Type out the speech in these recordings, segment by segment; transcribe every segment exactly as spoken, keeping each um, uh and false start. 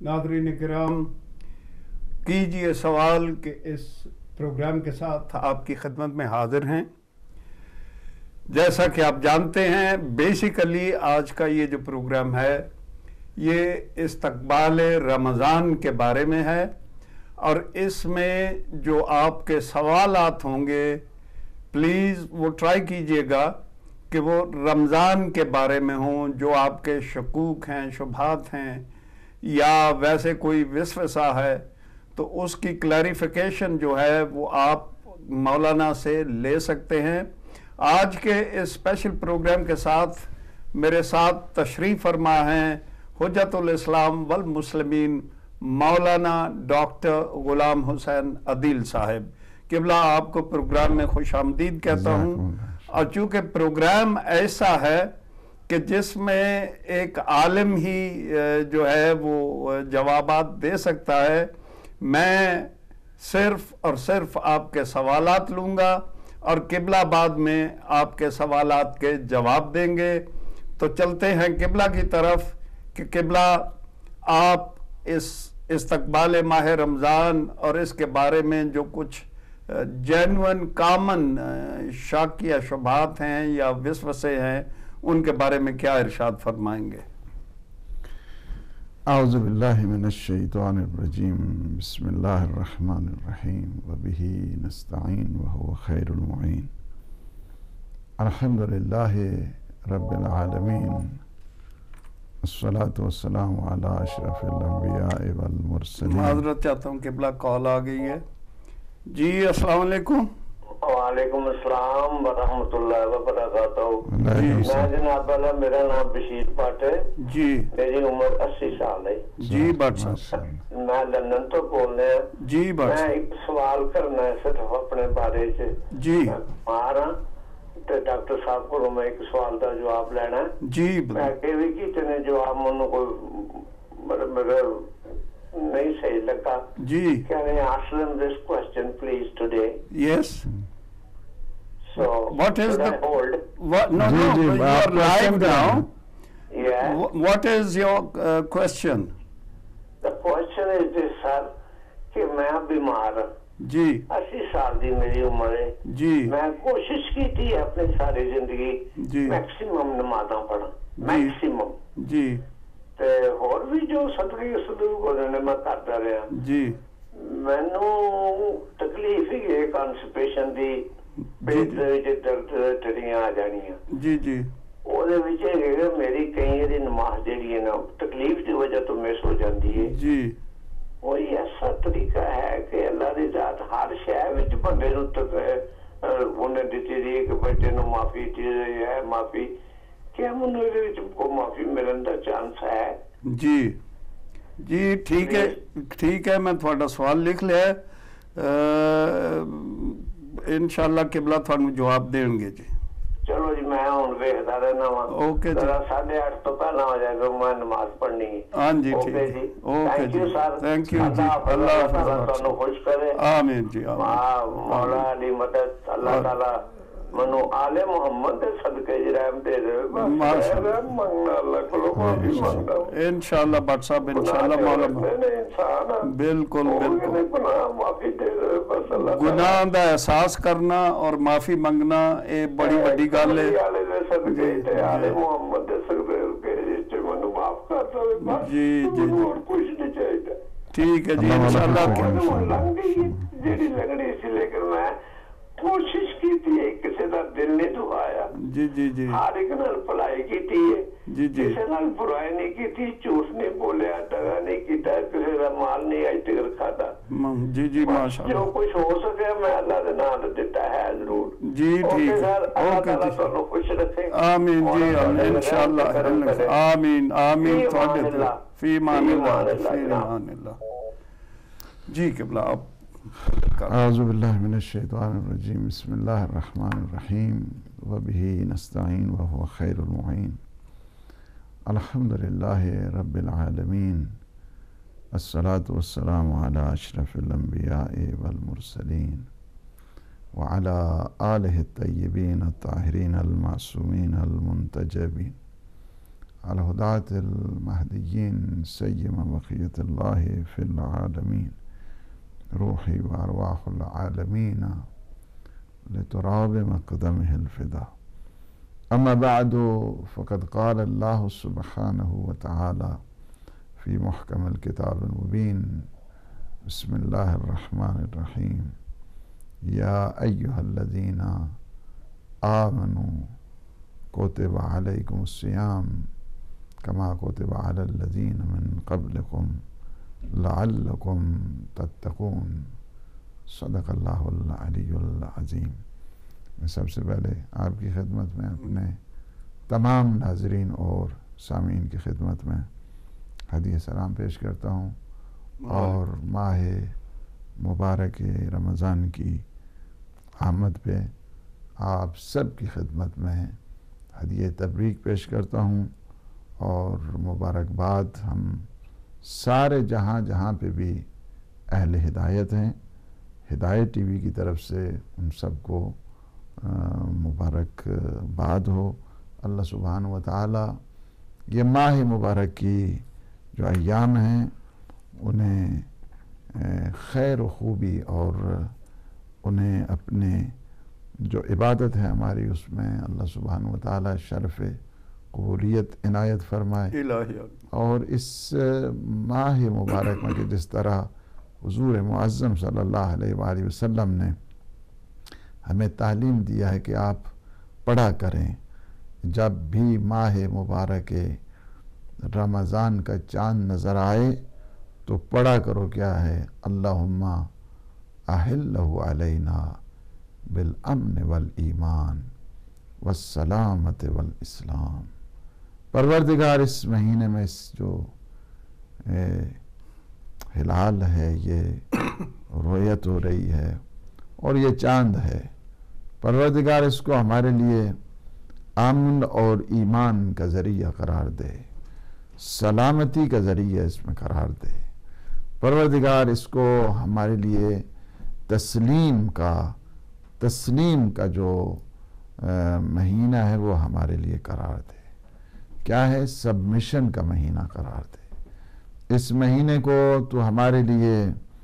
नाज़रीन किराम, कीजिए सवाल के इस प्रोग्राम के साथ आपकी खिदमत में हाजिर हैं। जैसा कि आप जानते हैं, बेसिकली आज का ये जो प्रोग्राम है ये इस्तक़बाल रमज़ान के बारे में है और इसमें जो आपके सवालात होंगे प्लीज़ वो ट्राई कीजिएगा कि वो रमज़ान के बारे में हों, जो आपके शकूक हैं, शुबहात हैं या वैसे कोई विसवसा है तो उसकी क्लैरिफिकेशन जो है वो आप मौलाना से ले सकते हैं। आज के इस स्पेशल प्रोग्राम के साथ मेरे साथ तशरीफ़ फरमा हैं हुज्जतुल इस्लाम वल मुस्लिमीन मौलाना डॉक्टर गुलाम हुसैन अदील साहब। किबला आपको प्रोग्राम में खुश आमदीद कहता हूँ। और चूँकि प्रोग्राम ऐसा है कि जिसमें एक आलिम ही जो है वो जवाबात दे सकता है, मैं सिर्फ और सिर्फ आपके सवालात लूँगा और किबला बाद में आपके सवालात के जवाब देंगे। तो चलते हैं किबला की तरफ कि किबला आप इस इस्तक़बाल माह रमज़ान और इसके बारे में जो कुछ जेन्युइन कॉमन शक या शुबहात हैं या विसवसे हैं उनके बारे में क्या इरशाद फरमाएंगे? आऊज़ु बिल्लाहि मिनश शैतानिर रजीम, बिस्मिल्लाहिर रहमानिर रहीम, व बिही नस्तईन व हुवा खैरुल मुईन, अल्हम्दुलिल्लाहि रब्बिल आलमीन, अस्सलातु वस्सलामु अला अशरफिल अंबिया वल मुरसलीन। माज़रत चाहता हूँ, किबला कॉल आ गई है जी। अस्सलाम वालेकुम। वालेकुम अस्सलाम व रहमतुल्लाहि व बरकातहू। मैं जनाब वाला, मेरा नाम बशीर भट्ट है जी। मेरी उम्र अस्सी साल है जी भट्ट साहब। मैं लंदन तो बोल रहा हूँ जी भट्ट। मैं एक सवाल करना है सिर्फ अपने बारे से जी। मारा तो डॉक्टर साहब को मैं एक सवाल का जवाब लेना है जी। मैं के भी कि तेने जवाब मनु को मेरे नहीं सही लगा जी। Can I ask them this question please today? Yes. So What is should the I hold? what? No, ji, no. Ji, You आप are live question now. Yeah. Wh- What is your uh, question? The question is this sir कि मैं बीमार हूँ, जी अस्सी साल की मेरी उम्र है जी मैं कोशिश की थी अपनी सारी जिंदगी जी। मैक्सिमम नमाज़ां पढ़ा मैक्सिमम जी ते होर भी जो सदकी सदूक होने ने मैं करता रहा जी मैनू तकलीफ ही है कॉन्स्टिपेशन दी पेट दे विच दर्द टड़ियां आ जानियां जी जी ਉਹਦੇ ਵਿੱਚ ਇਹ ਮੇਰੀ ਕਈ ਇਹਦੀ ਨਮਾਜ਼ ਜਿਹੜੀ ਹੈ ਨਾ ਤਕਲੀਫ ਦੀ ਵਜ੍ਹਾ ਤੋਂ ਮਿਸ ਹੋ ਜਾਂਦੀ ਹੈ जी ਕੋਈ ਐਸਾ ਤਰੀਕਾ ਹੈ ਕਿ ਅੱਲਾ ਦੀ ਜ਼ਾਤ ਹਰ ਸ਼ੈ ਵਿੱਚ ਬੰਦੇ ਨੂੰ ਉਹਨੇ ਦਿੱਤੀ ਦੀ ਕਿ ਬੱਚੇ ਨੂੰ ਮਾਫੀ ਚਾਹੀਦੀ ਹੈ ਮਾਫੀ ਕਿ ਮੈਨੂੰ ਇਹਦੇ ਵਿੱਚ ਕੋ ਮਾਫੀ ਮਿਲਣ ਦਾ ਚਾਂਸ ਹੈ जी जी ठीक है ठीक है। मैं थोड़ा सवाल लिख लिया है, इंशाल्लाह किबला थानू जवाब देंगे जी। चलो जी मैं हुन वेखदा रहना वा ओके जी। साढ़े आठ तो पहला हो जाएगा मैं नमाज पढ़नी है। हाँ जी ठीक ओके है जी ओके थैंक जी यू सर थैंक यू जी। अल्लाह हाफ़िज़। ताला खुश करे आमीन जी आमीन। मौला दी मदद अल्लाह ताला मनु आले मोहम्मद दे सदके जी रहम दे दे माशाअल्लाह। मंगना अल्लाह को माफी मांगदा इंशाल्लाह भट्ट साहब इंशाल्लाह मौला इंसान बिल्कुल बिल्कुल। गुनाह माफी दे दे बस अल्लाह गुनाह दा एहसास करना और माफी मंगना ये बड़ी बड़ी गल है आले दे सदके ते आले मोहम्मद दे सदके के जे मनु माफ कर दे बस जी जी जी और कुछ नहीं चाहिए। ठीक है जी इंशाल्लाह। जेडी लगनी सी लेकिन मैं कोशिश की थी किसी का दिल नहीं दुखाया जी जी जी हर एक नाल भलाई की थी जी जी किसी नाल बुराई नहीं की थी झूठ नहीं बोलिया दगा नहीं किया किसी का माल नहीं आज तक खाता म- जी जी जो माशाअल्लाह कुछ हो सके मैं अल्लाह के नाम दिता है जरूर। जी ठीक है सर अल्लाह ओके ताला जी तुहानू खुश रखे आमीन जी इंशाल्लाह आमीन आमीन फी थोड़े अमानिल्लाह। फी मानिल्लाह फी फी अमानिल्लाह। मानिल्लाह जी किबला आप आऊज़ु बिल्लाहि मिनश शैतानिर रजीम, बिस्मिल्लाहिर रहमानिर रहीम, व बिही नस्तईन व हुवा खैरुल मुईन, अल्हम्दुलिल्लाहि रब्बिल आलमीन, अस्सलातु वस्सलामु अला अशरफिल अंबिया वल मुरसलीन व अला आलिहि तय्यबीन अत्ताहिरीन अल मासूमीन अल मुंतजबीन الہداة المہدیین سیم بقیت اللہ فی العالمین روحی و ارواح العالمین لتراب مقدمہ الفدا اما بعد فقد قال اللہ سبحانہ وتعالی فی محکم الکتاب المبین بسم اللہ الرحمن الرحیم یا ایہا الذین آمنوا کتب علیکم الصیام کما کتب علی الذین من قبلکم لعلکم تتقون صدق اللہ العلی العظیم۔ میں سب سے پہلے آپ کی خدمت میں اپنے تمام ناظرین اور سامعین کی خدمت میں ہدیہ سلام پیش کرتا ہوں اور ماہ مبارک رمضان کی آمد پہ آپ سب کی خدمت میں ہدیہ تبریک پیش کرتا ہوں اور مبارکباد ہم سارے جہاں جہاں پہ بھی اہل ہدایت ہیں، ہدایت ٹی وی کی طرف سے ان سب کو مبارک باد ہو۔ اللہ سبحانہ و تعالی یہ ماہ مبارک کی جو ایام ہیں انہیں خیر و خوبی اور انہیں اپنے جو عبادت ہے ہماری اس میں اللہ سبحانہ و تعالی شرف قبولیت عنایت فرمائے، اور اس ماہ مبارک میں کہ جس طرح حضور معظم صلی اللہ علیہ وآلہ وسلم نے ہمیں تعلیم دیا ہے کہ آپ پڑھا کریں جب بھی ماہ مبارک رمضان کا چاند نظر آئے تو پڑھا کرو کیا ہے، اللہم احلہ علینا بالامن والایمان والسلامت والاسلام۔ پروردگار اس مہینے میں اس جو ہلال ہے، یہ رویت ہو رہی ہے اور یہ چاند ہے، پروردگار اس کو ہمارے لیے امن اور ایمان کا ذریعہ قرار دے، سلامتی کا ذریعہ اس میں قرار دے، پروردگار اس کو ہمارے لیے تسلیم کا تسلیم کا جو مہینہ ہے وہ ہمارے لیے قرار دے، کیا ہے، سبمیشن کا مہینہ قرار دے۔ اس مہینے کو تو ہمارے لیے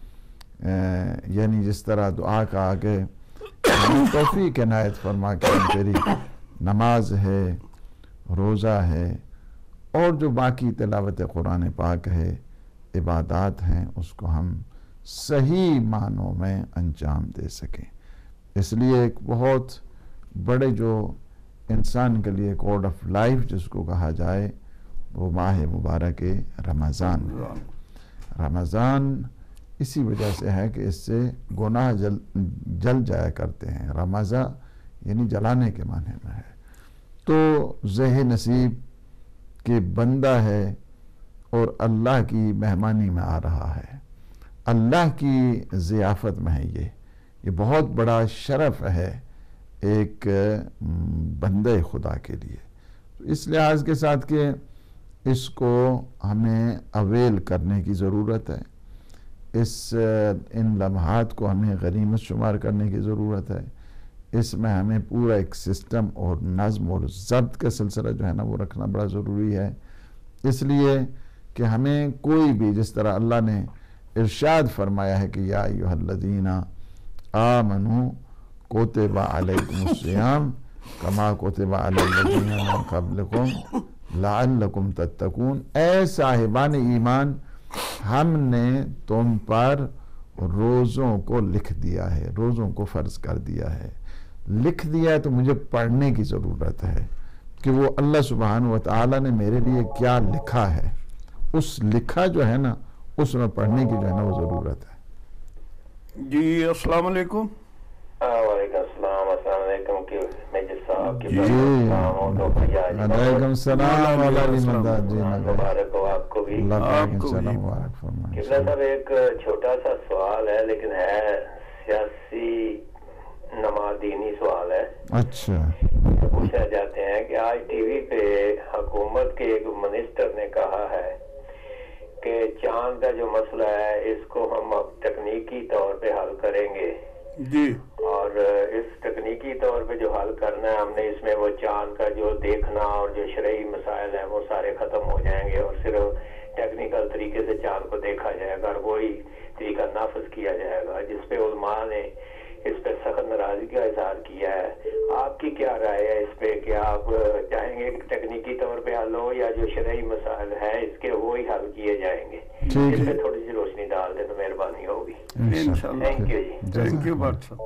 یعنی جس طرح دعا کا آگے توفیق عنایت فرما کہ تیری نماز ہے، روزہ ہے اور جو باقی تلاوت قرآن پاک ہے، عبادات ہیں، اس کو ہم صحیح معنوں میں انجام دے سکیں۔ اس لیے ایک بہت بڑے جو انسان کے لیے کوڈ آف لائف جس کو کہا جائے وہ ماہ مبارک رمضان ہے۔ رمضان اسی وجہ سے ہے کہ اس سے گناہ جل جل جایا کرتے ہیں، رمضا یعنی جلانے کے معنی میں ہے۔ تو ذہ نصیب کہ بندہ ہے اور اللہ کی مہمانی میں آ رہا ہے، اللہ کی ضیافت میں ہے، یہ یہ بہت بڑا شرف ہے ایک بندے خدا کے لیے۔ اس لحاظ کے ساتھ کہ اس کو ہمیں اویل کرنے کی ضرورت ہے، اس ان لمحات کو ہمیں غنیمت شمار کرنے کی ضرورت ہے، اس میں ہمیں پورا ایک سسٹم اور نظم اور ضبط کا سلسلہ جو ہے نا وہ رکھنا بڑا ضروری ہے۔ اس لیے کہ ہمیں کوئی بھی جس طرح اللہ نے ارشاد فرمایا ہے کہ یا ایھا الذین آمنوا کتب علیکم الصیام کما کتب علی الذین من قبلکم لعلکم تتقون۔ اے صاحبان ایمان، ہم نے تم پر روزوں کو لکھ دیا ہے، روزوں کو فرض کر دیا ہے، لکھ دیا ہے تو مجھے پڑھنے کی ضرورت ہے کہ وہ اللہ سبحانہ و تعالی نے میرے لیے کیا لکھا ہے، اس لکھا جو ہے نا اس میں پڑھنے کی جو ہے نا وہ ضرورت ہے۔ جی السلام علیکم۔ وعلیکم السلام، السلام علیکم کہ میجر صاحب کی جی علیکم السلام علیکم جی مبارک ہو آپ کو بھی۔ اللہ علیکم السلام مبارک فرمائے۔ قبلہ صاحب ایک چھوٹا سا سوال ہے لیکن ہے سیاسی نمادینی سوال ہے۔ اچھا، پوچھا جاتے ہیں کہ آج ٹی وی پہ حکومت کے ایک منسٹر نے کہا ہے کہ چاند کا جو مسئلہ ہے اس کو ہم اب تکنیکی طور پہ حل کریں گے، جی اور اس تکنیکی طور پہ جو حل کرنا ہے ہم نے اس میں وہ چاند کا جو دیکھنا اور جو شرعی مسائل ہیں وہ سارے ختم ہو جائیں گے اور صرف ٹیکنیکل طریقے سے چاند کو دیکھا جائے گا اور وہی طریقہ نافذ کیا جائے گا جس پہ علماء نے اس پہ سخت ناراضگی کا اظہار کیا ہے. آپ کی کیا رائے ہے اس پہ کہ آپ چاہیں گے کہ ٹیکنیکی طور پہ حل ہو یا جو شرعی مسائل ہیں اس کے وہی حل کیے جائیں گے؟ اس پہ تھوڑی سی روشنی ڈال دیں تو مہربانی ہوگی. انشاءاللہ. تھینک یو جی. تھینک یو بٹ صاحب.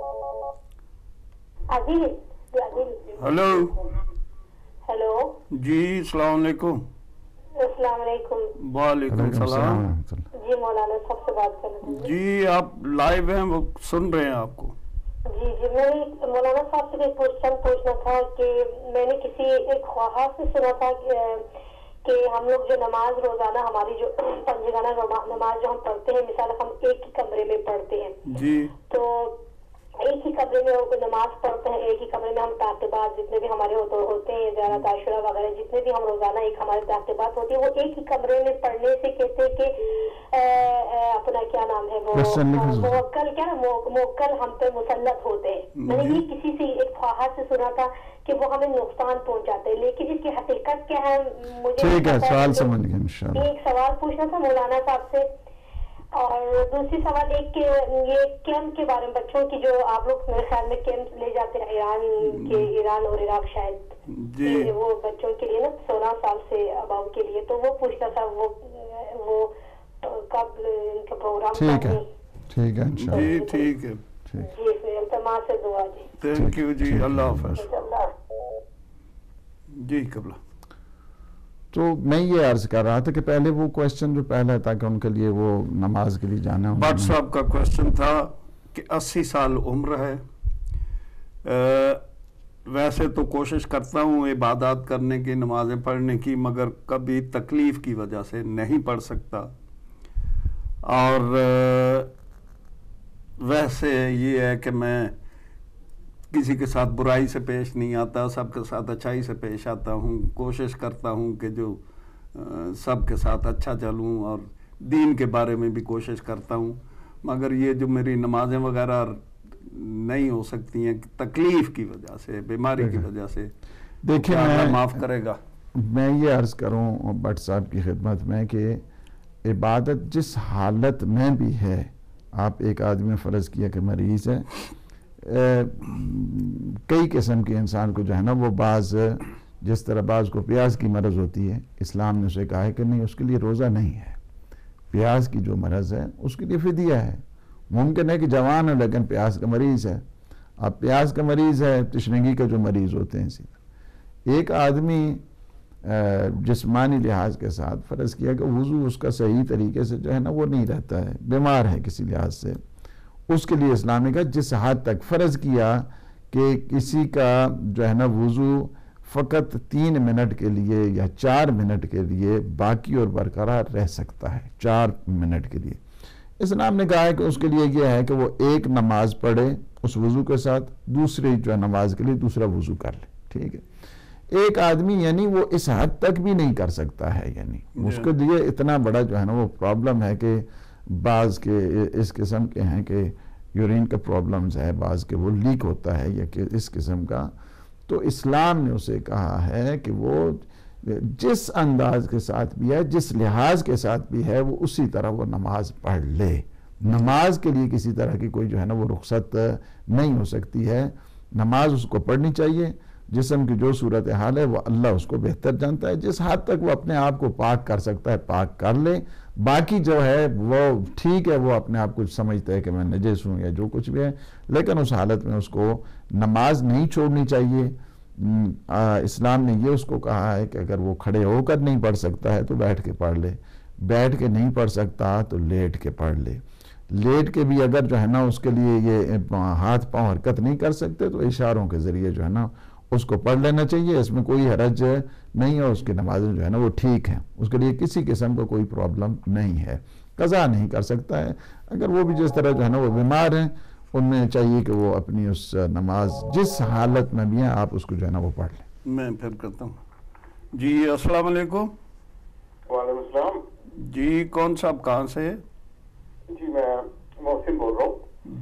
ہلو ہیلو جی السلام علیکم. السلام علیکم. وعلیکم السلام. جی مولانا صاحب سے بات کر رہے ہیں. جی آپ لائیو ہیں وہ سن رہے ہیں آپ کو. جی جی میں مولانا صاحب سے ایک کوشچن پوچھنا تھا کہ میں نے کسی ایک خواہاں سے سنا تھا کہ ہم لوگ جو نماز روزانہ ہماری جو پنجگانہ نماز جو ہم پڑھتے ہیں مثال ہم ایک ہی کمرے میں پڑھتے ہیں جی تو ایک ہی کمرے میں نماز پڑھتے ہیں ایک ہی کمرے میں ہم تعقیبات جتنے بھی ہمارے ہوتے ہیں زیارت عاشورہ وغیرہ جتنے بھی ہم روزانہ ایک ہمارے تعقیبات ہوتی ہیں وہ ایک ہی کمرے میں پڑھنے سے کہتے ہیں کہ اپنا کیا نام ہے وہ موکل کیا نا موکل ہم پہ مسلط ہوتے ہیں. میں نے یہ کسی سے ایک خواہاں سے سنا تھا کہ وہ ہمیں نقصان پہنچاتے ہیں لیکن اس کی حقیقت کیا ہے مجھے ایک سوال پوچھنا تھا مولانا صاحب سے. اور دوسری سوال ایک کہ یہ کیمپ کے بارے میں بچوں کی جو آپ لوگ میرے خیال میں کیمپ لے جاتے ہیں ایران کے ایران اور عراق شاید جی وہ بچوں کے لیے نا سولہ سال سے اباؤ کے لیے تو وہ پوچھنا تھا وہ وہ کب ان کا پروگرام ٹھیک ہے ٹھیک ہے جی ٹھیک ہے جی التماس سے دعا جی. تھینک یو جی. اللہ حافظ. جی قبلہ. تو میں یہ عرض کر رہا تھا کہ پہلے وہ کوشچن جو پہلا تھا کہ ان کے لیے وہ نماز کے لیے جانا ہے. بٹ صاحب کا کوشچن تھا کہ اسی سال عمر ہے, ویسے تو کوشش کرتا ہوں عبادات کرنے کی نمازیں پڑھنے کی مگر کبھی تکلیف کی وجہ سے نہیں پڑھ سکتا, اور ویسے یہ ہے کہ میں کسی کے ساتھ برائی سے پیش نہیں آتا, سب کے ساتھ اچھائی سے پیش آتا ہوں, کوشش کرتا ہوں کہ جو سب کے ساتھ اچھا چلوں اور دین کے بارے میں بھی کوشش کرتا ہوں, مگر یہ جو میری نمازیں وغیرہ نہیں ہو سکتی ہیں تکلیف کی وجہ سے, بیماری کی وجہ سے. دیکھیں اللہ معاف کرے گا. میں یہ عرض کروں بٹ صاحب کی خدمت میں کہ عبادت جس حالت میں بھی ہے, آپ ایک آدمی فرض کیا کہ مریض ہے, کئی قسم کے انسان کو جو ہے نا وہ بعض جس طرح بعض کو پیاس کی مرض ہوتی ہے, اسلام نے اسے کہا ہے کہ نہیں اس کے لیے روزہ نہیں ہے. پیاس کی جو مرض ہے اس کے لیے فدیہ ہے. ممکن ہے کہ جوان ہے لیکن پیاس کا مریض ہے. اب پیاس کا مریض ہے, تشنگی کا جو مریض ہوتے ہیں. اسی ایک آدمی جسمانی لحاظ کے ساتھ فرض کیا کہ وضو اس کا صحیح طریقے سے جو ہے نا وہ نہیں رہتا ہے, بیمار ہے کسی لحاظ سے, اس کے لیے اسلام نے کہا جس حد تک فرض کیا کہ کسی کا جو ہے نا وضو فقط تین منٹ کے لیے یا چار منٹ کے لیے باقی اور برقرار رہ سکتا ہے, چار منٹ کے لیے اسلام نے کہا ہے کہ اس کے لیے یہ ہے کہ وہ ایک نماز پڑھے اس وضو کے ساتھ, دوسری جو ہے نماز کے لیے دوسرا وضو کر لے. ٹھیک ہے, ایک آدمی یعنی وہ اس حد تک بھی نہیں کر سکتا ہے, یعنی اس کے لیے اتنا بڑا جو ہے نا وہ پرابلم ہے کہ بعض کے اس قسم کے ہیں کہ یورین کا پرابلمز ہے, بعض کے وہ لیک ہوتا ہے یا کہ اس قسم کا, تو اسلام نے اسے کہا ہے کہ وہ جس انداز کے ساتھ بھی ہے, جس لحاظ کے ساتھ بھی ہے, وہ اسی طرح وہ نماز پڑھ لے. نماز کے لیے کسی طرح کی کوئی جو ہے نا وہ رخصت نہیں ہو سکتی ہے. نماز اس کو پڑھنی چاہیے, جسم کی جو صورتحال ہے وہ اللہ اس کو بہتر جانتا ہے, جس حد تک وہ اپنے آپ کو پاک کر سکتا ہے پاک کر لے. باقی جو ہے وہ ٹھیک ہے, وہ اپنے آپ کو سمجھتا ہے کہ میں نجس ہوں یا جو کچھ بھی ہے, لیکن اس حالت میں اس کو نماز نہیں چھوڑنی چاہیے. اسلام نے یہ اس کو کہا ہے کہ اگر وہ کھڑے ہو کر نہیں پڑھ سکتا ہے تو بیٹھ کے پڑھ لے, بیٹھ کے نہیں پڑھ سکتا تو لیٹ کے پڑھ لے. لیٹ کے بھی اگر جو ہے نا اس کے لیے یہ ہاتھ پاؤں حرکت نہیں کر سکتے تو اشاروں کے ذریعے جو ہے نا اس کو پڑھ لینا چاہیے, اس میں کوئی حرج نہیں ہے, اس کی نمازیں جو ہے نا وہ ٹھیک ہیں, اس کے لیے کسی قسم کا کوئی پرابلم نہیں ہے. قضا نہیں کر سکتا ہے, اگر وہ بھی جس طرح جو ہے نا وہ بیمار ہیں ان میں چاہیے کہ وہ اپنی اس نماز جس حالت میں بھی ہیں آپ اس کو جو ہے نا وہ پڑھ لیں. میں پھر کرتا ہوں. جی السلام علیکم. وعلیکم السلام. جی کون صاحب کہاں سے؟ جی میں محسن بول رہا ہوں.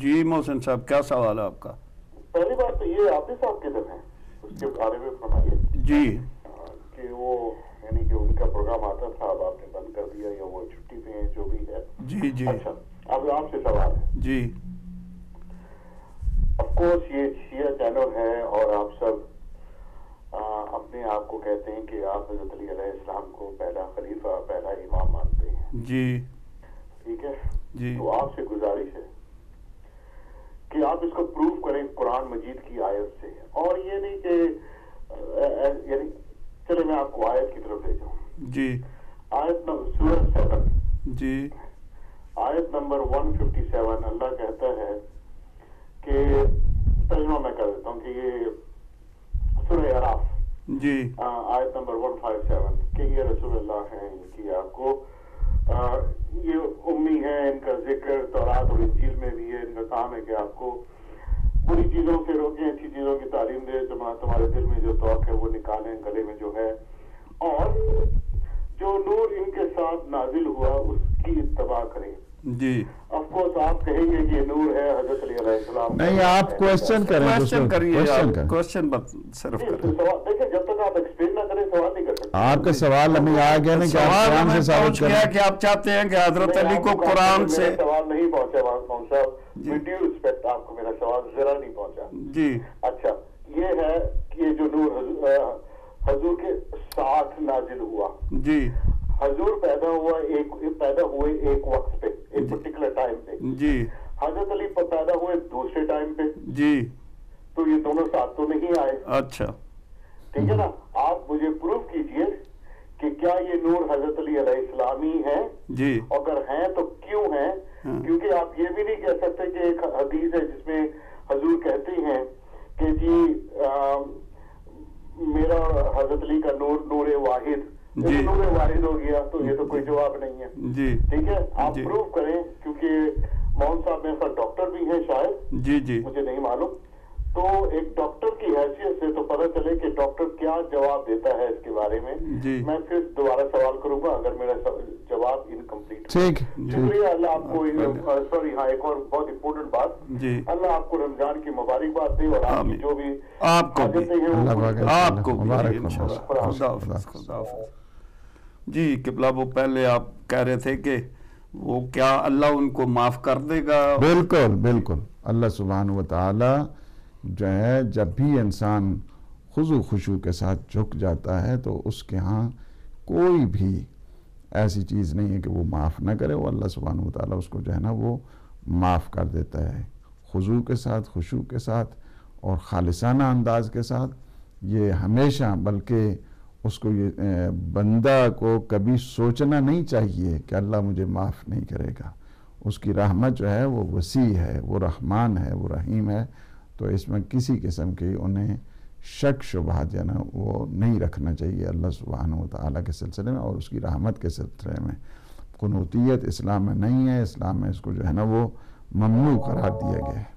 جی محسن صاحب کیا سوال ہے آپ کا؟ پہلی بات تو یہ عاطف صاحب کدھر ہیں اس کے بارے میں فرمائیے جی کہ وہ یعنی کہ ان کا پروگرام آتا تھا اب آپ نے بند کر دیا یا وہ چھٹی پہ ہیں جو بھی ہے. جی جی اچھا اب آپ سے سوال ہے. جی آف کورس یہ شیعہ چینل ہے اور آپ سب اپنے آپ کو کہتے ہیں کہ آپ حضرت علی علیہ السلام کو پہلا خلیفہ پہلا امام مانتے ہیں. جی ٹھیک ہے جی تو آپ سے گزارش ہے کہ آپ اس کو پروف کریں قرآن مجید کی آیت سے, اور یہ نہیں کہ یعنی چلے میں آپ کو آیت کی طرف لے جاؤں. جی آیت نمبر سورہ سیون جی آیت نمبر ایک سو سیون اللہ کہتا ہے کہ ترجمہ میں کر دیتا ہوں کہ یہ سورہ اعراف جی آیت نمبر ایک سو سیون کہ یہ رسول اللہ ہیں, ان کی آپ کو یہ امی ہے, ان کا ذکر تورات اور انجیل میں بھی ہے, ان کا کام ہے کہ آپ کو بری چیزوں سے روکیں, اچھی چیزوں کی تعلیم دے, تمہارے دل میں جو توق ہے وہ نکالیں, گلے میں جو ہے, اور جو نور ان کے ساتھ نازل ہوا اس کی اتباع کریں. جی آف کورس آپ کہیں گے کہ یہ نور ہے حضرت علی علیہ السلام. نہیں آپ کوشچن کریں, کوشچن کریے, کوشچن کریں. کوشچن صرف کریں. دیکھیں جب تک آپ ایکسپلین نہ کریں سوال نہیں کر سکتے. آپ کا سوال ہمیں آ گیا نا کہ آپ سوال قرآن ہمیں سے ثابت پہنچ گیا کریں. کہ آپ چاہتے ہیں کہ حضرت علی کو قرآن سے. میرا سوال نہیں پہنچا مام صاحب, ود ڈیو رسپیکٹ آپ کو میرا سوال ذرا نہیں پہنچا. جی اچھا یہ ہے کہ یہ جو نور حضور کے ساتھ نازل ہوا. جی حضور پیدا ہوا ایک پیدا ہوئے ایک وقت پہ, ایک پرٹیکولر ٹائم پہ. جی حضرت علی پیدا ہوئے دوسرے ٹائم پہ. جی تو یہ دونوں ساتھ تو نہیں آئے. اچھا ٹھیک ہے نا, آپ مجھے پروف کیجئے کہ کیا یہ نور حضرت علی علیہ السلام ہی ہیں. جی اگر ہیں تو کیوں ہیں؟ کیونکہ آپ یہ بھی نہیں کہہ سکتے کہ ایک حدیث ہے جس میں حضور کہتے ہیں کہ جی میرا حضرت علی کا نور نور واحد, جی نور واحد ہو گیا, تو یہ تو کوئی جواب نہیں ہے. جی ٹھیک ہے آپ جی پروف کریں, کیونکہ مون صاحب میرے ساتھ ڈاکٹر بھی ہیں شاید, جی جی مجھے نہیں معلوم. تو ایک ڈاکٹر کی حیثیت سے تو پتہ چلے کہ ڈاکٹر کیا جواب دیتا ہے اس کے بارے میں. جی میں پھر دوبارہ سوال کروں گا اگر میرا جواب انکمپلیٹ. ٹھیک شکریہ. اللہ آپ کو سوری ہاں ایک اور بہت امپورٹنٹ بات, جی اللہ آپ کو رمضان کی مبارکباد دے, اور آپ کی جو بھی آپ کو بھی آپ کو مبارک خدا حافظ خدا حافظ. جی قبلہ وہ پہلے آپ کہہ رہے تھے کہ وہ کیا اللہ ان کو معاف کر دے گا؟ بالکل بالکل. اللہ سبحانہ و تعالی جو ہے جب بھی انسان خضوع خشوع کے ساتھ جھک جاتا ہے تو اس کے ہاں کوئی بھی ایسی چیز نہیں ہے کہ وہ معاف نہ کرے. وہ اللہ سبحانہ و تعالی اس کو جو ہے نا وہ معاف کر دیتا ہے خضوع کے ساتھ, خشوع کے ساتھ اور خالصانہ انداز کے ساتھ. یہ ہمیشہ, بلکہ اس کو یہ بندہ کو کبھی سوچنا نہیں چاہیے کہ اللہ مجھے معاف نہیں کرے گا. اس کی رحمت جو ہے وہ وسیع ہے, وہ رحمان ہے, وہ رحیم ہے. تو اس میں کسی قسم کی انہیں شک شبہ جو ہے نا وہ نہیں رکھنا چاہیے اللہ سبحانہ و تعالیٰ کے سلسلے میں اور اس کی رحمت کے سلسلے میں. قنوطیت اسلام میں نہیں ہے, اسلام میں اس کو جو ہے نا وہ ممنوع قرار دیا گیا ہے.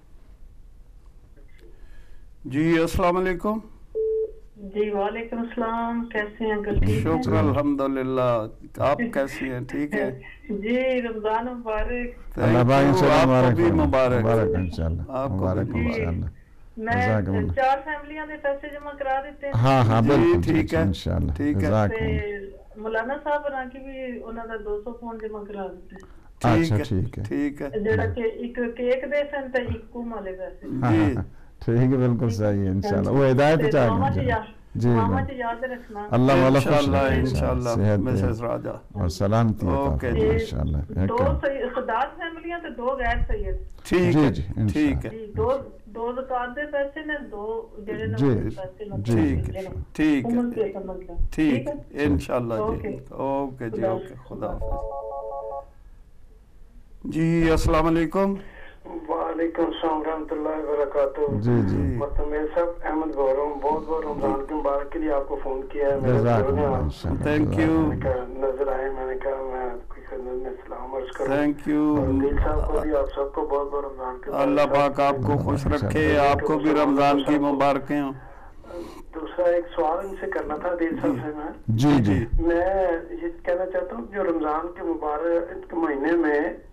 جی السلام علیکم. جی وعلیکم السلام, کیسے ہیں؟ شکر الحمدللہ, آپ کیسی ہیں؟ ٹھیک ہے جی رمضان مبارک. اللہ بھائی آپ کو بھی مبارک. مبارک انشاءاللہ, آپ کو مبارک انشاءاللہ. میں چار فیملیاں دے پیسے جمع کرا دیتے ہیں. ہاں ہاں بالکل ٹھیک ہے انشاءاللہ. ٹھیک ہے. مولانا صاحب اور کی بھی انہوں نے دو سو فون جمع کرا دیتے ہیں. اچھا ٹھیک ہے ٹھیک ہے. جڑا کہ ایک کیک دے سن تے ایک کو مالے پیسے. جی ٹھیک ہے بالکل صحیح ہے انشاءاللہ. وہ ہدایت چاہیے جی اللہ والا انشاءاللہ انشاءاللہ مسز راجہ اور سلامتی عطا فرمائے انشاءاللہ. دو خدات فیملیاں تے دو غیر سید. ٹھیک ہے ٹھیک ہے. دو دو زکات دے پیسے نے, دو جڑے نے پیسے نے. ٹھیک ہے ٹھیک ہے ٹھیک ہے انشاءاللہ جی. اوکے جی اوکے خدا حافظ. جی السلام علیکم. وعلیکم السلام ورحمۃ اللہ وبرکاتہ. جی جی مطمئن صاحب احمد بول رہا ہوں. بہت بہت رمضان کے مبارک کے لیے آپ کو فون کیا ہے. Thank you. نظر آئے, میں نے کہا میں آپ کی خدمت میں سلام عرض کروں. Thank you. دل صاحب کو بھی, آپ سب کو بہت بہت رمضان کے. اللہ پاک آپ کو خوش رکھے, آپ کو بھی رمضان کی مبارکیں ہوں. دوسرا ایک سوال ان سے کرنا تھا دل صاحب سے. میں جی جی میں یہ کہنا چاہتا ہوں جو رمضان کے مبارک مہینے میں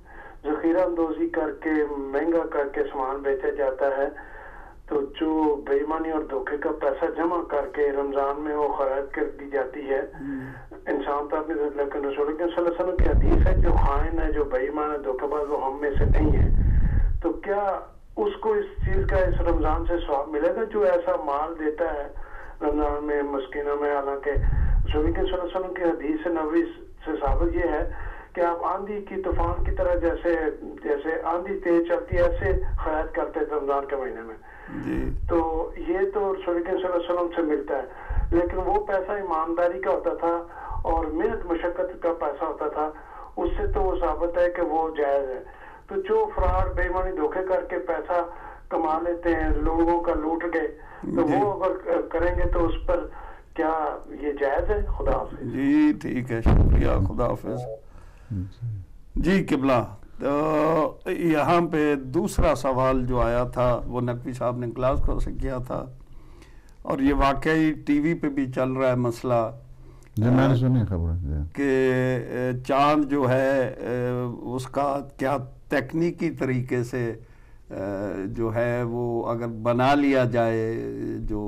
ذخیرہ اندوزی کر کے مہنگا کر کے سامان بیچا جاتا ہے، تو جو بے ایمانی اور دھوکے کا پیسہ جمع کر کے رمضان میں وہ خرید کر دی جاتی ہے انسان تو اپنی، لیکن رسول اکرم صلی اللہ علیہ وسلم کی حدیث ہے جو خائن ہے، جو بے ایمان ہے، دھوکہ باز، وہ ہم میں سے نہیں ہے. تو کیا اس کو اس چیز کا اس رمضان سے ثواب ملے گا جو ایسا مال دیتا ہے رمضان میں مسکینوں میں؟ حالانکہ رسول اکرم صلی اللہ علیہ وسلم کی حدیث نبوی سے ثابت یہ ہے کہ آپ آندھی کی طوفان کی طرح جیسے جیسے آندھی تیز چلتی ہے ایسے خرید کرتے تھے رمضان کے مہینے میں. تو یہ تو رسول اکرم صلی اللہ علیہ وسلم سے ملتا ہے، لیکن وہ پیسہ ایمانداری کا ہوتا تھا اور محنت مشقت کا پیسہ ہوتا تھا، اس سے تو وہ ثابت ہے کہ وہ جائز ہے. تو جو فراڈ بے ایمانی دھوکے کر کے پیسہ کما لیتے ہیں، لوگوں کا لوٹ گئے، تو وہ اگر کریں گے تو اس پر کیا یہ جائز ہے؟ خدا حافظ. جی ٹھیک ہے، شکریہ، خدا حافظ. جی قبلہ، تو یہاں پہ دوسرا سوال جو آیا تھا وہ نقوی صاحب نے کلاس کو سے کیا تھا، اور یہ واقعی ٹی وی پہ بھی چل رہا ہے مسئلہ جو میں نے سنی خبر کہ چاند جو ہے اس کا کیا تکنیکی طریقے سے جو ہے وہ اگر بنا لیا جائے، جو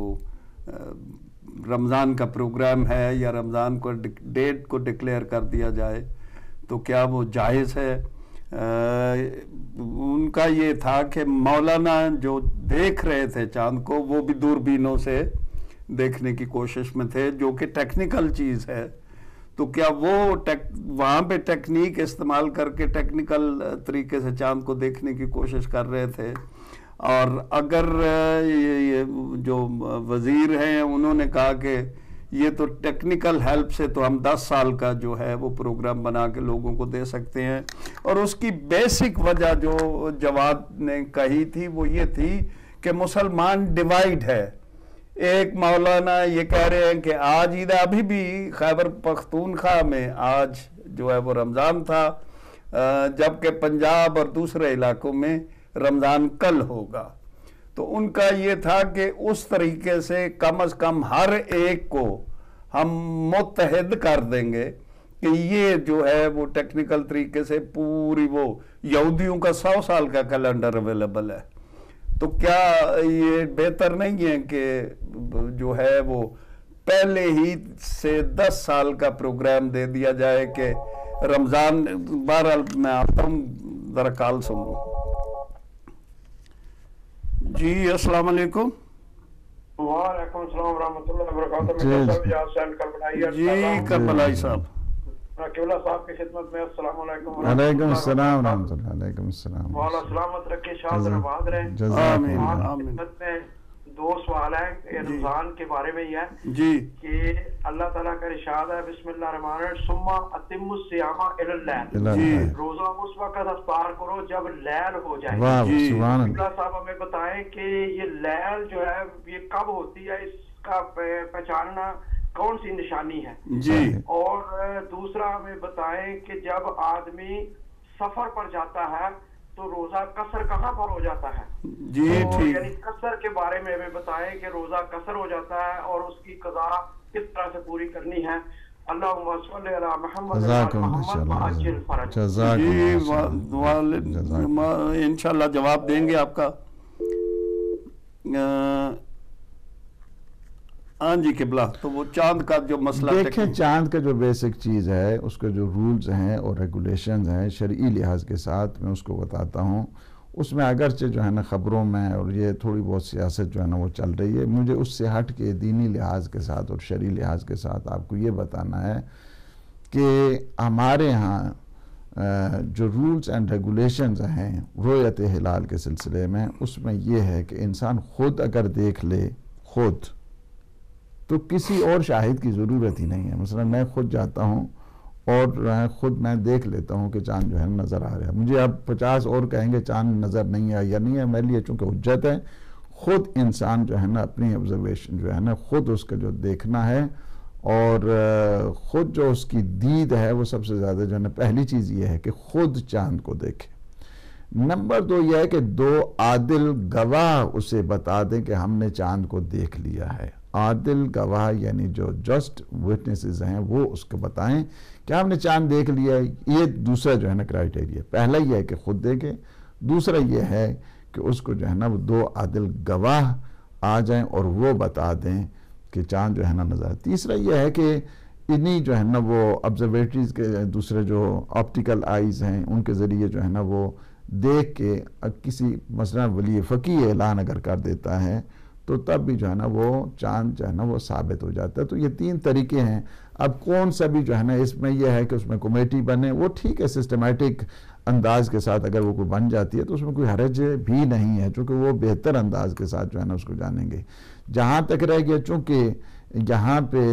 رمضان کا پروگرام ہے یا رمضان کو ڈیٹ کو ڈکلیئر کر دیا جائے تو کیا وہ جائز ہے؟ ان کا یہ تھا کہ مولانا جو دیکھ رہے تھے چاند کو وہ بھی دوربینوں سے دیکھنے کی کوشش میں تھے، جو کہ ٹیکنیکل چیز ہے. تو کیا وہ وہاں پہ ٹیکنیک استعمال کر کے ٹیکنیکل طریقے سے چاند کو دیکھنے کی کوشش کر رہے تھے؟ اور اگر جو وزیر ہیں انہوں نے کہا کہ یہ تو ٹیکنیکل ہیلپ سے تو ہم دس سال کا جو ہے وہ پروگرام بنا کے لوگوں کو دے سکتے ہیں، اور اس کی بیسک وجہ جو جواد نے کہی تھی وہ یہ تھی کہ مسلمان ڈیوائیڈ ہے. ایک مولانا یہ کہہ رہے ہیں کہ آج عید، ابھی بھی خیبر پختونخوا میں آج جو ہے وہ رمضان تھا، جبکہ پنجاب اور دوسرے علاقوں میں رمضان کل ہوگا. تو ان کا یہ تھا کہ اس طریقے سے کم از کم ہر ایک کو ہم متحد کر دیں گے کہ یہ جو ہے وہ ٹیکنیکل طریقے سے پوری، وہ یہودیوں کا سو سال کا کیلنڈر اویلیبل ہے. تو کیا یہ بہتر نہیں ہے کہ جو ہے وہ پہلے ہی سے دس سال کا پروگرام دے دیا جائے کہ رمضان؟ بہرحال میں آتا ہوں، ذرا کال سنوں. جی السلام علیکم. وعلیکم السلام ورحمۃ اللہ وبرکاتہ. جی کربلائی صاحب، قبلہ صاحب کی خدمت میں السلام علیکم. علیکم السلام ورحمۃ اللہ. علیکم السلام. مولا سلامت رکھے، شاد رباد رہے. آمین آمین. خدمت میں دو سوال ہیں رمضان کے بارے میں ہی ہے جی کہ اللہ تعالیٰ کا ارشاد ہے بسم اللہ الرحمن الرحیم ثم اتموا الصیام الی اللیل، جی روزہ اس وقت افطار کرو جب لیل ہو جائے. واہ جی سبحان اللہ. قبلہ صاحب ہمیں بتائیں کہ یہ لیل جو ہے یہ کب ہوتی ہے، اس کا پہچاننا کون سی نشانی ہے؟ جی. اور دوسرا ہمیں بتائیں کہ جب آدمی سفر پر جاتا ہے تو روزہ قصر کہاں پر ہو جاتا ہے؟ جی ٹھیک. یعنی قصر کے بارے میں ہمیں بتائیں کہ روزہ قصر ہو جاتا ہے اور اس کی قضا کس طرح سے پوری کرنی ہے. اللہم صلی علی محمد جزاکم محمد معجل فرج. جی جزاکم. انشاءاللہ جواب دیں گے آپ کا. ہاں جی قبلہ، تو وہ چاند کا جو مسئلہ دیکھیں، چاند کا جو بیسک چیز ہے اس کے جو رولز ہیں اور ریگولیشنز ہیں شرعی لحاظ کے ساتھ میں اس کو بتاتا ہوں. اس میں اگرچہ جو ہے نا خبروں میں اور یہ تھوڑی بہت سیاست جو ہے نا وہ چل رہی ہے، مجھے اس سے ہٹ کے دینی لحاظ کے ساتھ اور شرعی لحاظ کے ساتھ آپ کو یہ بتانا ہے کہ ہمارے ہاں جو رولز اینڈ ریگولیشنز ہیں رؤیت ہلال کے سلسلے میں، اس میں یہ ہے کہ انسان خود اگر دیکھ لے خود تو کسی اور شاہد کی ضرورت ہی نہیں ہے. مثلا میں خود جاتا ہوں اور خود میں دیکھ لیتا ہوں کہ چاند جو ہے نظر آ رہا ہے. مجھے اب پچاس اور کہیں گے چاند نظر نہیں ہے یا نہیں ہے، میرے لیے چونکہ حجت ہے. خود انسان جو ہے نا اپنی آبزرویشن جو ہے نا خود اس کا جو دیکھنا ہے، اور خود جو اس کی دید ہے وہ سب سے زیادہ جو ہے نا پہلی چیز یہ ہے کہ خود چاند کو دیکھے. نمبر دو یہ ہے کہ دو عادل گواہ اسے بتا دیں کہ ہم نے چاند کو دیکھ لیا ہے. عادل گواہ یعنی جو جسٹ وٹنسز ہیں وہ اس کو بتائیں کہ آپ نے چاند دیکھ لیا ہے. یہ دوسرا جو ہے نا کرائیٹیریا. پہلا یہ ہے کہ خود دیکھیں, دوسرا یہ ہے کہ اس کو جو ہے نا وہ دو عادل گواہ آ جائیں اور وہ بتا دیں کہ چاند جو ہے نا نظر. تیسرا یہ ہے کہ انہی جو ہے نا وہ آبزرویٹریز کے دوسرے جو آپٹیکل آئیز ہیں ان کے ذریعے جو ہے نا وہ دیکھ کے کسی مثلا ولی فقیہ اعلان اگر کر دیتا ہے تو تب بھی جو ہے نا وہ چاند جو ہے نا وہ ثابت ہو جاتا ہے. تو یہ تین طریقے ہیں. اب کون سا بھی جو ہے نا اس میں یہ ہے کہ اس میں کمیٹی بنے, وہ ٹھیک ہے سسٹمیٹک انداز کے ساتھ اگر وہ کوئی بن جاتی ہے تو اس میں کوئی حرج بھی نہیں ہے, چونکہ وہ بہتر انداز کے ساتھ جو ہے نا اس کو جانیں گے. جہاں تک رہ گیا چونکہ یہاں پہ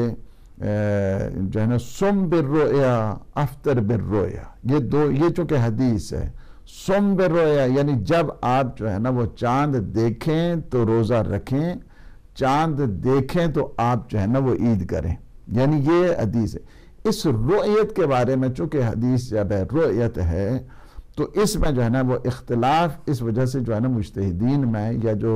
جو ہے نا سم بالرؤیا افطر بالرؤیا, یہ دو, یہ چونکہ حدیث ہے. سم بالرؤیا یعنی جب آپ جو ہے نا وہ چاند دیکھیں تو روزہ رکھیں, چاند دیکھیں تو آپ جو ہے نا وہ عید کریں, یعنی یہ حدیث ہے. اس رؤیت کے بارے میں چونکہ حدیث جب ہے رؤیت ہے تو اس میں جو ہے نا وہ اختلاف اس وجہ سے جو ہے نا مجتہدین میں یا جو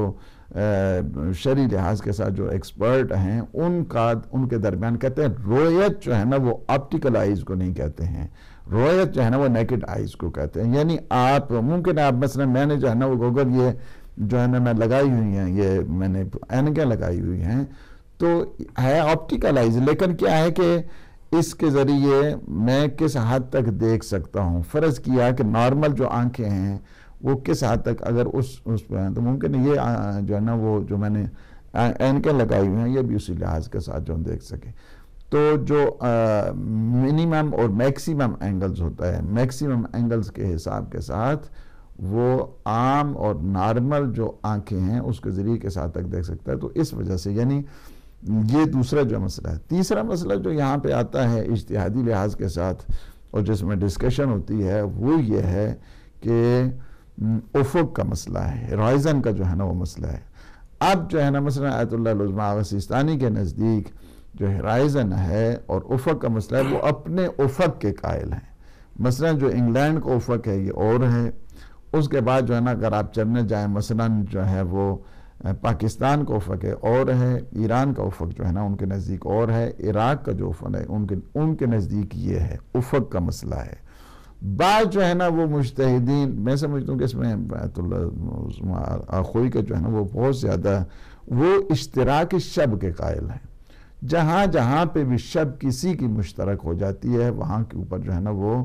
شرعی لحاظ کے ساتھ جو ایکسپرٹ ہیں ان کا ان کے درمیان کہتے ہیں رؤیت جو ہے نا وہ آپٹیکل آئیز کو نہیں کہتے ہیں, رؤیت جو ہے نا وہ نیکڈ آئیز کو کہتے ہیں. یعنی آپ ممکن ہے آپ مثلا میں نے جو ہے نا وہ گوگل یہ جو ہے نا میں لگائی ہوئی ہیں, یہ میں نے اینکیں لگائی ہوئی ہیں تو ہے آپٹیکل آئیز, لیکن کیا ہے کہ اس کے ذریعے میں کس حد تک دیکھ سکتا ہوں. فرض کیا کہ نارمل جو آنکھیں ہیں وہ کس حد تک اگر اس اس پہ ہیں تو ممکن ہے یہ جو ہے نا وہ جو میں نے اینکیں لگائی ہوئی ہیں یہ بھی اسی لحاظ کے ساتھ جو ہم دیکھ سکیں. تو جو منیمم اور میکسیمم اینگلز ہوتا ہے, میکسیمم اینگلز کے حساب کے ساتھ وہ عام اور نارمل جو آنکھیں ہیں اس کے ذریعے کے ساتھ تک دیکھ سکتا ہے. تو اس وجہ سے یعنی یہ دوسرا جو مسئلہ ہے. تیسرا مسئلہ جو یہاں پہ آتا ہے اجتہادی لحاظ کے ساتھ اور جس میں ڈسکشن ہوتی ہے وہ یہ ہے کہ افق کا مسئلہ ہے, ہورائزن کا جو ہے نا وہ مسئلہ ہے. اب جو ہے نا مثلا آیت اللہ العظمیٰ سیستانی کے نزدیک جو ہورائزن ہے اور افق کا مسئلہ ہے وہ اپنے افق کے قائل ہیں. مثلا جو انگلینڈ کا افق ہے یہ اور ہے, اس کے بعد جو ہے نا اگر آپ چلنے جائیں مثلا جو ہے وہ پاکستان کا افق ہے اور ہے, ایران کا افق جو ہے نا ان کے نزدیک اور ہے, عراق کا جو افق ہے ان کے ان کے نزدیک یہ ہے, افق کا مسئلہ ہے. بعض جو ہے نا وہ مجتہدین میں سمجھتا ہوں کہ اس میں بیت اللہ آخوئی کا جو ہے نا وہ بہت زیادہ وہ اشتراک شب کے قائل ہیں. جہاں جہاں پہ بھی شب کسی کی مشترک ہو جاتی ہے وہاں کے اوپر جو ہے نا وہ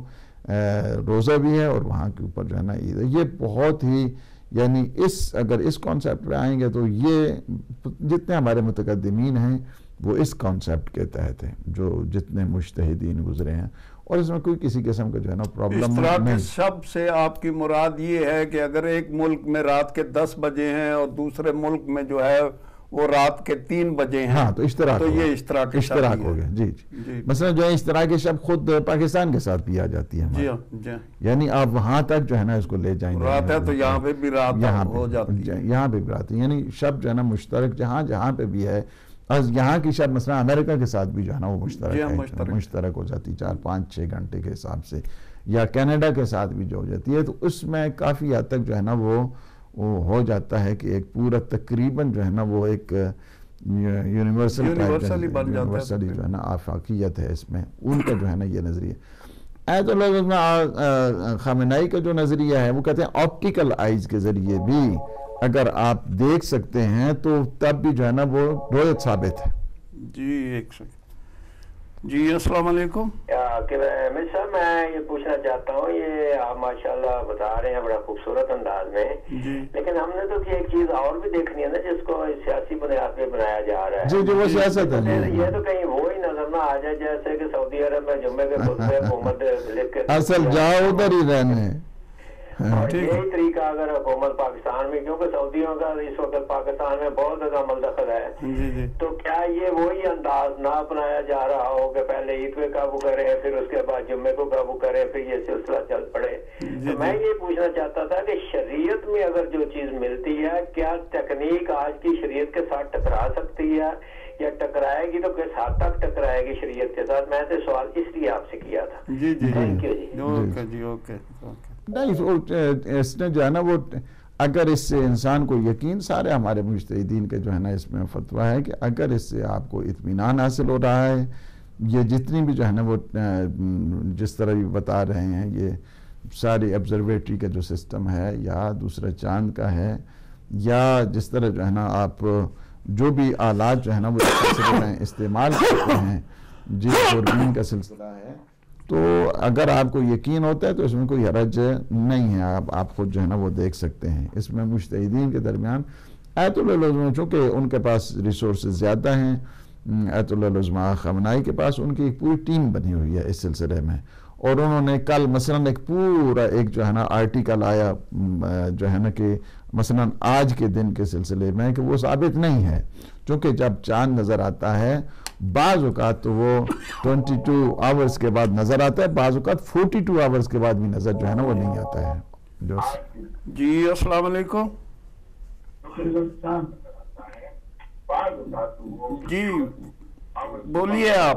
روزہ بھی ہے اور وہاں کے اوپر جو ہے نا عید ہے. یہ بہت ہی یعنی اس اگر اس کانسیپٹ پہ آئیں گے تو یہ جتنے ہمارے متقدمین ہیں وہ اس کانسیپٹ کے تحت ہیں جو جتنے مجتہدین گزرے ہیں, اور اس میں کوئی کسی قسم کا جو ہے نا پرابلم نہیں. شب سے آپ کی مراد یہ ہے کہ اگر ایک ملک میں رات کے دس بجے ہیں اور دوسرے ملک میں جو ہے وہ رات کے تین بجے ہیں, ہاں تو اشتراک تو یہ اشتراک اشتراک ہو گیا. جی جی مثلا جو ہے اشتراک شب خود پاکستان کے ساتھ بھی آ جاتی ہے, جی جی یعنی آپ وہاں تک جو ہے نا اس کو لے جائیں گے. رات ہے تو یہاں پہ بھی رات ہو جاتی ہے, یہاں پہ بھی رات ہے, یعنی شب جو ہے نا مشترک جہاں جہاں پہ بھی ہے. یہاں کی شب مثلا امریکہ کے ساتھ بھی جو ہے نا وہ مشترک ہے, مشترک ہو جاتی چار پانچ چھ گھنٹے کے حساب سے, یا کینیڈا کے ساتھ بھی جو ہو جاتی ہے. تو اس میں کافی حد تک جو ہے نا وہ وہ ہو جاتا ہے کہ ایک پورا تقریباً جو ہے نا وہ ایک یونیورسل یونیورسلی جو ہے نا آفاقیت ہے اس میں ان کا جو ہے نا یہ نظریہ. آیت اللہ خامنائی کا جو نظریہ ہے وہ کہتے ہیں آپٹیکل آئیز کے ذریعے بھی اگر آپ دیکھ سکتے ہیں تو تب بھی جو ہے نا وہ رؤیت ثابت ہے. جی ایک سیکنڈ. جی السلام علیکم. میں سر میں یہ پوچھنا چاہتا ہوں, یہ آپ ماشاءاللہ بتا رہے ہیں بڑا خوبصورت انداز میں, لیکن ہم نے تو ایک چیز اور بھی دیکھنی ہے نا جس کو سیاسی بنیاد پہ بنایا جا رہا ہے. جی جی وہ سیاست ہے. یہ تو کہیں وہی نظر نہ آ جائے جیسے کہ سعودی عرب میں جمعے کے خطبے حکومت لکھ کے اصل جاؤ ادھر ہی رہنے. اور یہی طریقہ اگر حکومت پاکستان میں, کیونکہ سعودیوں کا اس وقت پاکستان میں بہت زیادہ ملدخل ہے, تو کیا یہ وہی انداز نہ اپنایا جا رہا ہو کہ پہلے عید پہ قابو کریں پھر اس کے بعد جمعے کو قابو کریں پھر یہ سلسلہ چل پڑے. تو میں یہ پوچھنا چاہتا تھا کہ شریعت میں اگر جو چیز ملتی ہے کیا تکنیک آج کی شریعت کے ساتھ ٹکرا سکتی ہے, یا ٹکرائے گی تو کس حد تک ٹکرائے گی شریعت کے ساتھ؟ میں تو سوال اس لیے آپ سے کیا تھا. جی جی تھینک یو. جی اوکے جی اوکے. نہیں اس نے جو ہے نا وہ اگر اس سے انسان کو یقین، سارے ہمارے مجتہدین کے جو ہے نا اس میں فتویٰ ہے کہ اگر اس سے آپ کو اطمینان حاصل ہو رہا ہے، یہ جتنی بھی جو ہے نا وہ جس طرح بھی بتا رہے ہیں، یہ ساری آبزرویٹری کا جو سسٹم ہے یا دوسرا چاند کا ہے، یا جس طرح جو ہے نا آپ جو بھی آلات جو ہے نا وہ اس سلسلے میں استعمال کرتے ہیں، جس دوربین کا سلسلہ ہے، تو اگر آپ کو یقین ہوتا ہے تو اس میں کوئی حرج نہیں ہے، آپ آپ خود جو ہے نا وہ دیکھ سکتے ہیں۔ اس میں مجتہدین کے درمیان آیت اللہ العظمہ، چونکہ ان کے پاس ریسورسز زیادہ ہیں، آیت اللہ العظمہ خامنائی کے پاس ان کی ایک پوری ٹیم بنی ہوئی ہے اس سلسلے میں، اور انہوں نے کل مثلاً ایک پورا ایک جو ہے نا آرٹیکل آیا جو ہے نا کہ مثلاً آج کے دن کے سلسلے میں کہ وہ ثابت نہیں ہے، چونکہ جب چاند نظر آتا ہے بعض اوقات تو وہ ٹوئنٹی ٹو آورز کے بعد نظر آتا ہے، بعض اوقات فورٹی ٹو آورز کے بعد بھی نظر جو ہے نا وہ نہیں آتا ہے۔ جو جی السلام علیکم۔ جی بولیے آپ،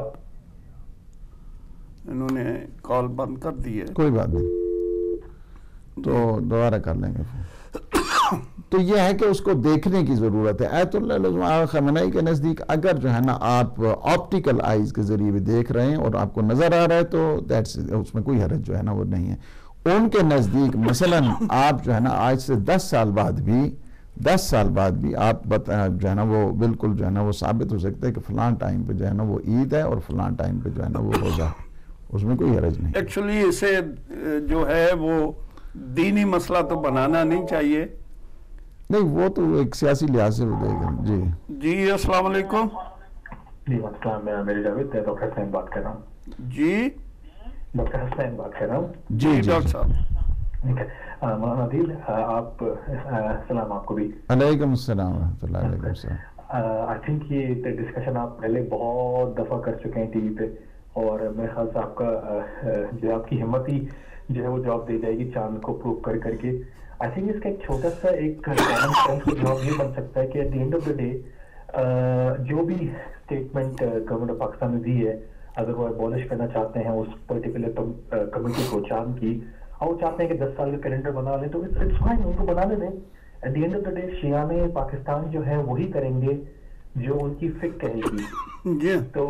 انہوں نے کال بند کر دی ہے۔ کوئی بات نہیں، تو دوبارہ کر لیں گے۔ تو یہ ہے کہ اس کو دیکھنے کی ضرورت ہے۔ آیت اللہ العظمہ خامنائی کے نزدیک اگر جو ہے نا آپ آپٹیکل آئیز کے ذریعے بھی دیکھ رہے ہیں اور آپ کو نظر آ رہا ہے تو اس میں کوئی حرج جو ہے نا وہ نہیں ہے۔ ان کے نزدیک مثلاً آپ جو ہے نا آج سے دس سال بعد بھی دس سال بعد بھی آپ جو ہے نا وہ بالکل جو ہے نا وہ ثابت ہو سکتا ہے کہ فلاں ٹائم پہ جو ہے نا وہ عید ہے اور فلاں ٹائم پہ جو ہے نا وہ روزہ، اس میں کوئی حرج نہیں۔ ایکچولی اسے جو ہے وہ دینی مسئلہ تو بنانا نہیں چاہیے۔ نہیں، وہ تو ایک سیاسی لحاظ سے دے گا۔ جی جی السلام علیکم۔ جی السلام، میں میری جاوید ڈاکٹر حسین بات کر رہا ہوں۔ جی ڈاکٹر حسین بات کر رہا ہوں۔ جی ڈاکٹر صاحب۔ ٹھیک ہے مولانا عادل، آپ السلام آپ کو بھی۔ علیکم السلام ورحمۃ اللہ۔ علیکم السلام۔ آئی تھنک یہ ڈسکشن آپ پہلے بہت دفعہ کر چکے ہیں ٹی وی پہ، اور میرے خیال سے آپ کا جو آپ کی ہمت ہی جو ہے وہ جواب دے جائے گی چاند کو پروو کر کر کے۔ آئی تھنک اس کا ایک چھوٹا سا ایک کامن سینس کا جواب یہ بن سکتا ہے کہ at the end of the day جو بھی اسٹیٹمنٹ گورنمنٹ آف پاکستان نے دی ہے، اگر وہ ایبولش کرنا چاہتے ہیں اس پرٹیکولر کمیٹی کو چاند کی، اور وہ چاہتے ہیں کہ دس سال کا کیلنڈر بنا لیں تو اٹس فائن، ان کو بنا لیں۔ At the end of the day شیعان پاکستان جو ہے وہی کریں گے جو ان کی فکر کہے گی۔ تو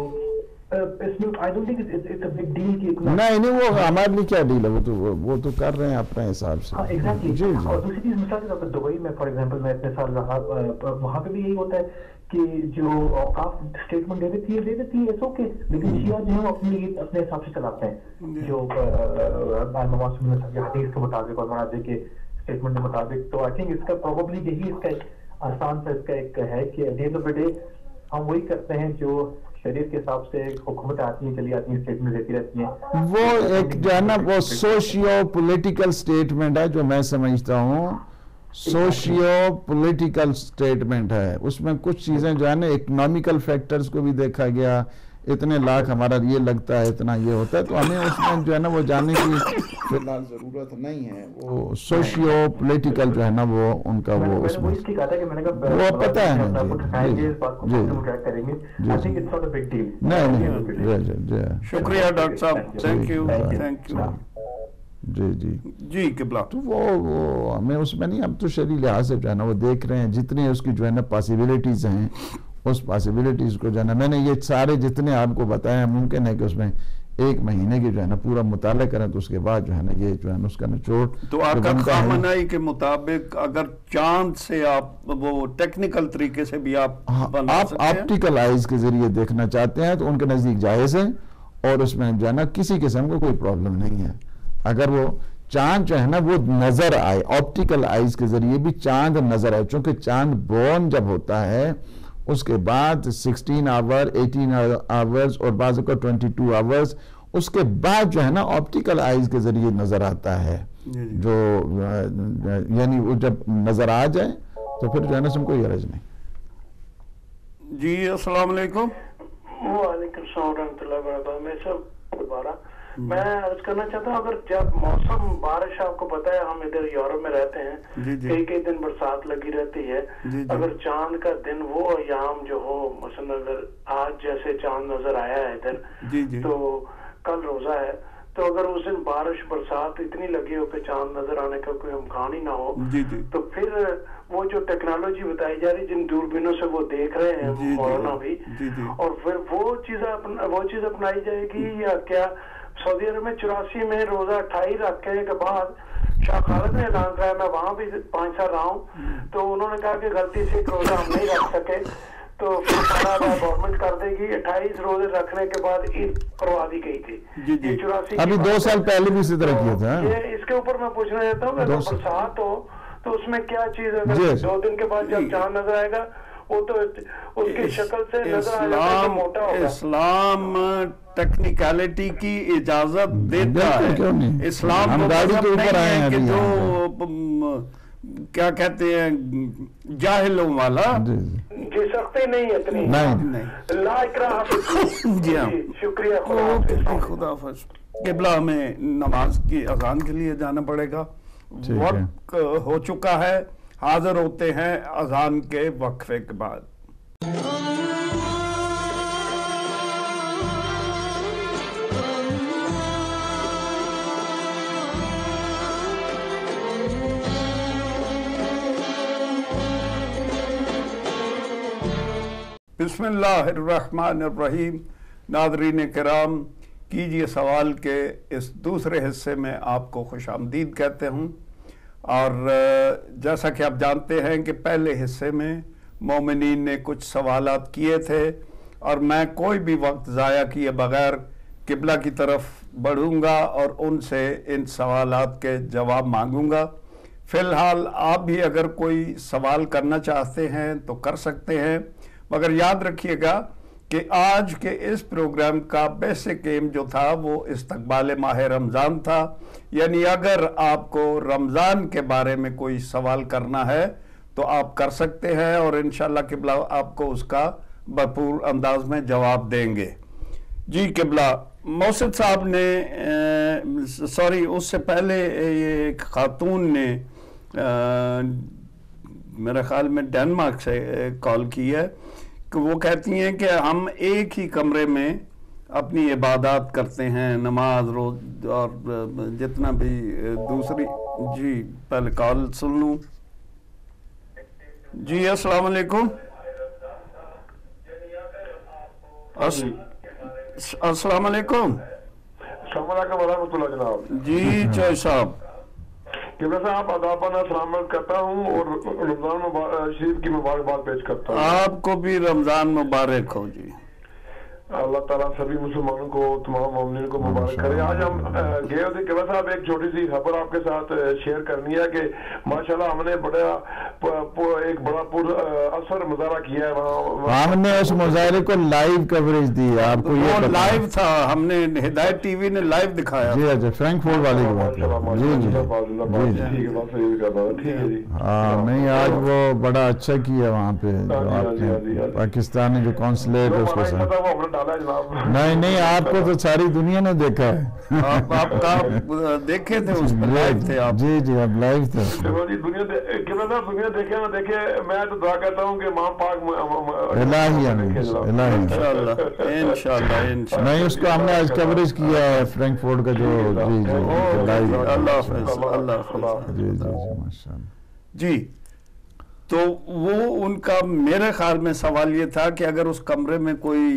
نہیں نہیں، وہ ہمارے لیے کیا ڈیل ہے، وہ تو وہ تو کر رہے ہیں اپنے حساب سے۔ ایگزیکٹلی۔ اور دوسری چیز مثال کے طور پہ دبئی میں فار ایگزامپل میں اتنے سال رہا، وہاں پہ بھی یہی ہوتا ہے کہ جو اوقاف اسٹیٹمنٹ دے دیتی ہے دے دیتی ہے اٹس اوکے، لیکن شیعہ جو ہے اپنی اپنے حساب سے چلاتے ہیں، جو حدیث کے مطابق اور مناظر کے اسٹیٹمنٹ کے مطابق۔ تو آئی تھنک اس کا پروبیبلی یہی اس کا ایک آسان سا اس کا ایک ہے کہ at the end of the day ہم وہی کرتے ہیں جو شریعت کے حساب سے حکومت آتی ہیں، چلی آتی ہیں، اسٹیٹمنٹ دیتی رہتی ہیں۔ وہ ایک جو ہے نا وہ سوشیو پولیٹیکل اسٹیٹمنٹ ہے جو میں سمجھتا ہوں سوشیو پولیٹیکل اسٹیٹمنٹ ہے، اس میں کچھ چیزیں جو ہے نا اکنامیکل فیکٹرز کو بھی دیکھا گیا، اتنے لاکھ ہمارا یہ لگتا ہے، اتنا یہ ہوتا ہے، تو ہمیں اس میں جو ہے نا وہ جاننے کی فی الحال ضرورت نہیں ہے۔ وہ سوشیو پولیٹیکل جو ہے نا وہ ان کا وہ اس میں وہ پتہ ہے نا۔ نہیں نہیں، شکریہ ڈاکٹر صاحب، تھینک یو تھینک یو۔ جی جی جی قبلہ، تو وہ وہ ہمیں اس میں نہیں، ہم تو شرعی لحاظ سے جو ہے نا وہ دیکھ رہے ہیں جتنی اس کی جو ہے نا پاسبلٹیز ہیں، اس پاسبلٹیز کو جو ہے نا میں نے یہ سارے جتنے آپ کو بتایا، ممکن ہے کہ اس میں ایک مہینے کی جو ہے نا پورا مطالعہ کریں تو اس کے بعد جو ہے نا یہ جو ہے نا اس کا نچوڑ تو آقا خامنائی کے مطابق اگر چاند سے آپ وہ ٹیکنیکل طریقے سے بھی آپ بنا سکتے ہیں، آپ آپٹیکل آئیز کے ذریعے دیکھنا چاہتے ہیں تو ان کے نزدیک جائز ہے، اور اس میں جو ہے نا کسی قسم کو کوئی پرابلم نہیں ہے۔ اگر وہ چاند جو ہے نا وہ نظر آئے، آپٹیکل آئیز کے ذریعے بھی چاند نظر آئے، چونکہ چاند بورن جب ہوتا ہے اس کے بعد سکسٹین آور ایٹین آورز اور بعض کا ٹوئنٹی ٹو آورز اس کے بعد جو ہے نا آپٹیکل آئیز کے ذریعے نظر آتا ہے، جو یعنی وہ جب نظر آ جائے تو پھر جو ہے نا اس میں کوئی حرج نہیں۔ جی السلام علیکم۔ وعلیکم السلام ورحمۃ اللہ وبرکاتہ۔ میں سب دوبارہ میں عرض کرنا چاہتا ہوں، اگر جب موسم بارش، آپ کو پتا ہے ہم ادھر یورپ میں رہتے ہیں، کئی کئی دن برسات لگی رہتی ہے، اگر چاند کا دن وہ ایام جو ہو، مثلا اگر آج جیسے چاند نظر آیا ہے ادھر تو کل روزہ ہے، تو اگر اس دن بارش برسات اتنی لگی ہو کہ چاند نظر آنے کا کوئی امکان ہی نہ ہو جی جی تو پھر وہ جو ٹیکنالوجی بتائی جا رہی جن دوربینوں سے وہ دیکھ رہے ہیں جی مولانا بھی جی جی اور پھر وہ چیز وہ چیز اپنائی جائے گی یا کیا؟ سعودی عرب میں چوراسی میں روزہ اٹھائی رکھنے کے بعد شاہ خالد نے اعلان کرایا، میں وہاں بھی پانچ سال رہا ہوں، تو انہوں نے کہا کہ غلطی سے ایک روزہ ہم نہیں رکھ سکے تو پھر سارا گورنمنٹ کر دے گی، اٹھائیس روزے رکھنے کے بعد عید کروا دی گئی تھی یہ چوراسی ابھی دو سال پہلے بھی اسی طرح کیا تھا۔ یہ اس کے اوپر میں پوچھنا چاہتا ہوں اگر برسات ہو تو اس میں کیا چیز ہے؟ دو دن کے بعد جب چاند نظر آئے گا وہ تو اس کی شکل سے نظر آ جاتا ہے موٹا ہوگا۔ اسلام ٹیکنیکلٹی کی اجازت دیتا ہے، اسلام کو مذہب نہیں ہے کہ جو کیا کہتے ہیں جاہلوں والا جی سختی نہیں ہے اتنی، لا اکراہ فی الدین۔ جی ہاں شکریہ، خدا حافظ۔ قبلہ ہمیں نماز کی اذان کے لیے جانا پڑے گا، وقت ہو چکا ہے، حاضر ہوتے ہیں اذان کے وقفے کے بعد۔ بسم اللہ الرحمن الرحیم۔ ناظرین کرام، کیجئے سوال کے اس دوسرے حصے میں آپ کو خوش آمدید کہتے ہوں، اور جیسا کہ آپ جانتے ہیں کہ پہلے حصے میں مومنین نے کچھ سوالات کیے تھے اور میں کوئی بھی وقت ضائع کیے بغیر قبلہ کی طرف بڑھوں گا اور ان سے ان سوالات کے جواب مانگوں گا۔ فی الحال آپ بھی اگر کوئی سوال کرنا چاہتے ہیں تو کر سکتے ہیں، مگر یاد رکھیے گا کہ آج کے اس پروگرام کا بیسک ایم جو تھا وہ استقبال ماہ رمضان تھا، یعنی اگر آپ کو رمضان کے بارے میں کوئی سوال کرنا ہے تو آپ کر سکتے ہیں اور انشاءاللہ قبلہ آپ کو اس کا بھرپور انداز میں جواب دیں گے۔ جی قبلہ، محسن صاحب نے سوری اس سے پہلے یہ ایک خاتون نے میرے خیال میں ڈینمارک سے کال کی ہے کہ وہ کہتی ہیں کہ ہم ایک ہی کمرے میں اپنی عبادات کرتے ہیں، نماز روز اور جتنا بھی دوسری۔ جی پہلے کال سن لوں۔ جی السلام علیکم۔ السلام علیکم۔ السلام علیکم ورحمۃ اللہ جناب۔ جی چوئی صاحب۔ کہ میں آپ ادابانہ سلامت کرتا ہوں اور رمضان شریف کی مبارکباد پیش کرتا ہوں۔ آپ کو بھی رمضان مبارک ہو جی۔ اللہ تعالیٰ سبھی مسلمانوں کو، تمام مومنین کو مبارک کرے۔ آج ہم گئے ہوتے کہ صاحب ایک چھوٹی سی خبر آپ کے ساتھ شیئر کرنی ہے کہ ماشاءاللہ ہم نے بڑا ایک بڑا پر اثر مظاہرہ کیا ہے وہاں۔ ہم نے اس مظاہرے کو لائیو کوریج دی ہے، آپ کو یہ لائیو تھا، ہم نے ہدایت ٹی وی نے لائیو دکھایا۔ جی اچھا، فرینکفورٹ والے کی بات ہے۔ جی جی جی ہاں، نہیں آج وہ بڑا اچھا کیا وہاں پہ جو آپ نے پاکستانی جو کونسلیٹ ہے اس کے ساتھ۔ نہیں نہیں، آپ کو تو ساری دنیا نے دیکھا ہے، آپ کا دیکھے تھے اس میں لائیو تھے آپ۔ جی جی آپ لائیو تھے۔ دنیا دیکھے نہ دیکھے، میں تو دعا کرتا ہوں کہ ماں پاک الہی آمین الہی انشاءاللہ انشاءاللہ انشاءاللہ۔ نہیں، اس کو ہم نے آج کوریج کیا ہے فرینکفورٹ کا جو جی جی لائیو۔ اللہ حافظ اللہ حافظ۔ جی جی جی ماشاءاللہ۔ جی تو وہ ان کا میرے خیال میں سوال یہ تھا کہ اگر اس کمرے میں کوئی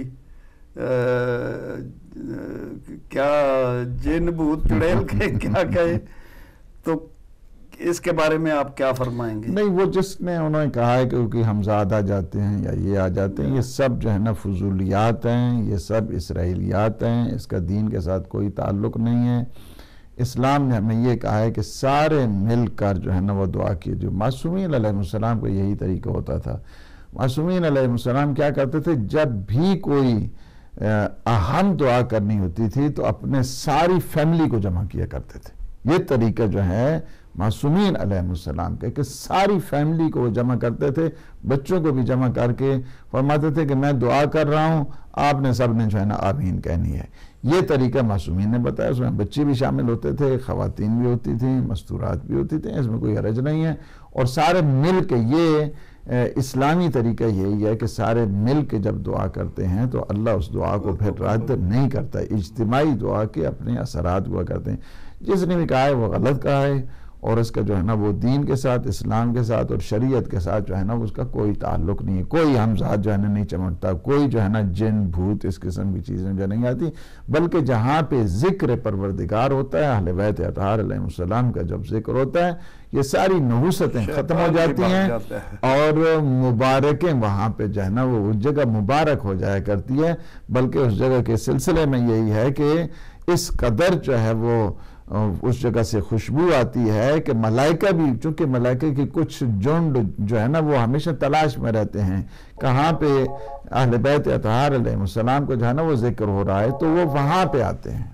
کیا جن بھوت چڑیل کے کیا کہے تو اس کے بارے میں آپ کیا فرمائیں گے؟ نہیں، وہ جس نے انہوں نے کہا ہے کہ کہ حمزاد آ جاتے ہیں یا یہ آ جاتے ہیں، یہ سب جو ہے نا فضولیات ہیں، یہ سب اسرائیلیات ہیں، اس کا دین کے ساتھ کوئی تعلق نہیں ہے۔ اسلام نے ہمیں یہ کہا ہے کہ سارے مل کر جو ہے نا وہ دعا کی۔ جو معصومین علیہ السلام کو یہی طریقہ ہوتا تھا۔ معصومین علیہ السلام کیا کرتے تھے؟ جب بھی کوئی اہم دعا کرنی ہوتی تھی تو اپنے ساری فیملی کو جمع کیا کرتے تھے۔ یہ طریقہ جو ہے معصومین علیہ السلام کے کہ ساری فیملی کو وہ جمع کرتے تھے، بچوں کو بھی جمع کر کے فرماتے تھے کہ میں دعا کر رہا ہوں، آپ نے سب نے جو ہے نا آمین کہنی ہے۔ یہ طریقہ معصومین نے بتایا، اس میں بچے بھی شامل ہوتے تھے، خواتین بھی ہوتی تھیں، مستورات بھی ہوتی تھیں، اس میں کوئی حرج نہیں ہے، اور سارے مل کے یہ اسلامی طریقہ یہی ہے کہ سارے مل کے جب دعا کرتے ہیں تو اللہ اس دعا کو پھر رد نہیں کرتا، اجتماعی دعا کے اپنے اثرات ہوا کرتے ہیں۔ جس نے بھی کہا ہے وہ غلط کہا ہے، اور اس کا جو ہے نا وہ دین کے ساتھ، اسلام کے ساتھ اور شریعت کے ساتھ جو ہے نا اس کا کوئی تعلق نہیں ہے، کوئی ہمزاد جو ہے نا نہیں چمٹتا، کوئی جو ہے نا جن بھوت اس قسم کی چیزیں جو نہیں آتی، بلکہ جہاں پہ ذکر پروردگار ہوتا ہے، اہل بیت اطہار علیہ السلام کا جب ذکر ہوتا ہے، یہ ساری نحوستیں ختم ہو جاتی ہیں اور مبارکیں وہاں پہ جو ہے نا وہ اس جگہ مبارک ہو جایا کرتی ہے۔ بلکہ اس جگہ کے سلسلے میں یہی ہے کہ اس قدر جو ہے وہ اس جگہ سے خوشبو آتی ہے کہ ملائکہ بھی، چونکہ ملائکہ کی کچھ جنڈ جو ہے نا وہ ہمیشہ تلاش میں رہتے ہیں کہاں پہ اہل بیت اطہار علیہ السلام کو جو ہے نا وہ ذکر ہو رہا ہے، تو وہ وہاں پہ آتے ہیں۔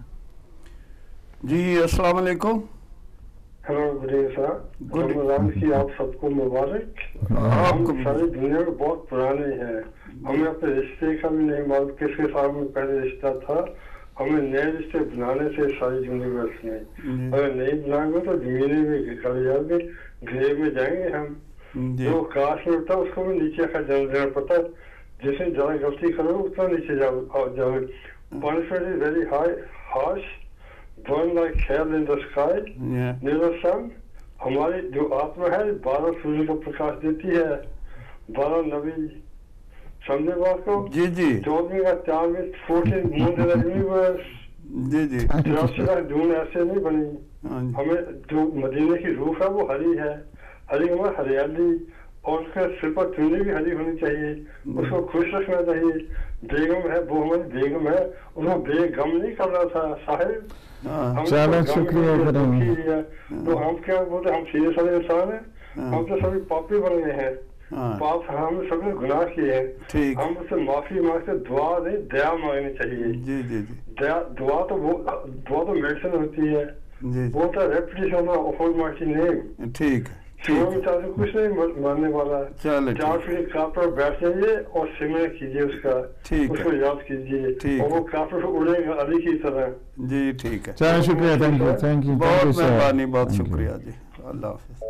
جی السلام علیکم۔ ہیلو صاحب، رمضان کی آپ سب کو مبارک۔ ہم ساری دنیا میں بہت پرانے ہیں، ہمیں اپنے رشتے کا بھی نہیں معلوم کس کے ساتھ میں پہلے رشتہ تھا، ہمیں نئے رشتے بنانے سے ساری یونیورس میں، اگر نہیں بنائیں گے تو زمینیں بھی گھر جائیں گے، گھر میں جائیں گے ہم۔ جو کاش میں ہوتا ہے اس کو بھی نیچے کا جان دینا پڑتا ہے، جس نے زیادہ غلطی کرو اتنا نیچے جاؤ۔ Punishment is very high harsh, burn like hell in the sky near the sun۔ ہماری جو آتما ہے بارہ سورج کو پرکاش دیتی ہے، بارہ نبی، سمجھے بات کو؟ جی جی چودھویں کا چاند میں fourteen moon in the universe، جی جی تراسی کا دون ایسے نہیں بنی۔ ہمیں جو مدینے کی روح ہے وہ ہری ہے، ہری ہمیں ہریالی، اور اس کے سر پر چننی بھی ہری ہونی چاہیے، اس کو خوش رکھنا چاہیے۔ بیگم ہے وہ ہماری بیگم ہے، اس کو بے غم نہیں کرنا تھا صاحب۔ چلو شکریہ کریں گے۔ تو ہم کیا بولتے ہیں، ہم سیدھے سادے انسان ہیں، ہم تو سبھی پاپی بن گئے ہیں، پاپ ہم سب نے گناہ کیے ہیں، ہم اس سے معافی مانگ کے دعا نہیں دیا مانگنی چاہیے۔ جی جی جی دعا تو دعا تو میڈیسن ہوتی ہے، وہ تو ریپٹیشن آف آلمائٹی نیم۔ ٹھیک ہے، کچھ نہیں ماننے والا ہے، چار فٹ کاپ پر بیٹھ جائیے اور سمرن کیجیے اس کا، اس کو یاد کیجیے، اور وہ کاپ پر اڑے گا علی کی طرح۔ جی ٹھیک ہے، چلو شکریہ، تھینک یو تھینک یو، بہت مہربانی، بہت شکریہ جی، اللہ حافظ۔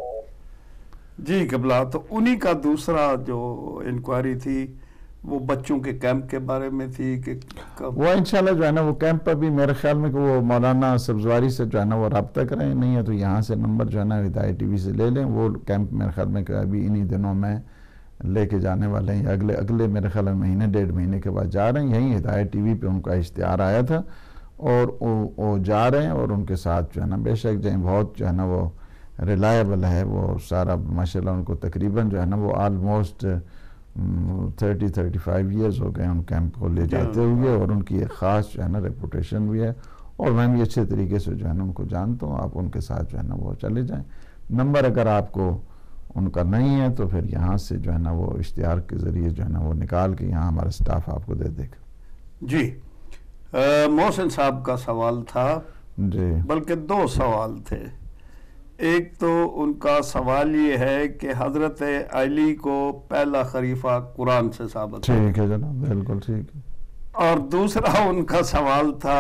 جی قبلہ، تو انہی کا دوسرا جو انکوائری تھی وہ بچوں کے کیمپ کے بارے میں تھی کہ وہ انشاءاللہ جو ہے نا وہ کیمپ پر بھی میرے خیال میں کہ وہ مولانا سبزواری سے جو ہے نا وہ رابطہ کریں، نہیں ہے تو یہاں سے نمبر جو ہے نا ہدایت ٹی وی سے لے لیں۔ وہ کیمپ میرے خیال میں کہ ابھی انہی دنوں میں لے کے جانے والے ہیں، اگلے اگلے میرے خیال میں مہینے ڈیڑھ مہینے کے بعد جا رہے ہیں۔ یہیں ہدایت ٹی وی پہ ان کا اشتہار آیا تھا اور وہ جا رہے ہیں، اور ان کے ساتھ جو ہے نا بے شک جو ہے بہت جو ہے نا وہ ریلائبل ہے، وہ سارا ماشاءاللہ ان کو تقریباً جو ہے نا وہ almost thirty thirty five years ہو گئے ان کیمپ کو لے جاتے ہوئے، اور ان کی ایک خاص جو ہے نا ریپوٹیشن بھی ہے، اور میں بھی اچھے طریقے سے جو ہے نا ان کو جانتا ہوں۔ آپ ان کے ساتھ جو ہے نا وہ چلے جائیں۔ نمبر اگر آپ کو ان کا نہیں ہے تو پھر یہاں سے جو ہے نا وہ اشتہار کے ذریعے جو ہے نا وہ نکال کے یہاں ہمارا سٹاف آپ کو دے دے گا۔ جی محسن صاحب کا سوال تھا، جی بلکہ دو سوال تھے۔ ایک تو ان کا سوال یہ ہے کہ حضرت علی کو پہلا خلیفہ قرآن سے ثابت ہے، ٹھیک ہے جناب، بالکل ٹھیک ہے۔ اور دوسرا ان کا سوال تھا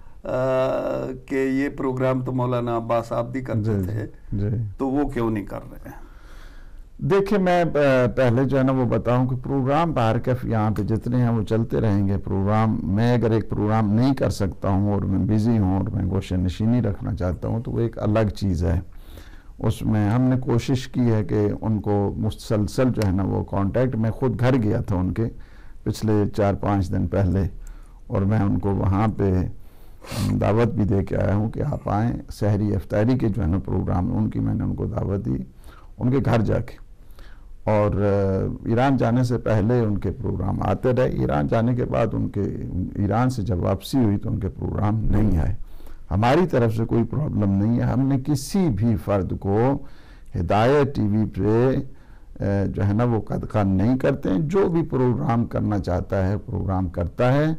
کہ یہ پروگرام تو مولانا عباس صاحب بھی کرتے تھے، تو وہ کیوں نہیں کر رہے ہیں؟ دیکھیں میں پہلے جو ہے نا وہ بتاؤں کہ پروگرام باہر کے یہاں پہ جتنے ہیں وہ چلتے رہیں گے۔ پروگرام میں اگر ایک پروگرام نہیں کر سکتا ہوں اور میں بیزی ہوں اور میں گوشہ نشینی رکھنا چاہتا ہوں تو وہ ایک الگ چیز ہے۔ اس میں ہم نے کوشش کی ہے کہ ان کو مسلسل جو ہے نا وہ کانٹیکٹ، میں خود گھر گیا تھا ان کے پچھلے چار پانچ دن پہلے، اور میں ان کو وہاں پہ دعوت بھی دے کے آیا ہوں کہ آپ آئیں۔ سحری افطاری کے جو ہے نا پروگرام ان کی میں نے ان کو دعوت دی ان کے گھر جا کے، اور ایران جانے سے پہلے ان کے پروگرام آتے رہے۔ ایران جانے کے بعد ان کے ایران سے جب واپسی ہوئی تو ان کے پروگرام نہیں آئے۔ ہماری طرف سے کوئی پرابلم نہیں ہے، ہم نے کسی بھی فرد کو ہدایت ٹی وی پہ جو ہے نا وہ قدغن نہیں کرتے ہیں۔ جو بھی پروگرام کرنا چاہتا ہے پروگرام کرتا ہے،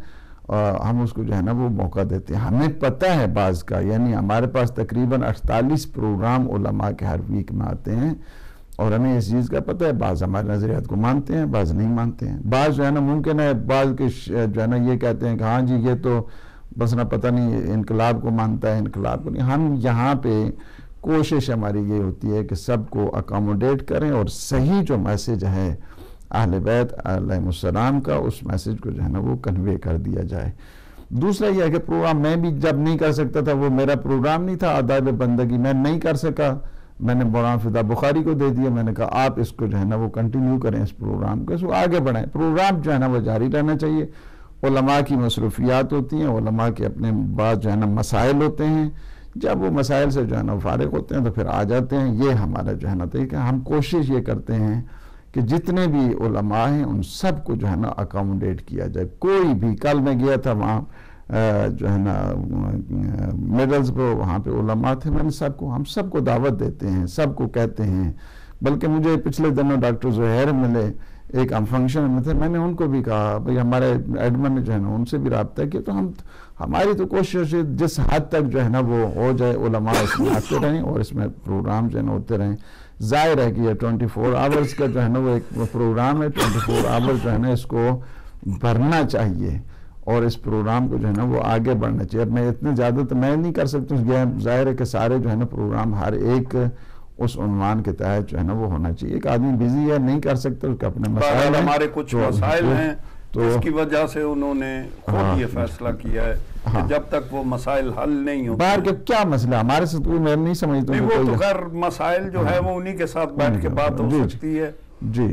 ہم اس کو جو ہے نا وہ موقع دیتے ہیں. ہمیں پتہ ہے بعض کا، یعنی ہمارے پاس تقریباً اڑتالیس پروگرام علماء کے ہر ویک میں آتے ہیں اور ہمیں اس چیز کا پتہ ہے بعض ہمارے نظریات کو مانتے ہیں، بعض نہیں مانتے ہیں. بعض جو ہے نا ممکن ہے بعض کے جو ہے نا یہ کہتے ہیں کہ ہاں جی یہ تو بس نہ پتہ نہیں انقلاب کو مانتا ہے، انقلاب کو نہیں. ہم یہاں پہ کوشش ہماری یہ ہوتی ہے کہ سب کو اکاموڈیٹ کریں اور صحیح جو میسج ہے اہل بیت علیہ السلام کا اس میسج کو جو ہے نا وہ کنوے کر دیا جائے. دوسرا یہ ہے کہ پروگرام میں بھی جب نہیں کر سکتا تھا، وہ میرا پروگرام نہیں تھا آداب بندگی، میں نہیں کر سکا، میں نے مولانا فدا بخاری کو دے دیا. میں نے کہا آپ اس کو جو ہے نا وہ کنٹینیو کریں، اس پروگرام کو، اس کو آگے بڑھائیں. پروگرام جو ہے نا وہ جاری رہنا چاہیے. علماء کی مصروفیات ہوتی ہیں، علماء کے اپنے بعض جو ہے نا مسائل ہوتے ہیں، جب وہ مسائل سے جو ہے نا فارغ ہوتے ہیں تو پھر آ جاتے ہیں. یہ ہمارا جو ہے نا طریقہ. ہم کوشش یہ کرتے ہیں کہ جتنے بھی علماء ہیں ان سب کو جو ہے نا اکاموڈیٹ کیا جائے. کوئی بھی، کل میں گیا تھا وہاں جو ہے نا میڈلز پہ، وہاں پہ علماء تھے، میں نے سب کو، ہم سب کو دعوت دیتے ہیں، سب کو کہتے ہیں. بلکہ مجھے پچھلے دنوں ڈاکٹر زہیر ملے، ایک ہم فنکشن میں تھے، میں نے ان کو بھی کہا بھئی ہمارے ایڈمن نے جو ہے نا ان سے بھی رابطہ کیا. تو ہم ہماری تو کوشش ہے جس حد تک جو ہے نا وہ ہو جائے، علماء اس میں آتے رہیں اور اس میں پروگرام جو ہے نا ہوتے رہیں. ظاہر ہے کہ یہ ٹوئنٹی فور آورز کا جو ہے نا وہ ایک پروگرام ہے، ٹوئنٹی فور آورز جو ہے نا اس کو بھرنا چاہیے اور اس پروگرام کو جو ہے نا وہ آگے بڑھنا چاہیے. اب میں اتنے زیادہ تو میں نہیں کر سکتا ہوں، ظاہر ہے کہ سارے جو ہے نا پروگرام ہر ایک اس عنوان کے تحت جو ہے نا وہ ہونا چاہیے. ایک آدمی بزی ہے، نہیں کر سکتا، اس کے اپنے مسائل ہیں، ہمارے کچھ مسائل ہیں تو اس کی وجہ سے انہوں نے خود یہ فیصلہ کیا ہے کہ جب تک وہ مسائل حل نہیں ہوتے. باہر کے کیا مسئلہ ہمارے سے تو میں نہیں سمجھتا ہوں. وہ تو خیر مسائل جو ہے وہ انہی کے ساتھ بیٹھ کے بات ہو سکتی ہے جی.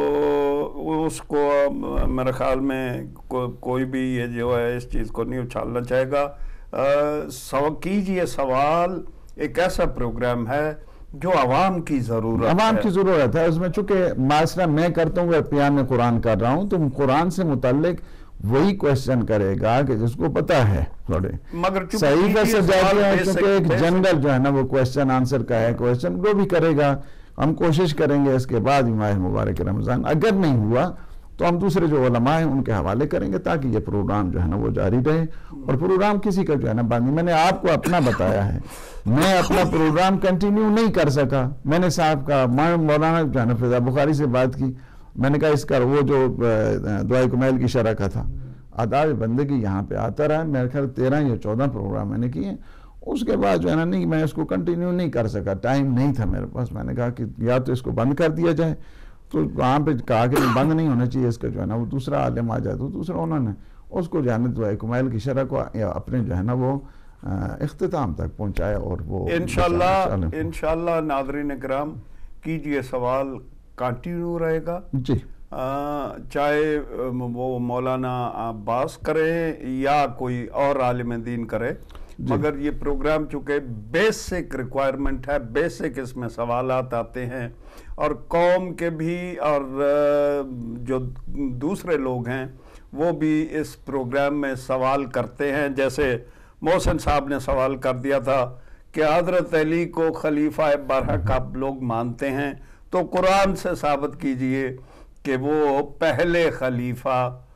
تو اس کو میرے خیال میں کوئی بھی یہ جو ہے اس چیز کو نہیں اچھالنا چاہے گا. کیجئے سوال ایک ایسا پروگرام ہے جو عوام کی ضرورت ہے، عوام کی ضرورت ہے. اس میں چونکہ معاشرہ میں کرتا ہوں پیام قرآن کر رہا ہوں تو قرآن سے متعلق وہی کوشچن کرے گا کہ جس کو پتا ہے. تھوڑے مگر صحیح کا سے جاتے ہیں چونکہ ایک جنرل جو ہے نا وہ کوشچن آنسر کا ہے، کوشچن وہ بھی کرے گا. ہم کوشش کریں گے اس کے بعد ماہ مبارک رمضان اگر نہیں ہوا تو ہم دوسرے جو علماء ہیں ان کے حوالے کریں گے تاکہ یہ پروگرام جو ہے نا وہ جاری رہے. اور پروگرام کسی کا جو ہے نا باندھی، میں نے آپ کو اپنا بتایا ہے، میں اپنا پروگرام کنٹینیو نہیں کر سکا. میں نے صاحب کا مولانا جو ہے نا فضا بخاری سے بات کی، میں نے کہا اس کا وہ جو دعائے کمیل کی شرح کا تھا آداب بندگی یہاں پہ آتا رہا، میرے خیال تیرہ یا چودہ پروگرام میں نے کیے. اس کے بعد جو ہے نا نہیں، میں اس کو کنٹینیو نہیں کر سکا، ٹائم نہیں تھا میرے پاس. میں نے کہا کہ یا تو اس کو بند کر دیا جائے، تو وہاں پہ کہا کہ بند نہیں ہونا چاہیے، اس کا جو ہے نا وہ دوسرا عالم آ جائے. تو دوسرا انہوں نے اس کو جو ہے نا دعائے کمیل کی شرح کو اپنے جو ہے نا وہ اختتام تک پہنچایا. اور وہ انشاءاللہ انشاءاللہ ناظرین کرام کیجئے سوال کنٹینیو رہے گا، جی چاہے وہ مولانا عباس کرے یا کوئی اور عالم دین کرے. مگر یہ پروگرام چونکہ بیسک ریکوائرمنٹ ہے، بیسک اس میں سوالات آتے ہیں اور قوم کے بھی اور جو دوسرے لوگ ہیں وہ بھی اس پروگرام میں سوال کرتے ہیں. جیسے محسن صاحب نے سوال کر دیا تھا کہ حضرت علی کو خلیفہ برحق آپ لوگ مانتے ہیں تو قرآن سے ثابت کیجئے کہ وہ پہلے خلیفہ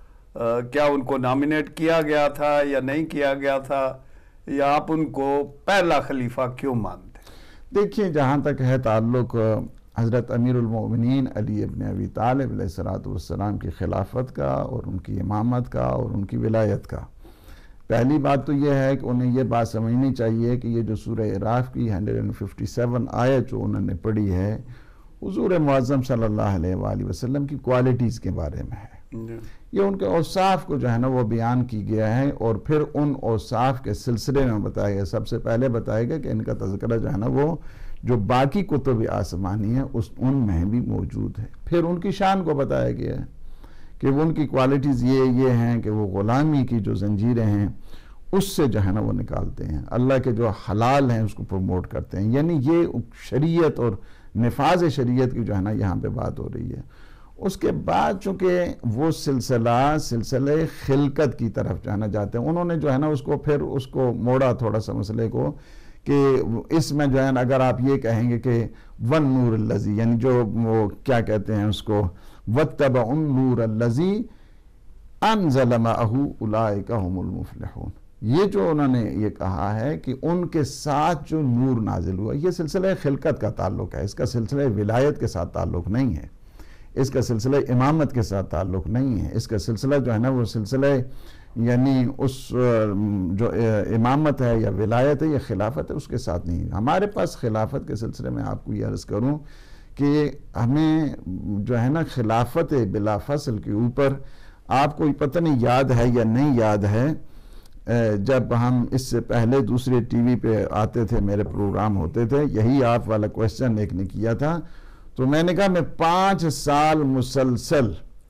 کیا ان کو نامینیٹ کیا گیا تھا یا نہیں کیا گیا تھا، یا آپ ان کو پہلا خلیفہ کیوں مانتے؟ دیکھیے جہاں تک ہے تعلق حضرت امیر المومنین علی ابن ابی طالب علیہ السلام کی خلافت کا اور ان کی امامت کا اور ان کی ولایت کا، پہلی بات تو یہ ہے کہ انہیں یہ بات سمجھنی چاہیے کہ یہ جو سورہ اعراف کی ایک سو سون آیت جو انہوں نے پڑھی ہے حضور معظم صلی اللہ علیہ وآلہ وسلم کی کوالٹیز کے بارے میں ہے. یہ ان کے اوصاف کو جو ہے نا وہ بیان کی گیا ہے اور پھر ان اوصاف کے سلسلے میں بتایا گیا. سب سے پہلے بتایا گیا کہ ان کا تذکرہ جو ہے نا وہ جو باقی کتب آسمانی ہے اس ان میں بھی موجود ہے. پھر ان کی شان کو بتایا گیا ہے کہ وہ ان کی کوالٹیز یہ یہ ہیں کہ وہ غلامی کی جو زنجیریں ہیں اس سے جو ہے نا وہ نکالتے ہیں، اللہ کے جو حلال ہیں اس کو پروموٹ کرتے ہیں. یعنی یہ شریعت اور نفاذ شریعت کی جو ہے نا یہاں پہ بات ہو رہی ہے. اس کے بعد چونکہ وہ سلسلہ سلسلہ خلقت کی طرف جو ہے نا جاتے ہیں، انہوں نے جو ہے نا اس کو پھر اس کو موڑا تھوڑا سا مسئلے کو کہ اس میں جو ہے نا اگر آپ یہ کہیں گے کہ ون نور الذی، یعنی جو وہ کیا کہتے ہیں اس کو وَاتَّبَعُوا النُّورَ الَّذِي، انزل معہ اولئک هم المفلحون. یہ جو انہوں نے یہ کہا ہے کہ ان کے ساتھ جو نور نازل ہوا، یہ سلسلہ خلقت کا تعلق ہے، اس کا سلسلہ ولایت کے ساتھ تعلق نہیں ہے، اس کا سلسلہ امامت کے ساتھ تعلق نہیں ہے، اس کا سلسلہ جو ہے نا وہ سلسلہ یعنی اس جو امامت ہے یا ولایت ہے یا خلافت ہے اس کے ساتھ نہیں ہے. ہمارے پاس خلافت کے سلسلے میں آپ کو یہ عرض کروں کہ ہمیں جو ہے نا خلافت بلا فصل کے اوپر آپ کو پتہ نہیں یاد ہے یا نہیں یاد ہے، جب ہم اس سے پہلے دوسرے ٹی وی پہ آتے تھے، میرے پروگرام ہوتے تھے، یہی آپ والا کویسچن ایک نے کیا تھا، تو میں نے کہا میں پانچ سال مسلسل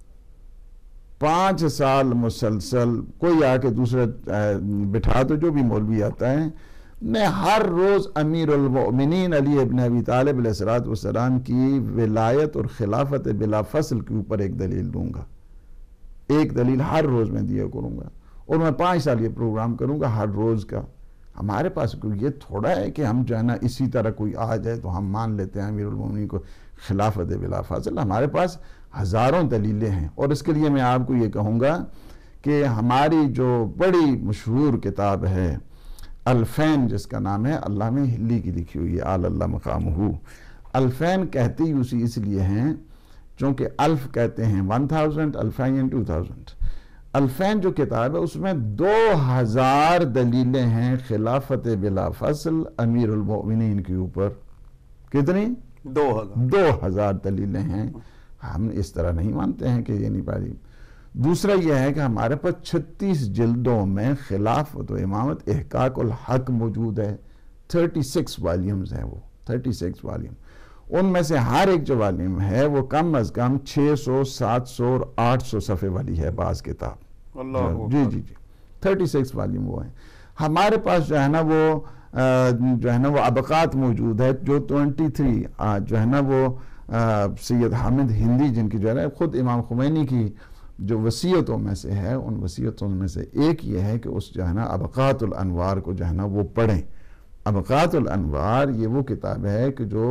پانچ سال مسلسل کوئی آ کے دوسرا بٹھا تو جو بھی مولوی آتا ہے، میں ہر روز امیر المؤمنین علی ابن ابی طالب علیہ السلام کی ولایت اور خلافت بلا فصل کے اوپر ایک دلیل دوں گا، ایک دلیل ہر روز میں دیا کروں گا، اور میں پانچ سال یہ پروگرام کروں گا ہر روز کا. ہمارے پاس کوئی یہ تھوڑا ہے کہ ہم جو ہے نا اسی طرح کوئی آ جائے تو ہم مان لیتے ہیں امیر المومنین کو خلافت بلا فاصل. ہمارے پاس ہزاروں دلیلیں ہیں، اور اس کے لیے میں آپ کو یہ کہوں گا کہ ہماری جو بڑی مشہور کتاب ہے الفین، جس کا نام ہے علامہ ہلی کی لکھی ہوئی ہے، آل اللہ مقامہ. الفین کہتے ہی اسی اس لیے ہیں چونکہ الف کہتے ہیں ون تھاؤزنڈ، الفین ٹو تھاؤزنڈ. الفین جو کتاب ہے اس میں دو ہزار دلیلیں ہیں خلافت بلا فصل امیر المؤمنین کے اوپر. کتنی؟ دو ہزار دو ہزار دلیلیں ہیں. ہم اس طرح نہیں مانتے ہیں کہ یہ نہیں پاری. دوسرا یہ ہے کہ ہمارے پاس چھتیس جلدوں میں خلافت و امامت احقاق الحق موجود ہے. تھرٹی سکس والیومز ہیں وہ، تھرٹی سکس والیوم. ان میں سے ہر ایک جو والیوم ہے وہ کم از کم چھ سو سات سو اور آٹھ سو صفحے والی ہے بعض کتاب. اللہ جی جی جی تھرٹی سکس والیوم وہ ہیں. ہمارے پاس جو ہے نا وہ جو ہے نا وہ ابقات موجود ہے جو ٹوینٹی تھری جو ہے نا وہ سید حامد ہندی جن کی جو ہے نا خود امام خمینی کی جو وصیتوں میں سے ہے، ان وصیتوں میں سے ایک یہ ہے کہ اس جو ہے نا ابقات الانوار کو جو ہے نا وہ پڑھیں. ابقات الانوار یہ وہ کتاب ہے کہ جو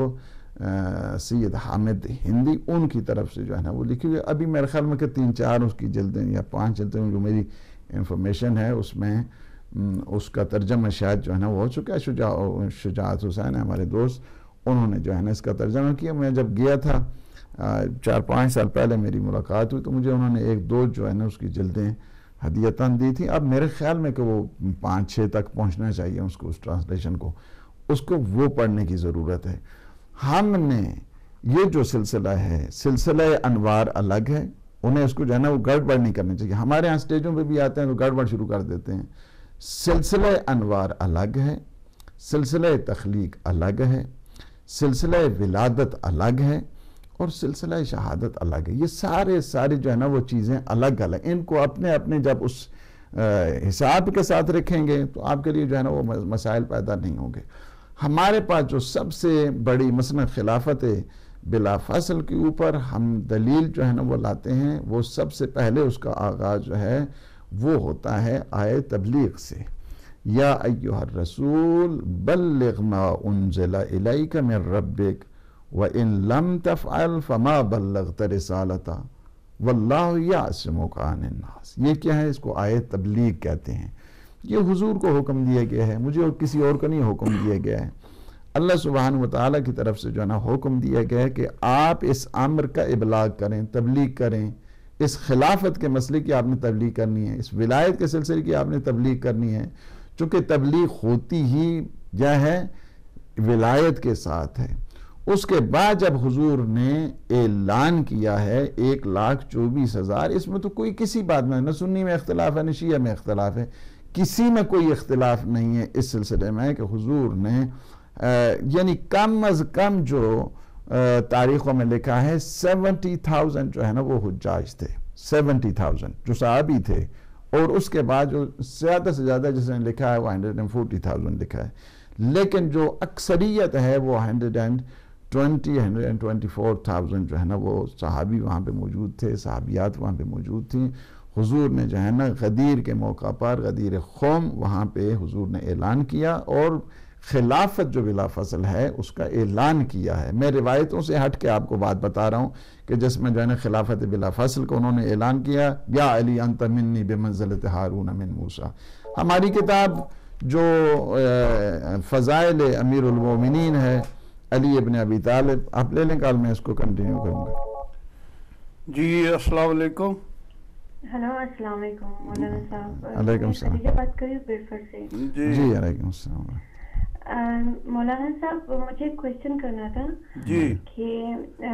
سید حامد ہندی ان کی طرف سے جو ہے نا وہ لکھی ہوئی. ابھی میرے خیال میں کہ تین چار اس کی جلدیں یا پانچ جلدیں جو میری انفارمیشن ہے اس میں اس کا ترجمہ شاید جو ہے نا وہ ہو چکا ہے. شجاع شجاعت حسین ہمارے دوست، انہوں نے جو ہے نا اس کا ترجمہ کیا. میں جب گیا تھا چار پانچ سال پہلے میری ملاقات ہوئی تو مجھے انہوں نے ایک دو جو ہے نا اس کی جلدیں ہدیتاً دی تھیں. اب میرے خیال میں کہ وہ پانچ چھ تک پہنچنا چاہیے اس کو، اس ٹرانسلیشن کو، اس کو وہ پڑھنے کی ضرورت ہے. ہم نے یہ جو سلسلہ ہے سلسلہ انوار الگ ہے، انہیں اس کو جو ہے نا وہ گڑبڑ نہیں کرنی چاہیے. ہمارے ہاں اسٹیجوں پہ بھی آتے ہیں تو گڑبڑ شروع کر دیتے ہیں. سلسلہ انوار الگ ہے، سلسلہ تخلیق الگ ہے، سلسلہ ولادت الگ ہے، اور سلسلہ شہادت الگ ہے. یہ سارے سارے جو ہے نا وہ چیزیں الگ الگ. ان کو اپنے اپنے جب اس حساب کے ساتھ رکھیں گے تو آپ کے لیے جو ہے نا وہ مسائل پیدا نہیں ہوں گے. ہمارے پاس جو سب سے بڑی مثلا خلافت بلا فصل کے اوپر ہم دلیل جو ہے نا وہ لاتے ہیں، وہ سب سے پہلے اس کا آغاز جو ہے وہ ہوتا ہے آیہ تبلیغ سے. یا ایہا الرسول بلغ ما انزل الیک من ربک وَإِن لَمْ تَفْعَلْ فَمَا بَلَّغْتَ رِسَالَتَهُ وَاللَّهُ يَعْصِمُكَ عَنِ النَّاسِ. یہ کیا ہے؟ اس کو آیت تبلیغ کہتے ہیں. یہ حضور کو حکم دیا گیا ہے، مجھے اور کسی اور کو نہیں حکم دیا گیا ہے. اللہ سبحانہ وتعالیٰ کی طرف سے جو ہے نا حکم دیا گیا ہے کہ آپ اس امر کا ابلاغ کریں، تبلیغ کریں. اس خلافت کے مسئلے کی آپ نے تبلیغ کرنی ہے، اس ولایت کے سلسلے کی آپ نے تبلیغ کرنی ہے، چونکہ تبلیغ ہوتی ہی کیا ہے؟ ولایت کے ساتھ ہے. اس کے بعد جب حضور نے اعلان کیا ہے ایک لاکھ چوبیس ہزار، اس میں تو کوئی کسی بات میں نہ سنی میں اختلاف ہے نہ شیعہ میں اختلاف ہے، کسی میں کوئی اختلاف نہیں ہے اس سلسلے میں کہ حضور نے یعنی کم از کم جو تاریخوں میں لکھا ہے سیونٹی تھاؤزنڈ جو ہے نا وہ حجاج تھے، سیونٹی تھاؤزنڈ جو صحابی تھے، اور اس کے بعد جو زیادہ سے زیادہ جس نے لکھا ہے وہ ہنڈریڈ اینڈ فورٹی تھاؤزنڈ لکھا ہے. لیکن جو اکثریت ہے وہ hundred and twenty hundred and twenty four thousand جو ہے نا وہ صحابی وہاں پہ موجود تھے، صحابیات وہاں پہ موجود تھیں. حضور نے جو ہے نا غدیر کے موقع پر غدیر قوم وہاں پہ حضور نے اعلان کیا، اور خلافت جو بلا فصل ہے اس کا اعلان کیا ہے. میں روایتوں سے ہٹ کے آپ کو بات بتا رہا ہوں کہ جس میں جو ہے نا خلافت بلا فصل کو انہوں نے اعلان کیا, یا علی انت منی بمنزلت ہارون من موسیٰ. ہماری کتاب جو فضائل امیر المومنین ہے علی ابن ابی طالب, آپ لے لیں کال, میں اس کو کنٹینیو کروں گا. جی السلام علیکم. ہلو السلام علیکم مولانا صاحب. علیکم السلام. بات کری بیڈفورڈ سے. جی علیکم السلام. مولانا صاحب مجھے ایک کوشچن کرنا تھا جی کہ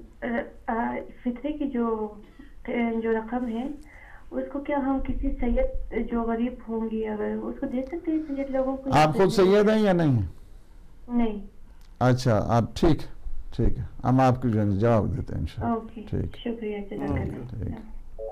فطرے کی جو جو رقم ہے اس کو کیا ہم کسی سید جو غریب ہوں گی اگر اس کو دے سکتے ہیں سید لوگوں کو؟ آپ خود سید ہیں یا نہیں؟ نہیں. اچھا آپ ٹھیک ٹھیک ہے, ہم آپ کو جواب دیتے ہیں انشاءاللہ. اوکے ٹھیک شکریہ جزاک اللہ.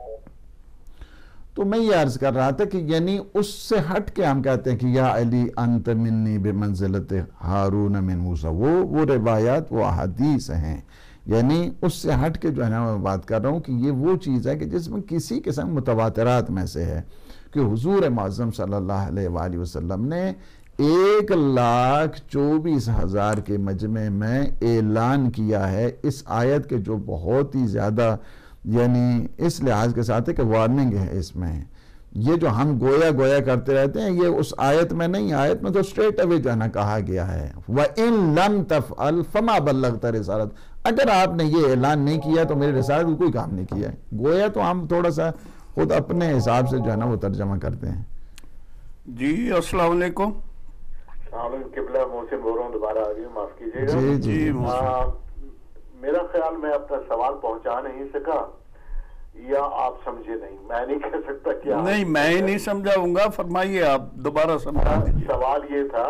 تو میں یہ عرض کر رہا تھا کہ یعنی اس سے ہٹ کے ہم کہتے ہیں کہ یا علی انت منی بمنزلت ہارون من موسیٰ, وہ وہ روایات وہ احادیث ہیں. یعنی اس سے ہٹ کے جو ہے نا میں بات کر رہا ہوں کہ یہ وہ چیز ہے کہ جس میں کسی قسم متواترات میں سے ہے کہ حضور معظم صلی اللہ علیہ وآلہ وسلم نے ایک لاکھ چوبیس ہزار کے مجمع میں اعلان کیا ہے اس آیت کے, جو بہت ہی زیادہ یعنی اس لحاظ کے ساتھ ہے کہ وارننگ ہے اس میں. یہ جو ہم گویا گویا کرتے رہتے ہیں یہ اس آیت میں نہیں, آیت میں تو اسٹریٹ اوے جو ہے نا کہا گیا ہے وَإِن لَمْ تَفْعَلْ فَمَا بَلَّغْتَ رِسَالَتَ. اگر آپ نے یہ اعلان نہیں کیا تو میرے رسالت کو کوئی کام نہیں کیا ہے. گویا تو ہم تھوڑا سا خود اپنے حساب سے جو ہے نا وہ ترجمہ کرتے ہیں. جی السلام علیکم. السلام علیکم قبلہ, محسن بول رہا ہوں, دوبارہ آ گئی, معاف کیجیے گا. جی جی میرا خیال میں اپنا سوال پہنچا نہیں سکا یا آپ سمجھے نہیں, میں نہیں کہہ سکتا کیا. نہیں میں ہی نہیں سمجھاؤں گا, فرمائیے آپ دوبارہ سمجھا دیجیے. سوال یہ تھا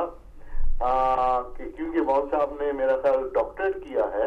کہ کیونکہ مول صاحب نے میرا خیال ڈاکٹریٹ کیا ہے.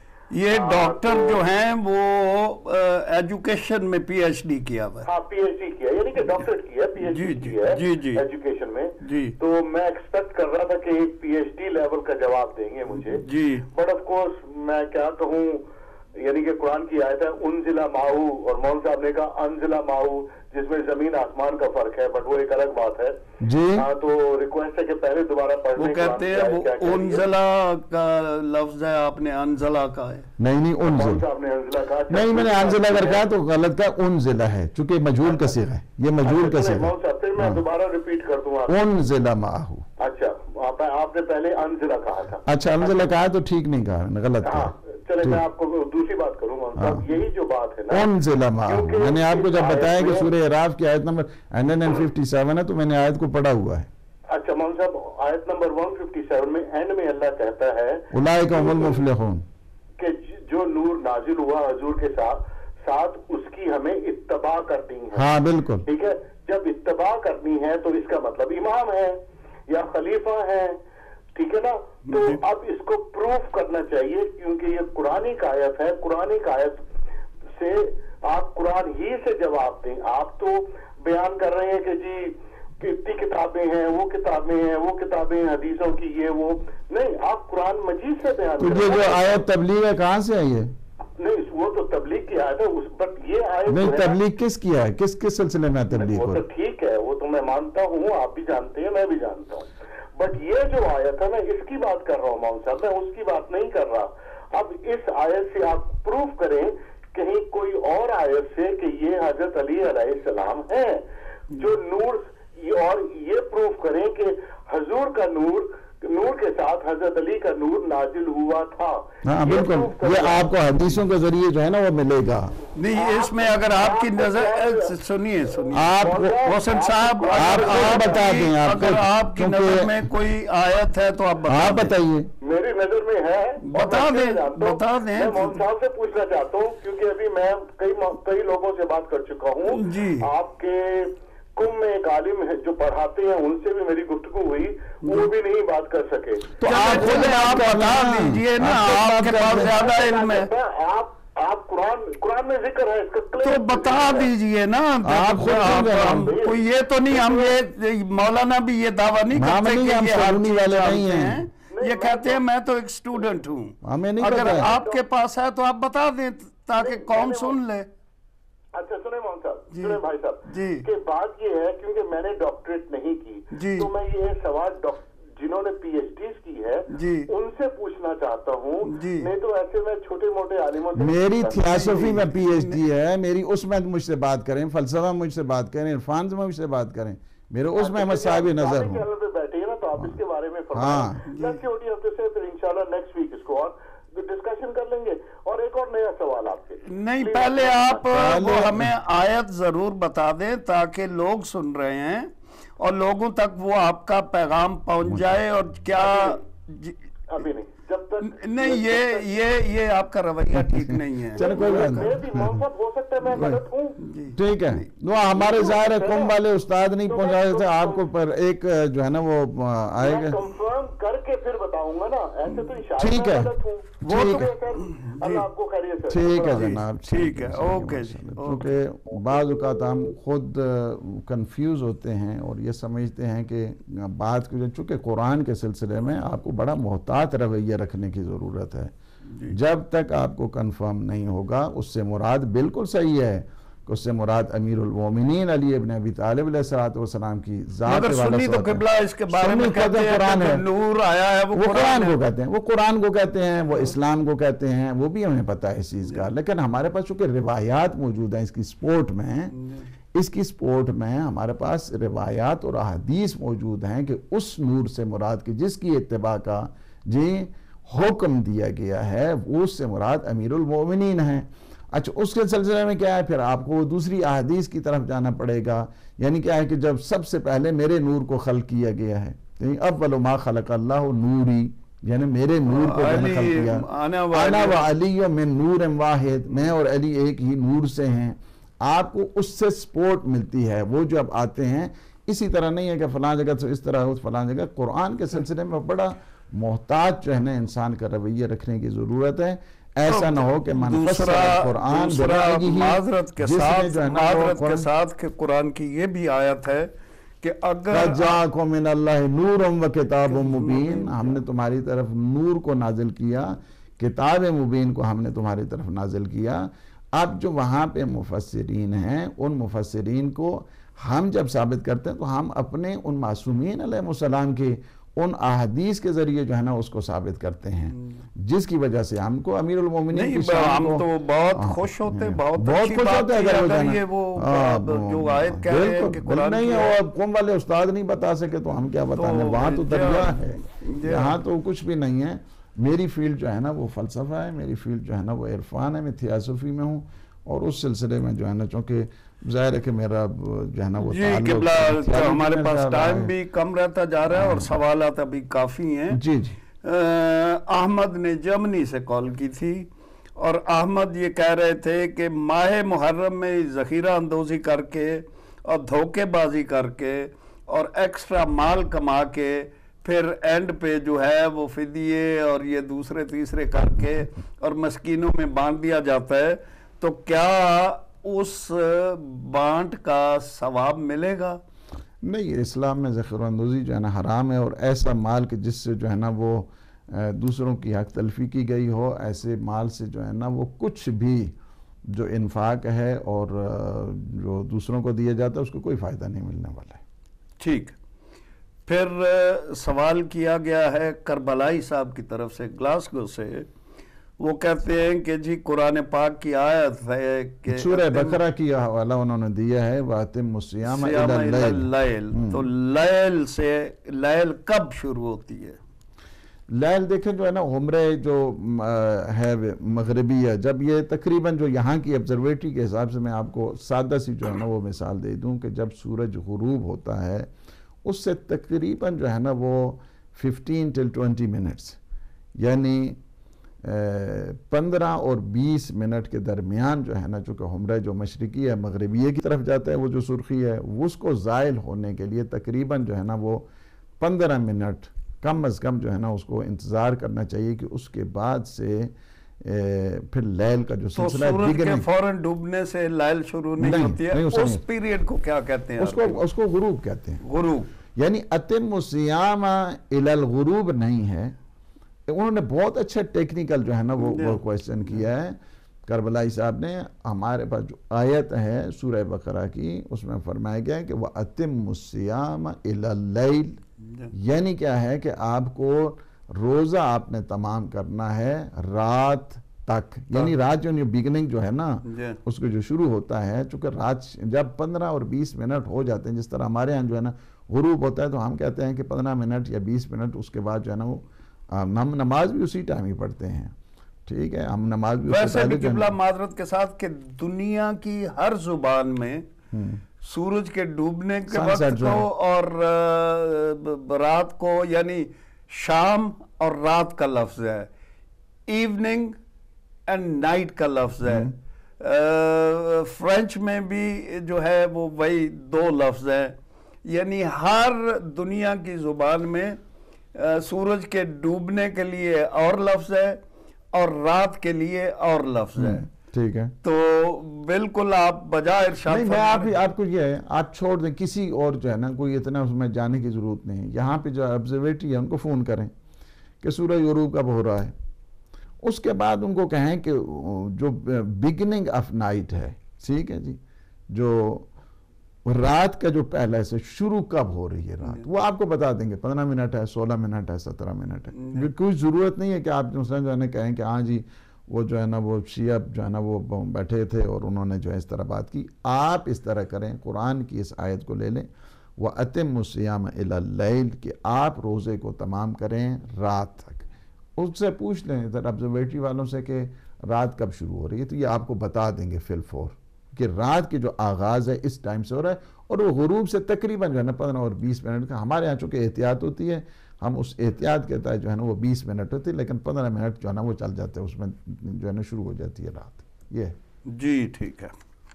یہ ڈاکٹر جو ہیں وہ ایجوکیشن میں پی ایچ ڈی کیا ہوا ہے. ہاں پی ایچ ڈی کیا, یعنی کہ ڈاکٹریٹ کیا, پی ایچ ڈی کیا ہے جی جی ایجوکیشن میں. جی تو میں ایکسپیکٹ کر رہا تھا کہ ایک پی ایچ ڈی لیول کا جواب دیں گے مجھے. جی بٹ آف کورس میں کیا کہوں, یعنی کہ قرآن کی آیت ہے انزلہ ماہو, اور مول صاحب نے کہا انزلہ ماہو, جس میں زمین آسمان کا فرق ہے, بٹ وہ ایک الگ بات ہے. جی ہاں تو ریکویسٹ ہے کہ پہلے دوبارہ پڑھ لیں. وہ کہتے ہیں وہ انزلہ کا لفظ ہے, آپ نے انزلہ کا ہے. نہیں نہیں انزلہ, صاحب نے انزلہ کہا. نہیں میں نے انزلہ اگر کہا تو غلط کہا, انزلہ ہے چونکہ مجہول کا صیغہ ہے, یہ مجہول کا صیغہ ہے. پھر میں دوبارہ ریپیٹ کر دوں. انزلہ ماہو. اچھا آپ نے پہلے انزلہ کہا تھا. اچھا انزلہ کہا تو ٹھیک نہیں کہا, غلط کہا. چلے میں آپ کو دوسری بات کروں گا. یہی جو بات ہے نا, انزلہ ماہو, میں نے آپ کو جب بتایا کہ سورہ اعراف کی آیت نمبر ایک سو سپنچاس ہے تو میں نے آیت کو پڑھا ہوا ہے. اچھا مول صاحب, آیت نمبر ایک سو سپنچاس میں اینڈ میں اللہ کہتا ہے اولئک هم المفلحون, کہ جو نور نازل ہوا حضور کے ساتھ ساتھ اس کی ہمیں اتباع کرنی ہے. ہاں بالکل ٹھیک ہے, جب اتباع کرنی ہے تو اس کا مطلب امام ہے یا خلیفہ ہے, ٹھیک ہے نا. تو اب اس کو پروف کرنا چاہیے کیونکہ یہ قرآن کی آیت ہے. قرآن کی آیت سے آپ قرآن ہی سے جواب دیں. آپ تو بیان کر رہے ہیں کہ جی کتنی کتابیں ہیں, وہ کتابیں ہیں, وہ کتابیں حدیثوں کی, یہ وہ نہیں, آپ قرآن مجید سے بیان کریں. تو یہ جو آیت تبلیغ ہے کہاں سے آئی ہے؟ نہیں وہ تو تبلیغ کی آیت ہے, بٹ یہ آیت نہیں, تبلیغ کس کی ہے, کس کس سلسلے میں تبلیغ ہو؟ وہ تو ٹھیک ہے, وہ تو میں مانتا ہوں, آپ بھی جانتے ہیں, میں بھی جانتا ہوں, بٹ یہ جو آیت ہے میں اس کی بات کر رہا ہوں مول صاحب, میں اس کی بات نہیں کر رہا. اب اس آیت سے آپ پروف کریں کہیں کوئی اور آیت سے کہ یہ حضرت علی علیہ السلام ہیں جو نور, اور یہ پروف کریں کہ حضور کا نور نور کے ساتھ حضرت علی کا نور نازل ہوا تھا. ہاں بالکل, یہ آپ کو حدیثوں کے ذریعے جو ہے نا وہ ملے گا. نہیں اس میں اگر آپ کی نظر, سنیے سنیے آپ حسن صاحب, آپ بتا دیں, اگر آپ کی نظر میں کوئی آیت ہے تو آپ بتائیے. میری نظر میں ہے, بتا دیں بتا دیں. میں مول صاحب سے پوچھنا چاہتا ہوں کیونکہ ابھی میں کئی کئی لوگوں سے بات کر چکا ہوں. جی آپ کے کم میں ایک عالم ہے جو پڑھاتے ہیں, ان سے بھی میری گفتگو ہوئی, وہ بھی نہیں بات کر سکے. تو آپ آپ بتا دیجیے نا, آپ کے پاس زیادہ علم ہے. آپ آپ قرآن قرآن میں ذکر ہے اس کا, تو بتا دیجیے نا. آپ کوئی یہ تو نہیں, ہم یہ مولانا بھی یہ دعویٰ نہیں کرتے کہ یہ عالمی والے نہیں ہیں, یہ کہتے ہیں میں تو ایک اسٹوڈنٹ ہوں. اگر آپ کے پاس ہے تو آپ بتا دیں تاکہ قوم سن لے. اچھا سنیں مول صاحب, سنیں بھائی صاحب, کہ بات یہ ہے کیونکہ میں نے ڈاکٹریٹ نہیں کی, تو میں یہ سوال جنہوں نے پی ایچ ڈیز کی ہے جی ان سے پوچھنا چاہتا ہوں جی نہیں تو ایسے میں چھوٹے موٹے عالموں سے میری تھیاسفی میں پی ایچ ڈی ہے، میری اس میں مجھ سے بات کریں، فلسفہ مجھ سے بات کریں، عرفان سے مجھ سے بات کریں، میرے اس میں میں صاحب نظر ہوں. چینل پہ بیٹھے ہیں نا تو آپ اس کے بارے میں ہاں فرمائیں چھوٹی ہفتے سے، پھر انشاءاللہ نیکسٹ ویک اس کو اور ڈسکشن کر لیں گے. اور ایک اور نیا سوال آپ کے نہیں، پہلے آپ وہ ہمیں آیت ضرور بتا دیں تاکہ لوگ سن رہے ہیں اور لوگوں تک وہ آپ کا پیغام پہنچ جائے. اور کیا ابھی نہیں، جب تک نہیں، یہ یہ یہ آپ کا رویہ ٹھیک نہیں ہے. چلو کوئی بات میں بھی موفق ہو سکتا ہے میں غلط ہوں. ٹھیک ہے، وہ ہمارے ظاہر ہے کم والے استاد نہیں پہنچا رہے تھے آپ کو، پر ایک جو ہے نا وہ آئے گا کنفرم کر کے پھر بتاؤں گا نا، ایسے تو ٹھیک ہے ٹھیک ہے اللہ آپ کو خیریت سے. ٹھیک ہے جناب، ٹھیک ہے، اوکے جی. کیونکہ بعض اوقات ہم خود کنفیوز ہوتے ہیں اور یہ سمجھتے ہیں کہ بات کو، چونکہ قرآن کے سلسلے میں آپ کو بڑا محتاط رویہ رکھنے کی ضرورت ہے. جب تک آپ کو کنفرم نہیں ہوگا اس سے مراد بالکل صحیح ہے کہ اس سے مراد امیر المومنین علی ابن ابی طالب علیہ السلام کی ذات مگر سنی تو قبلہ اس کے بارے میں کہتے ہیں قرآن ہے، نور آیا ہے، وہ قرآن کو کہتے ہیں، وہ قرآن کو کہتے ہیں، وہ اسلام کو کہتے ہیں، وہ بھی ہمیں پتہ ہے اس چیز کا. لیکن ہمارے پاس چونکہ روایات موجود ہیں اس کی سپورٹ میں، اس کی سپورٹ میں ہمارے پاس روایات اور احادیث موجود ہیں کہ اس نور سے مراد کہ جس کی اتباع کا جی حکم دیا گیا ہے وہ اس سے مراد امیر المومنین ہیں. اچھا اس کے سلسلے میں کیا ہے، پھر آپ کو دوسری احادیث کی طرف جانا پڑے گا. یعنی کیا ہے کہ جب سب سے پہلے میرے نور کو خلق کیا گیا ہے، اول ما خلق اللہ نوری، یعنی میرے نور کو خلق کیا، انا و علی من نور واحد، میں اور علی ایک ہی نور سے ہیں. آپ کو اس سے سپورٹ ملتی ہے. وہ جو اب آتے ہیں اسی طرح نہیں ہے کہ فلاں جگہ سے اس طرح ہو فلاں جگہ. قرآن کے سلسلے میں بڑا محتاط جو ہے نا انسان کا رویہ رکھنے کی ضرورت ہے. ایسا نہ ہو کہ من فسر قرآن معذرت کے ساتھ معذرت کے ساتھ کہ قرآن کی یہ بھی آیت ہے کہ اگر جاءکم من اللہ نور و کتاب مبین، ہم نے تمہاری طرف نور کو نازل کیا، کتاب مبین کو ہم نے تمہاری طرف نازل کیا. اب جو وہاں پہ مفسرین ہیں ان مفسرین کو ہم جب ثابت کرتے ہیں تو ہم اپنے ان معصومین علیہ السلام کے ان احادیث کے ذریعے جو ہے نا اس کو ثابت کرتے ہیں، جس کی وجہ سے ہم کو امیر المومنین کی شان ہم تو بہت خوش ہوتے، بہت بہت خوش ہوتے ہیں اگر یہ وہ جو آیت کہہ رہے ہیں کہ قرآن نہیں ہے. اور قوم والے استاد نہیں بتا سکے تو ہم کیا بتانے، وہاں تو دریا ہے، یہاں تو کچھ بھی نہیں ہے. میری فیلڈ جو ہے نا وہ فلسفہ ہے، میری فیلڈ جو ہے نا وہ عرفان ہے، میں تھیاسفی میں ہوں. اور اس سلسلے میں جو ہے نا چونکہ ظاہر ہے کہ میرا جو ہے نا وہ جی قبلہ ہمارے پاس ٹائم بھی کم رہتا جا رہا ہے اور سوالات ابھی کافی ہیں. جی جی احمد نے جرمنی سے کال کی تھی اور احمد یہ کہہ رہے تھے کہ ماہ محرم میں ذخیرہ اندوزی کر کے اور دھوکے بازی کر کے اور ایکسٹرا مال کما کے پھر اینڈ پہ جو ہے وہ فدیے اور یہ دوسرے تیسرے کر کے اور مسکینوں میں بانٹ دیا جاتا ہے، تو کیا اس بانٹ کا ثواب ملے گا؟ نہیں، اسلام میں ذخیرہ اندوزی جو ہے نا حرام ہے. اور ایسا مال کہ جس سے جو ہے نا وہ دوسروں کی حق تلفی کی گئی ہو، ایسے مال سے جو ہے نا وہ کچھ بھی جو انفاق ہے اور جو دوسروں کو دیا جاتا ہے اس کو کوئی فائدہ نہیں ملنے والا ہے. ٹھیک. پھر سوال کیا گیا ہے کربلائی صاحب کی طرف سے گلاسگو سے. وہ کہتے ہیں کہ جی قرآن پاک کی آیت ہے کہ سورہ بقرہ کی حوالہ انہوں نے دیا ہے وَأَتِمُّ الصِّيَامَ إِلَى اللیل. تو لیل سے لیل کب شروع ہوتی ہے؟ لیل دیکھیں جو ہے نا عمرے جو ہے مغربی ہے، جب یہ تقریباً جو یہاں کی آبزرویٹری کے حساب سے میں آپ کو سادہ سی جو ہے نا وہ مثال دے دوں کہ جب سورج غروب ہوتا ہے اس سے تقریباً جو ہے نا وہ ففٹین ٹل ٹوینٹی منٹس یعنی پندرہ اور بیس منٹ کے درمیان جو ہے نا چونکہ عمرہ جو مشرقی ہے مغربیہ کی طرف جاتا ہے وہ جو سرخی ہے اس کو زائل ہونے کے لیے تقریباً جو ہے نا وہ پندرہ منٹ کم از کم جو ہے نا اس کو انتظار کرنا چاہیے کہ اس کے بعد سے پھر لیل کا جو سلسلہ ہے تو سورج کے فوراً ڈوبنے سے لیل شروع نہیں ہوتی ہے، اس پیریڈ کو کیا کہتے ہیں؟ اس کو اس کو غروب کہتے ہیں. غروب یعنی اتم الصیام الی الغروب نہیں ہے. انہوں نے بہت اچھا ٹیکنیکل جو ہے نا وہ کویسچن کیا ہے کربلائی صاحب نے. ہمارے پاس جو آیت ہے سورہ بقرہ کی اس میں فرمایا گیا ہے کہ وَأَتِمُّ الصِّيَامَ إِلَى اللَّيْلِ یعنی کیا ہے کہ آپ کو روزہ آپ نے تمام کرنا ہے رات تک، یعنی رات جو بگننگ جو ہے نا اس کو جو شروع ہوتا ہے، چونکہ رات جب پندرہ اور بیس منٹ ہو جاتے ہیں، جس طرح ہمارے ہاں جو ہے نا غروب ہوتا ہے تو ہم کہتے ہیں کہ پندرہ منٹ یا بیس منٹ اس کے بعد جو ہے نا وہ ہم نماز بھی اسی ٹائم ہی پڑھتے ہیں، ٹھیک ہے، ہم نماز بھی ویسے بھی قبلہ معذرت کے ساتھ کہ دنیا کی ہر زبان میں سورج کے ڈوبنے کے وقت کو اور رات کو یعنی شام اور رات کا لفظ ہے، ایوننگ اینڈ نائٹ کا لفظ ہے، فرینچ میں بھی جو ہے وہ وہی دو لفظ ہیں، یعنی ہر دنیا کی زبان میں سورج کے ڈوبنے کے لیے اور لفظ ہے اور رات کے لیے اور لفظ ہے، ٹھیک ہے، تو بالکل آپ بجائے ارشاد نہیں، میں آپ آپ کو یہ ہے آپ چھوڑ دیں، کسی اور جو ہے نا کوئی اتنا اس میں جانے کی ضرورت نہیں ہے، یہاں پہ جو آبزرویٹری ہے ان کو فون کریں کہ سورج غروب کب ہو رہا ہے، اس کے بعد ان کو کہیں کہ جو بگننگ آف نائٹ ہے، ٹھیک ہے جی، جو رات کا جو پہلے سے شروع کب ہو رہی ہے رات، وہ آپ کو بتا دیں گے، پندرہ منٹ ہے، سولہ منٹ ہے، سترہ منٹ ہے، کوئی ضرورت نہیں ہے کہ آپ جو ہے نا کہیں کہ ہاں جی وہ جو ہے نا وہ شیعہ جو ہے نا وہ بیٹھے تھے اور انہوں نے جو ہے اس طرح بات کی، آپ اس طرح کریں، قرآن کی اس آیت کو لے لیں، وَأَتِمُّ الصِّيَامَ إِلَى اللَّيْلِ کہ آپ روزے کو تمام کریں رات تک، اس سے پوچھ لیں ادھر آبزرویٹری والوں سے کہ رات کب شروع ہو رہی ہے، تو یہ آپ کو بتا دیں گے فی الفور کہ رات کی جو آغاز ہے اس ٹائم سے ہو رہا ہے، اور وہ غروب سے تقریباً جو ہے نا پندرہ اور بیس منٹ کا، ہمارے یہاں چونکہ احتیاط ہوتی ہے ہم اس احتیاط کے تحت جو ہے نا وہ بیس منٹ ہوتی ہے، لیکن پندرہ منٹ جو ہے نا وہ چل جاتے ہیں، اس میں جو ہے نا شروع ہو جاتی ہے رات، یہ جی ٹھیک ہے۔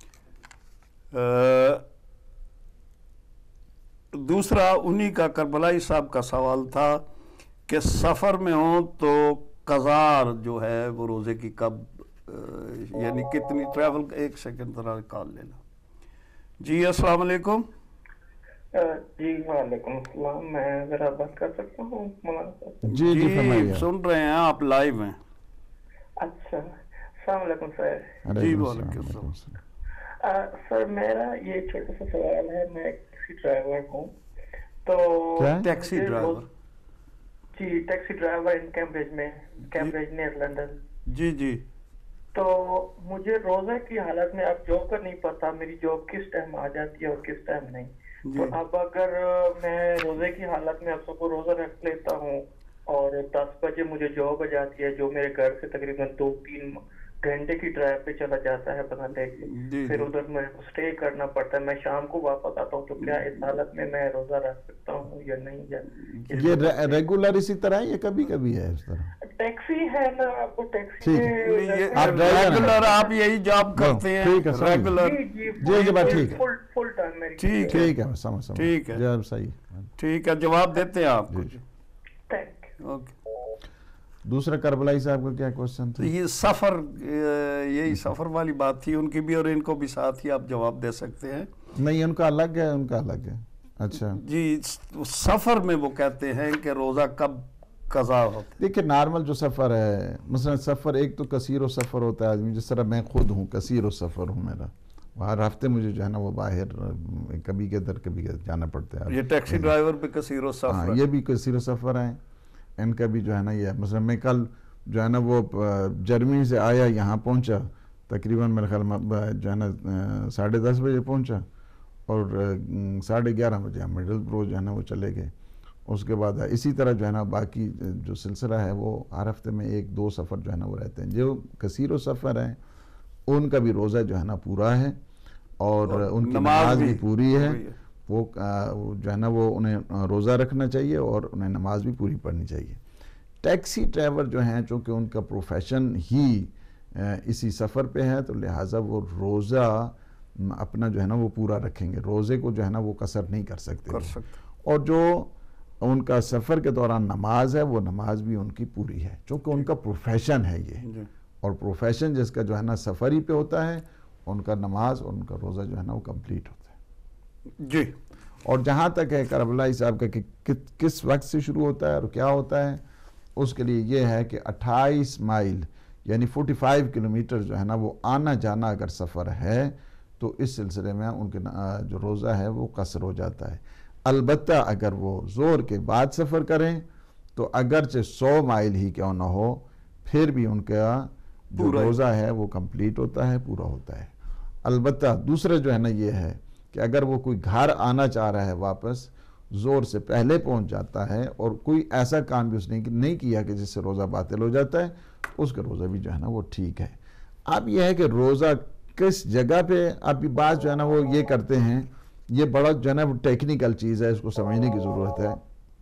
دوسرا انہی کا کربلائی صاحب کا سوال تھا کہ سفر میں ہوں تو قضا جو ہے وہ روزے کی کب یعنی کتنی ٹریول، ایک سیکنڈ ذرا کال لینا۔ جی السلام علیکم۔ جی وعلیکم السلام، میں ذرا بات کر سکتا ہوں مولانا صاحب؟ جی جی سن رہے ہیں، آپ لائیو ہیں۔ اچھا، السلام علیکم سر۔ جی وعلیکم السلام۔ سر میرا یہ چھوٹا سا سوال ہے، میں ٹیکسی ڈرائیور ہوں، تو ٹیکسی ڈرائیور؟ جی ٹیکسی ڈرائیور ان کیمبرج میں، کیمبرج نیئر لندن۔ جی جی، تو مجھے روزہ کی حالت میں اب جاب کا نہیں پتا میری جاب کس ٹائم آ جاتی ہے اور کس ٹائم نہیں، تو اب اگر میں روزے کی حالت میں اب سب کو روزہ رکھ لیتا ہوں اور دس بجے مجھے جاب آ جاتی ہے جو میرے گھر سے تقریباً دو تین گھنٹے کی ڈرائیو پہ چلا جاتا ہے بنانے کے لیے، پھر ادھر میرے کو اسٹے کرنا پڑتا ہے، میں شام کو واپس آتا ہوں، تو کیا اس حالت میں میں روزہ رکھ سکتا ہوں یا نہیں؟ یہ ریگولر اسی طرح ہے یا کبھی کبھی ہے اس طرح؟ ٹیکسی ہے نا، آپ کو ٹیکسی ریگولر آپ یہی جاب کرتے ہیں؟ ٹھیک ہے ریگولر، جی جی بات ٹھیک ہے، فل ٹائم میری، ٹھیک ٹھیک ہے، سمجھ سمجھ ٹھیک ہے، جب صحیح ٹھیک ہے، جواب دیتے ہیں آپ کو۔ Thank you. اوکے، دوسرا کربلائی صاحب کا کیا کوشچن تھا؟ یہ سفر، یہی سفر والی بات تھی ان کی بھی، اور ان کو بھی ساتھ ہی آپ جواب دے سکتے ہیں۔ نہیں ان کا الگ ہے، ان کا الگ ہے۔ اچھا جی، سفر میں وہ کہتے ہیں کہ روزہ کب قضا ہوتا ہے؟ دیکھیں نارمل جو سفر ہے، مثلا سفر ایک تو کثیر و سفر ہوتا ہے آدمی، جس طرح میں خود ہوں کثیر و سفر ہوں، میرا ہر ہفتے مجھے جو ہے نا وہ باہر کبھی کدھر کبھی کدھر جانا پڑتا ہے۔ یہ ٹیکسی ڈرائیور بھی کثیر و سفر، ہاں یہ بھی کثیر و سفر ہیں، ان کا بھی جو ہے نا یہ مثلا میں کل جو ہے نا وہ جرمنی سے آیا، یہاں پہنچا تقریباً میرے خیال میں جو ہے نا ساڑھے دس بجے پہنچا اور ساڑھے گیارہ بجے ہم مڈل برو جو ہے نا وہ چلے گئے۔ اس کے بعد اسی طرح جو ہے نا باقی جو سلسلہ ہے وہ ہر ہفتے میں ایک دو سفر جو ہے نا وہ رہتے ہیں۔ جو کثیر و سفر ہیں ان کا بھی روزہ جو ہے نا پورا ہے اور ان کی نماز بھی پوری ہے، وہ جو ہے نا وہ انہیں روزہ رکھنا چاہیے اور انہیں نماز بھی پوری پڑھنی چاہیے۔ ٹیکسی ڈرائیور جو ہیں چونکہ ان کا پروفیشن ہی اسی سفر پہ ہے تو لہٰذا وہ روزہ اپنا جو ہے نا وہ پورا رکھیں گے، روزے کو جو ہے نا وہ قصر نہیں کر سکتے، اور جو ان کا سفر کے دوران نماز ہے وہ نماز بھی ان کی پوری ہے چونکہ ان کا پروفیشن ہے یہ، اور پروفیشن جس کا جو ہے نا سفری پہ ہوتا ہے ان کا نماز اور ان کا روزہ جو ہے نا وہ کمپلیٹ ہوتا ہے۔ جی، اور جہاں تک ہے کربلائی صاحب کا کہ کس وقت سے شروع ہوتا ہے اور کیا ہوتا ہے، اس کے لیے یہ ہے کہ اٹھائیس مائل یعنی فورٹی فائیو کلومیٹر جو ہے نا وہ آنا جانا اگر سفر ہے تو اس سلسلے میں ان کے جو روزہ ہے وہ قصر ہو جاتا ہے۔ البتہ اگر وہ زور کے بعد سفر کریں تو اگرچہ سو مائل ہی کیوں نہ ہو پھر بھی ان کا جو روزہ ہے وہ کمپلیٹ ہوتا ہے، پورا ہوتا ہے۔ البتہ دوسرا جو ہے نا یہ ہے کہ اگر وہ کوئی گھر آنا چاہ رہا ہے واپس، زور سے پہلے پہنچ جاتا ہے اور کوئی ایسا کام بھی اس نے نہیں کیا کہ جس سے روزہ باطل ہو جاتا ہے، اس کا روزہ بھی جو ہے نا وہ ٹھیک ہے۔ اب یہ ہے کہ روزہ کس جگہ پہ، آپ کی بات جو ہے نا وہ یہ کرتے ہیں، یہ بڑا جو ہے نا ٹیکنیکل چیز ہے، اس کو سمجھنے کی ضرورت ہے۔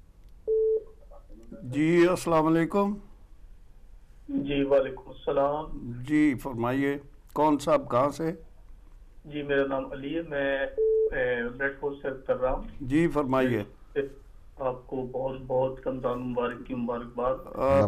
جی السلام علیکم۔ جی وعلیکم السلام۔ جی فرمائیے، کون صاحب کہاں سے؟ جی میرا نام علی ہے، میں ریڈ فورٹ سے کر رہا ہوں۔ جی فرمائیے۔ آپ کو بہت بہت رمضان مبارک کی مبارکباد۔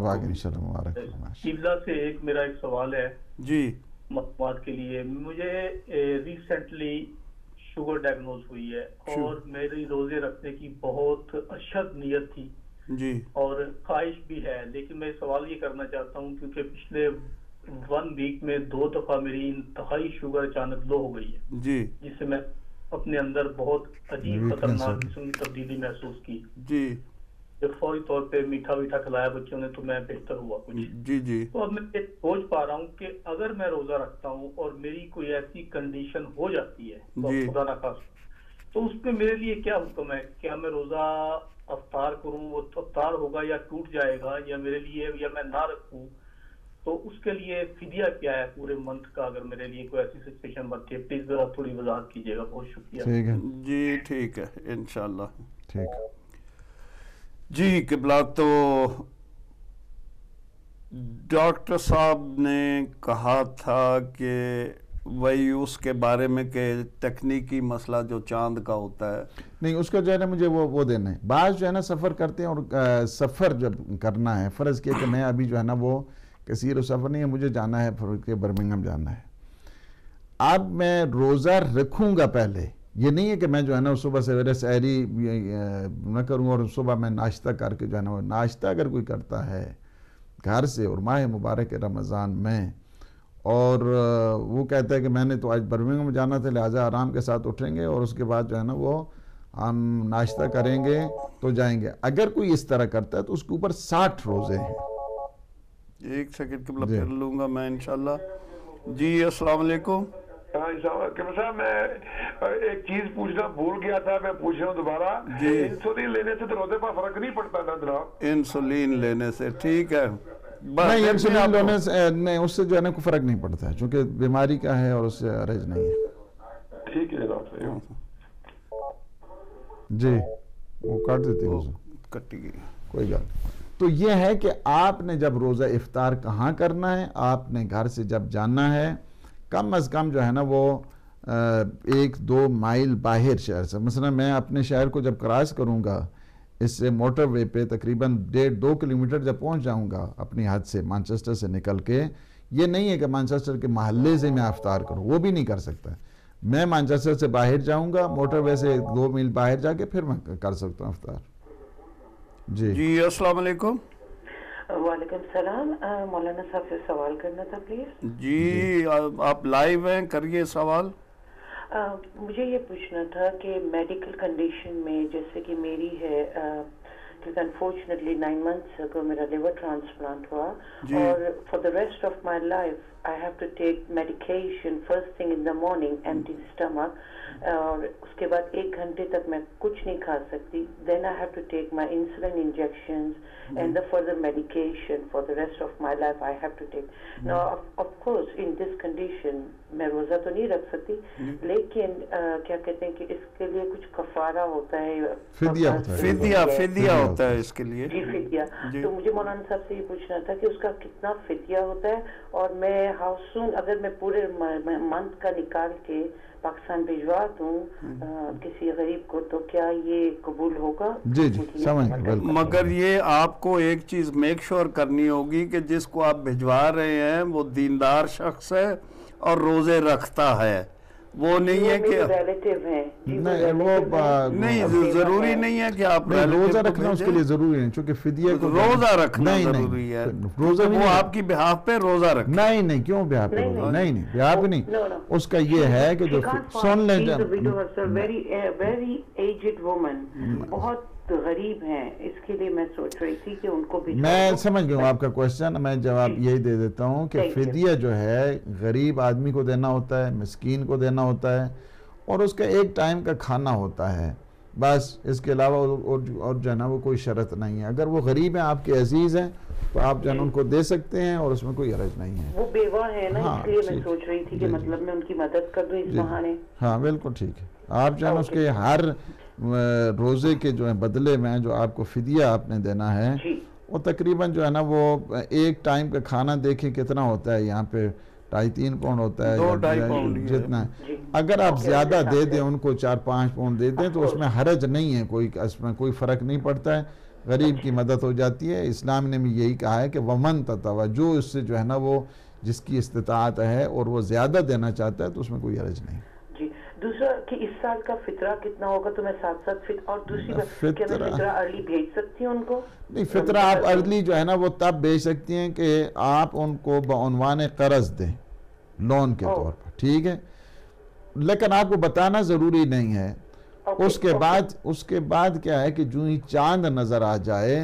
قبلہ سے ایک میرا ایک سوال ہے جی معلومات کے لیے۔ مجھے ریسنٹلی شوگر ڈائگنوز ہوئی ہے اور میری روزے رکھنے کی بہت اشد نیت تھی جی اور خواہش بھی ہے، لیکن میں سوال یہ کرنا چاہتا ہوں کیونکہ پچھلے ون ویک میں دو دفعہ میری انتہائی شوگر اچانک لو ہو گئی ہے جی، جس سے میں اپنے اندر بہت عجیب خطرناک قسم کی تبدیلی محسوس کی جی، جب فوری طور پہ میٹھا میٹھا کھلایا بچوں نے تو میں بہتر ہوا کچھ جی جی۔ تو اب میں یہ سوچ پا رہا ہوں کہ اگر میں روزہ رکھتا ہوں اور میری کوئی ایسی کنڈیشن ہو جاتی ہے تو خدا نہ خواستہ، تو اس پہ میرے لیے کیا حکم ہے؟ کیا میں روزہ افطار کروں، وہ افطار ہوگا یا ٹوٹ جائے گا، یا میرے لیے یا میں نہ رکھوں؟ تو اس کے لیے فدیہ کیا ہے پورے منتھ کا؟ اگر میرے لیے کوئی ایسی سچویشن بنتی ہے پلیز ذرا تھوڑی وضاحت کیجیے گا، بہت شکریہ۔ ٹھیک ہے جی ٹھیک ہے انشاءاللہ۔ ٹھیک جی قبلہ، تو ڈاکٹر صاحب نے کہا تھا کہ وہی اس کے بارے میں کہ تکنیکی مسئلہ جو چاند کا ہوتا ہے، نہیں اس کا جو ہے نا مجھے وہ وہ دینا ہے۔ بعض جو ہے نا سفر کرتے ہیں اور سفر جب کرنا ہے، فرض کیا کہ میں ابھی جو ہے نا وہ کثیر و سفر نہیں ہے، مجھے جانا ہے کہ برمنگھم جانا ہے، اب میں روزہ رکھوں گا پہلے، یہ نہیں ہے کہ میں جو ہے نا صبح سویرے سحری نہ کروں اور صبح میں ناشتہ کر کے جو ہے نا وہ ناشتہ اگر کوئی کرتا ہے گھر سے اور ماہ مبارک رمضان میں، اور وہ کہتا ہے کہ میں نے تو آج برمنگھم جانا تھا لہٰذا آرام کے ساتھ اٹھیں گے اور اس کے بعد جو ہے نا وہ ہم ناشتہ کریں گے تو جائیں گے، اگر کوئی اس طرح کرتا ہے تو اس کے اوپر ساٹھ روزے ہیں۔ ایک سیکنڈ قبلہ پھر لوں گا میں انشاءاللہ۔ جی السلام علیکم۔ قبلہ صاحب میں ایک چیز پوچھنا بھول گیا تھا، میں پوچھ رہا ہوں دوبارہ۔ جی انسولین لینے سے تو روزے پر فرق نہیں پڑتا نا جناب؟ انسولین لینے سے ٹھیک ہے، نہیں انسولین لینے سے نہیں، اس سے جو ہے نا کوئی فرق نہیں پڑتا ہے چونکہ بیماری کا ہے اور اس سے عرض نہیں ہے۔ ٹھیک ہے جناب۔ جی وہ کاٹ دیتی ہے، کٹی گئی، کوئی گل۔ تو یہ ہے کہ آپ نے جب روزہ افطار کہاں کرنا ہے، آپ نے گھر سے جب جانا ہے کم از کم جو ہے نا وہ ایک دو مائل باہر شہر سے، مثلا میں اپنے شہر کو جب کراس کروں گا اس سے موٹر وے پہ تقریباً ڈیڑھ دو کلومیٹر جب پہنچ جاؤں گا اپنی حد سے مانچسٹر سے نکل کے، یہ نہیں ہے کہ مانچسٹر کے محلے سے میں افطار کروں، وہ بھی نہیں کر سکتا، میں مانچسٹر سے باہر جاؤں گا موٹر وے سے دو میل باہر جا کے پھر میں کر سکتا ہوں افطار۔ جی جی السلام علیکم۔ وعلیکم السلام، مولانا صاحب سے سوال کرنا تھا پلیز۔ جی آپ لائیو ہیں، کریے سوال۔ مجھے یہ پوچھنا تھا کہ میڈیکل کنڈیشن میں جیسے کہ میری ہے، کیونکہ انفارچونیٹلی نائن منتھس کو میرا لیور ٹرانسپلانٹ ہوا اور for the rest of my life I have to take medication first thing in the morning empty stomach, اور اس کے بعد ایک گھنٹے تک میں کچھ نہیں کھا سکتی، then I have to take my insulin injections and the further medication for the rest of my life I have to take. Now of course in this condition میں روزہ تو نہیں رکھ سکتی، لیکن کیا کہتے ہیں کہ اس کے لیے کچھ کفارہ ہوتا ہے، فدیہ ہوتا ہے، فدیہ فدیہ ہوتا ہے اس کے لیے۔ جی فدیہ، تو مجھے مولانا صاحب سے یہ پوچھنا تھا کہ اس کا کتنا فدیہ ہوتا ہے، اور میں ہاؤ سون اگر میں پورے منتھ کا نکال کے پاکستان بھیجوا دوں کسی غریب کو تو کیا یہ قبول ہوگا؟ جی جی سمجھ گئے، مگر یہ آپ کو ایک چیز میک شور کرنی ہوگی کہ جس کو آپ بھجوا رہے ہیں وہ دیندار شخص ہے اور روزے رکھتا ہے، وہ نہیں ہے کہ ریلیٹیو ہیں نہیں وہ نہیں ضروری نہیں ہے کہ آپ روزہ رکھنا اس کے لیے ضروری نہیں، چونکہ فدیہ کو روزہ رکھنا ضروری ہے، روزہ وہ آپ کی بہاف پہ روزہ رکھنا نہیں نہیں کیوں بہاف پہ روزہ نہیں نہیں بہاف پہ نہیں، اس کا یہ ہے کہ جو سن لیں ویری ویری ایجڈ وومن بہت غریب ہیں، اس کے لیے میں سوچ رہی تھی کہ ان کو بھی میں سمجھ گیا ہوں آپ کا کوشچن، میں جواب یہی دے دیتا ہوں کہ فدیہ جو ہے غریب آدمی کو دینا ہوتا ہے، مسکین کو دینا ہوتا ہے، اور اس کا ایک ٹائم کا کھانا ہوتا ہے بس، اس کے علاوہ اور جو ہے نا وہ کوئی شرط نہیں ہے۔ اگر وہ غریب ہیں، آپ کے عزیز ہیں، تو آپ جو ہے ان کو دے سکتے ہیں اور اس میں کوئی حرج نہیں ہے۔ وہ بیوہ ہے نا، اس لیے میں سوچ رہی تھی کہ مطلب میں ان کی مدد کر دوں اس بہانے۔ ہاں بالکل ٹھیک ہے، آپ جو ہے اس کے ہر روزے کے جو ہے بدلے میں جو آپ کو فدیہ آپ نے دینا ہے وہ تقریباً جو ہے نا وہ ایک ٹائم کا کھانا دیکھیں کتنا ہوتا ہے، یہاں پہ ڈھائی تین پاؤنڈ ہوتا ہے جتنا، اگر آپ زیادہ دے دیں ان کو چار پانچ پاؤنڈ دے دیں تو اس میں حرج نہیں ہے، کوئی اس میں کوئی فرق نہیں پڑتا ہے، غریب کی مدد ہو جاتی ہے۔ اسلام نے بھی یہی کہا ہے کہ ومن تطوع، جو اس سے جو ہے نا وہ جس کی استطاعت ہے اور وہ زیادہ دینا چاہتا ہے تو اس میں کوئی حرج نہیں۔ جی دوسرا کہ اس سال کا فطرہ کتنا ہوگا تو میں ساتھ ساتھ فطرہ، اور دوسری بات کیا میں فطرہ ارلی بھیج سکتی ہوں ان کو؟ نہیں، فطرہ آپ ارلی جو ہے نا وہ تب بھیج سکتی ہیں کہ آپ ان کو بعنوان قرض دیں، لون کے طور پر، ٹھیک ہے، لیکن آپ کو بتانا ضروری نہیں ہے۔ اس کے بعد اس کے بعد کیا ہے کہ جو ہی چاند نظر آ جائے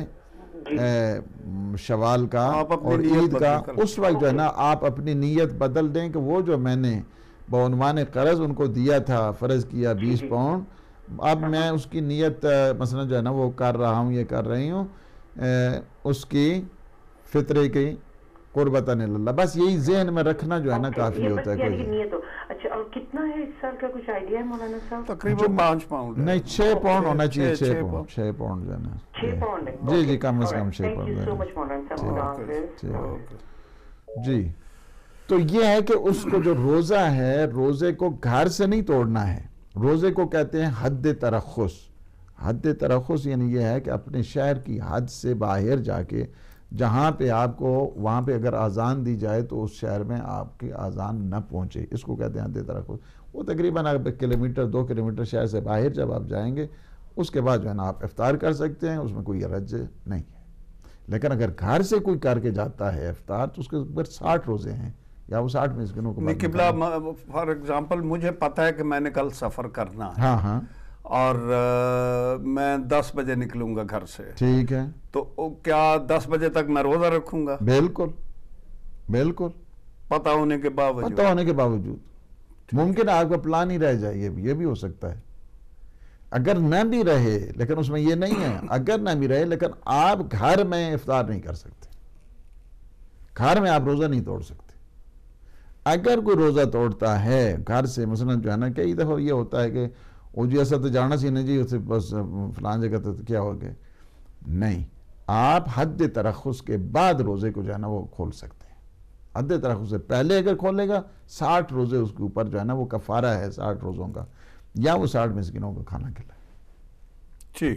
شوال کا اور عید کا، اس وقت جو ہے نا آپ اپنی نیت بدل دیں کہ وہ جو میں نے بعنوان قرض ان کو دیا تھا، فرض کیا بیس پاؤنڈ، اب میں اس کی نیت مثلا جو ہے نا وہ کر رہا ہوں، یہ کر رہی ہوں اس کی فطرے کی قربتاً اللہ، بس یہی ذہن میں رکھنا جو ہے نا کافی ہوتا ہے۔ کوئی اچھا، اور کتنا ہے اس سال کا کچھ آئیڈیا ہے مولانا صاحب؟ تقریباً پانچ پاؤنڈ نہیں چھ پاؤنڈ ہونا چاہیے، چھ پاؤنڈ چھ پاؤنڈ جو ہے نا، چھ پاؤنڈ جی جی کم از کم چھ پاؤنڈ۔ جی تو یہ ہے کہ اس کو جو روزہ ہے، روزے کو گھر سے نہیں توڑنا ہے، روزے کو کہتے ہیں حد ترخص۔ حد ترخص یعنی یہ ہے کہ اپنے شہر کی حد سے باہر جا کے جہاں پہ آپ کو وہاں پہ اگر اذان دی جائے تو اس شہر میں آپ کی اذان نہ پہنچے، اس کو کہتے ہیں حد ترخص۔ وہ تقریباً کلومیٹر دو کلومیٹر شہر سے باہر جب آپ جائیں گے اس کے بعد جو ہے نا آپ افطار کر سکتے ہیں، اس میں کوئی حرج نہیں ہے۔ لیکن اگر گھر سے کوئی کر کے جاتا ہے افطار تو اس کے اوپر ساٹھ روزے ہیں، یا وہ ساٹھ مسکنوں کو قبلہ فار ایگزامپل مجھے پتہ ہے کہ میں نے کل سفر کرنا ہے، ہاں ہاں، اور میں دس بجے نکلوں گا گھر سے، ٹھیک ہے، تو کیا دس بجے تک میں روزہ رکھوں گا؟ بالکل بالکل، پتہ ہونے کے باوجود پتہ ہونے کے باوجود ممکن ہے آپ کا پلان ہی رہ جائے، یہ بھی ہو سکتا ہے۔ اگر نہ بھی رہے، لیکن اس میں یہ نہیں ہے، اگر نہ بھی رہے لیکن آپ گھر میں افطار نہیں کر سکتے، گھر میں آپ روزہ نہیں توڑ سکتے۔ اگر کوئی روزہ توڑتا ہے گھر سے، مثلا جو ہے نا کئی دفعہ یہ ہوتا ہے کہ وہ جی ایسا تو جانا سی نہیں جی اسے بس فلان جگہ تو کیا ہو گئے، نہیں، آپ حد ترخص کے بعد روزے کو جو ہے نا وہ کھول سکتے ہیں۔ حد ترخص سے پہلے اگر کھولے گا ساٹھ روزے اس کے اوپر جو ہے نا وہ کفارہ ہے ساٹھ روزوں کا، یا وہ ساٹھ مسکینوں کا کھانا کھلائے۔ ٹھیک،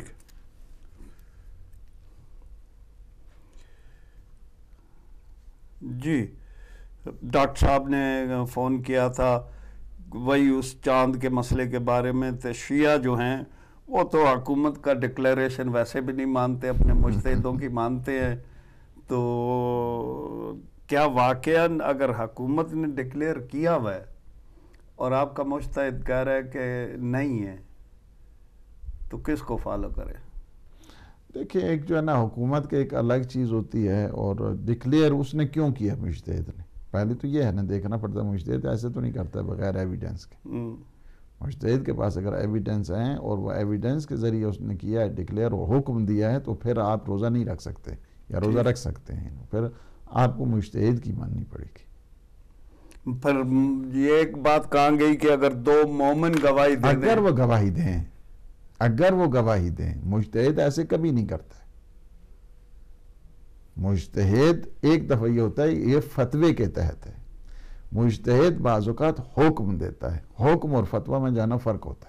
جی ڈاکٹر صاحب نے فون کیا تھا وہی اس چاند کے مسئلے کے بارے میں، تو شیعہ جو ہیں وہ تو حکومت کا ڈکلیریشن ویسے بھی نہیں مانتے، اپنے مجتہدوں کی مانتے ہیں، تو کیا واقعاً اگر حکومت نے ڈکلیئر کیا ہوا ہے اور آپ کا مجتہد کہہ رہا ہے کہ نہیں ہے تو کس کو فالو کرے؟ دیکھیں ایک جو ہے نا حکومت کے ایک الگ چیز ہوتی ہے، اور ڈکلیئر اس نے کیوں کیا مجتہد نے، پہلے تو یہ ہے نا دیکھنا پڑتا ہے، مجتہد ایسے تو نہیں کرتا بغیر ایویڈنس کے، مجتہد کے پاس اگر ایویڈنس ہیں اور وہ ایویڈنس کے ذریعے اس نے کیا ہے ڈکلیئر، وہ حکم دیا ہے، تو پھر آپ روزہ نہیں رکھ سکتے یا روزہ رکھ سکتے ہیں، پھر آپ کو مجتہد کی ماننی پڑے گی۔ پھر یہ ایک بات کہاں گئی کہ اگر دو مومن گواہی دیں، اگر وہ گواہی دیں اگر وہ گواہی دیں مجتہد ایسے کبھی نہیں کرتا ہے، مجتہد ایک دفعہ یہ ہوتا ہے، یہ فتوے کے تحت ہے، مجتہد بعض اوقات حکم دیتا ہے، حکم اور فتوہ میں جانا فرق ہوتا ہے۔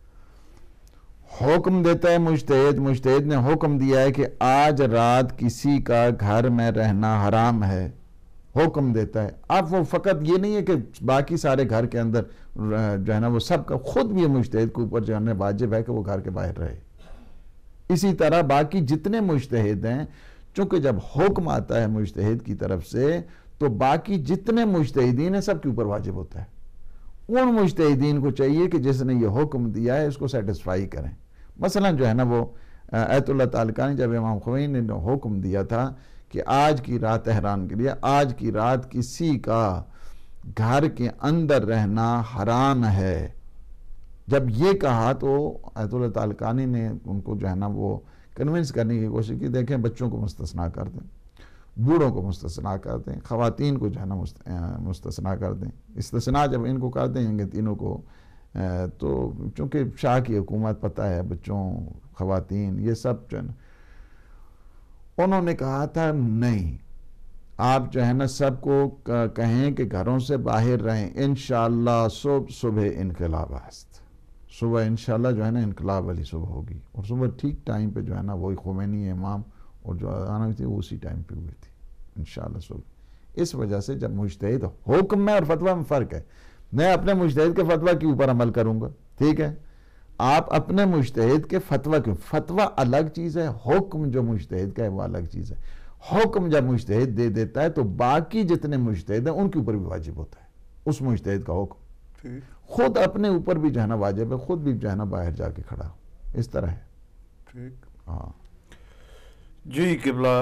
حکم دیتا ہے مجتہد، مجتہد نے حکم دیا ہے کہ آج رات کسی کا گھر میں رہنا حرام ہے، حکم دیتا ہے. اب وہ فقط یہ نہیں ہے کہ باقی سارے گھر کے اندر جو ہے نا وہ سب کا خود بھی مجتہد کے اوپر جو ہے واجب ہے کہ وہ گھر کے باہر رہے. اسی طرح باقی جتنے مجتہد ہیں چونکہ جب حکم آتا ہے مجتہد کی طرف سے تو باقی جتنے مجتہدین ہیں سب کے اوپر واجب ہوتا ہے. ان مجتہدین کو چاہیے کہ جس نے یہ حکم دیا ہے اس کو سیٹسفائی کریں. مثلا جو ہے نا وہ ایت اللہ تعالیٰ نے جب امام خمینی نے حکم دیا تھا کہ آج کی رات تہران کے لیے آج کی رات کسی کا گھر کے اندر رہنا حرام ہے، جب یہ کہا تو ایت اللہ تعالیٰ نے ان کو جو ہے نا وہ کنونس کرنے کی کوشش کی. دیکھیں بچوں کو مستثنا کر دیں، بوڑھوں کو مستثنا کر دیں، خواتین کو جو ہے نا مستثنا کر دیں. استثناء جب ان کو کر دیں گے تینوں کو تو چونکہ شاہ کی حکومت پتہ ہے بچوں خواتین یہ سب جو ہے نا انہوں نے کہا تھا نہیں آپ جو ہے نا سب کو کہیں کہ گھروں سے باہر رہیں، انشاءاللہ صبح صبح انقلاب است، صبح انشاءاللہ جو ہے نا انقلاب والی صبح ہوگی. اور صبح ٹھیک ٹائم پہ جو ہے نا وہی خمینی امام اور جو اذان ہوئی تھی وہ اسی ٹائم پہ ہوئی تھی انشاءاللہ صبح. اس وجہ سے جب مجتہد حکم میں اور فتویٰ میں فرق ہے. میں اپنے مجتہد کے فتویٰ کے اوپر عمل کروں گا، ٹھیک ہے، آپ اپنے مجتہد کے فتویٰ کے فتویٰ الگ چیز ہے، حکم جو مجتہد کا ہے وہ الگ چیز ہے. حکم جب مجتہد دے دیتا ہے تو باقی جتنے مجتہد ہیں ان کے اوپر بھی واجب ہوتا ہے اس مجتہد کا حکم. خود اپنے اوپر بھی جو ہے نا واجب ہے، خود بھی جو ہے نا باہر جا کے کھڑا ہو. اس طرح ہے. ٹھیک. ہاں جی قبلہ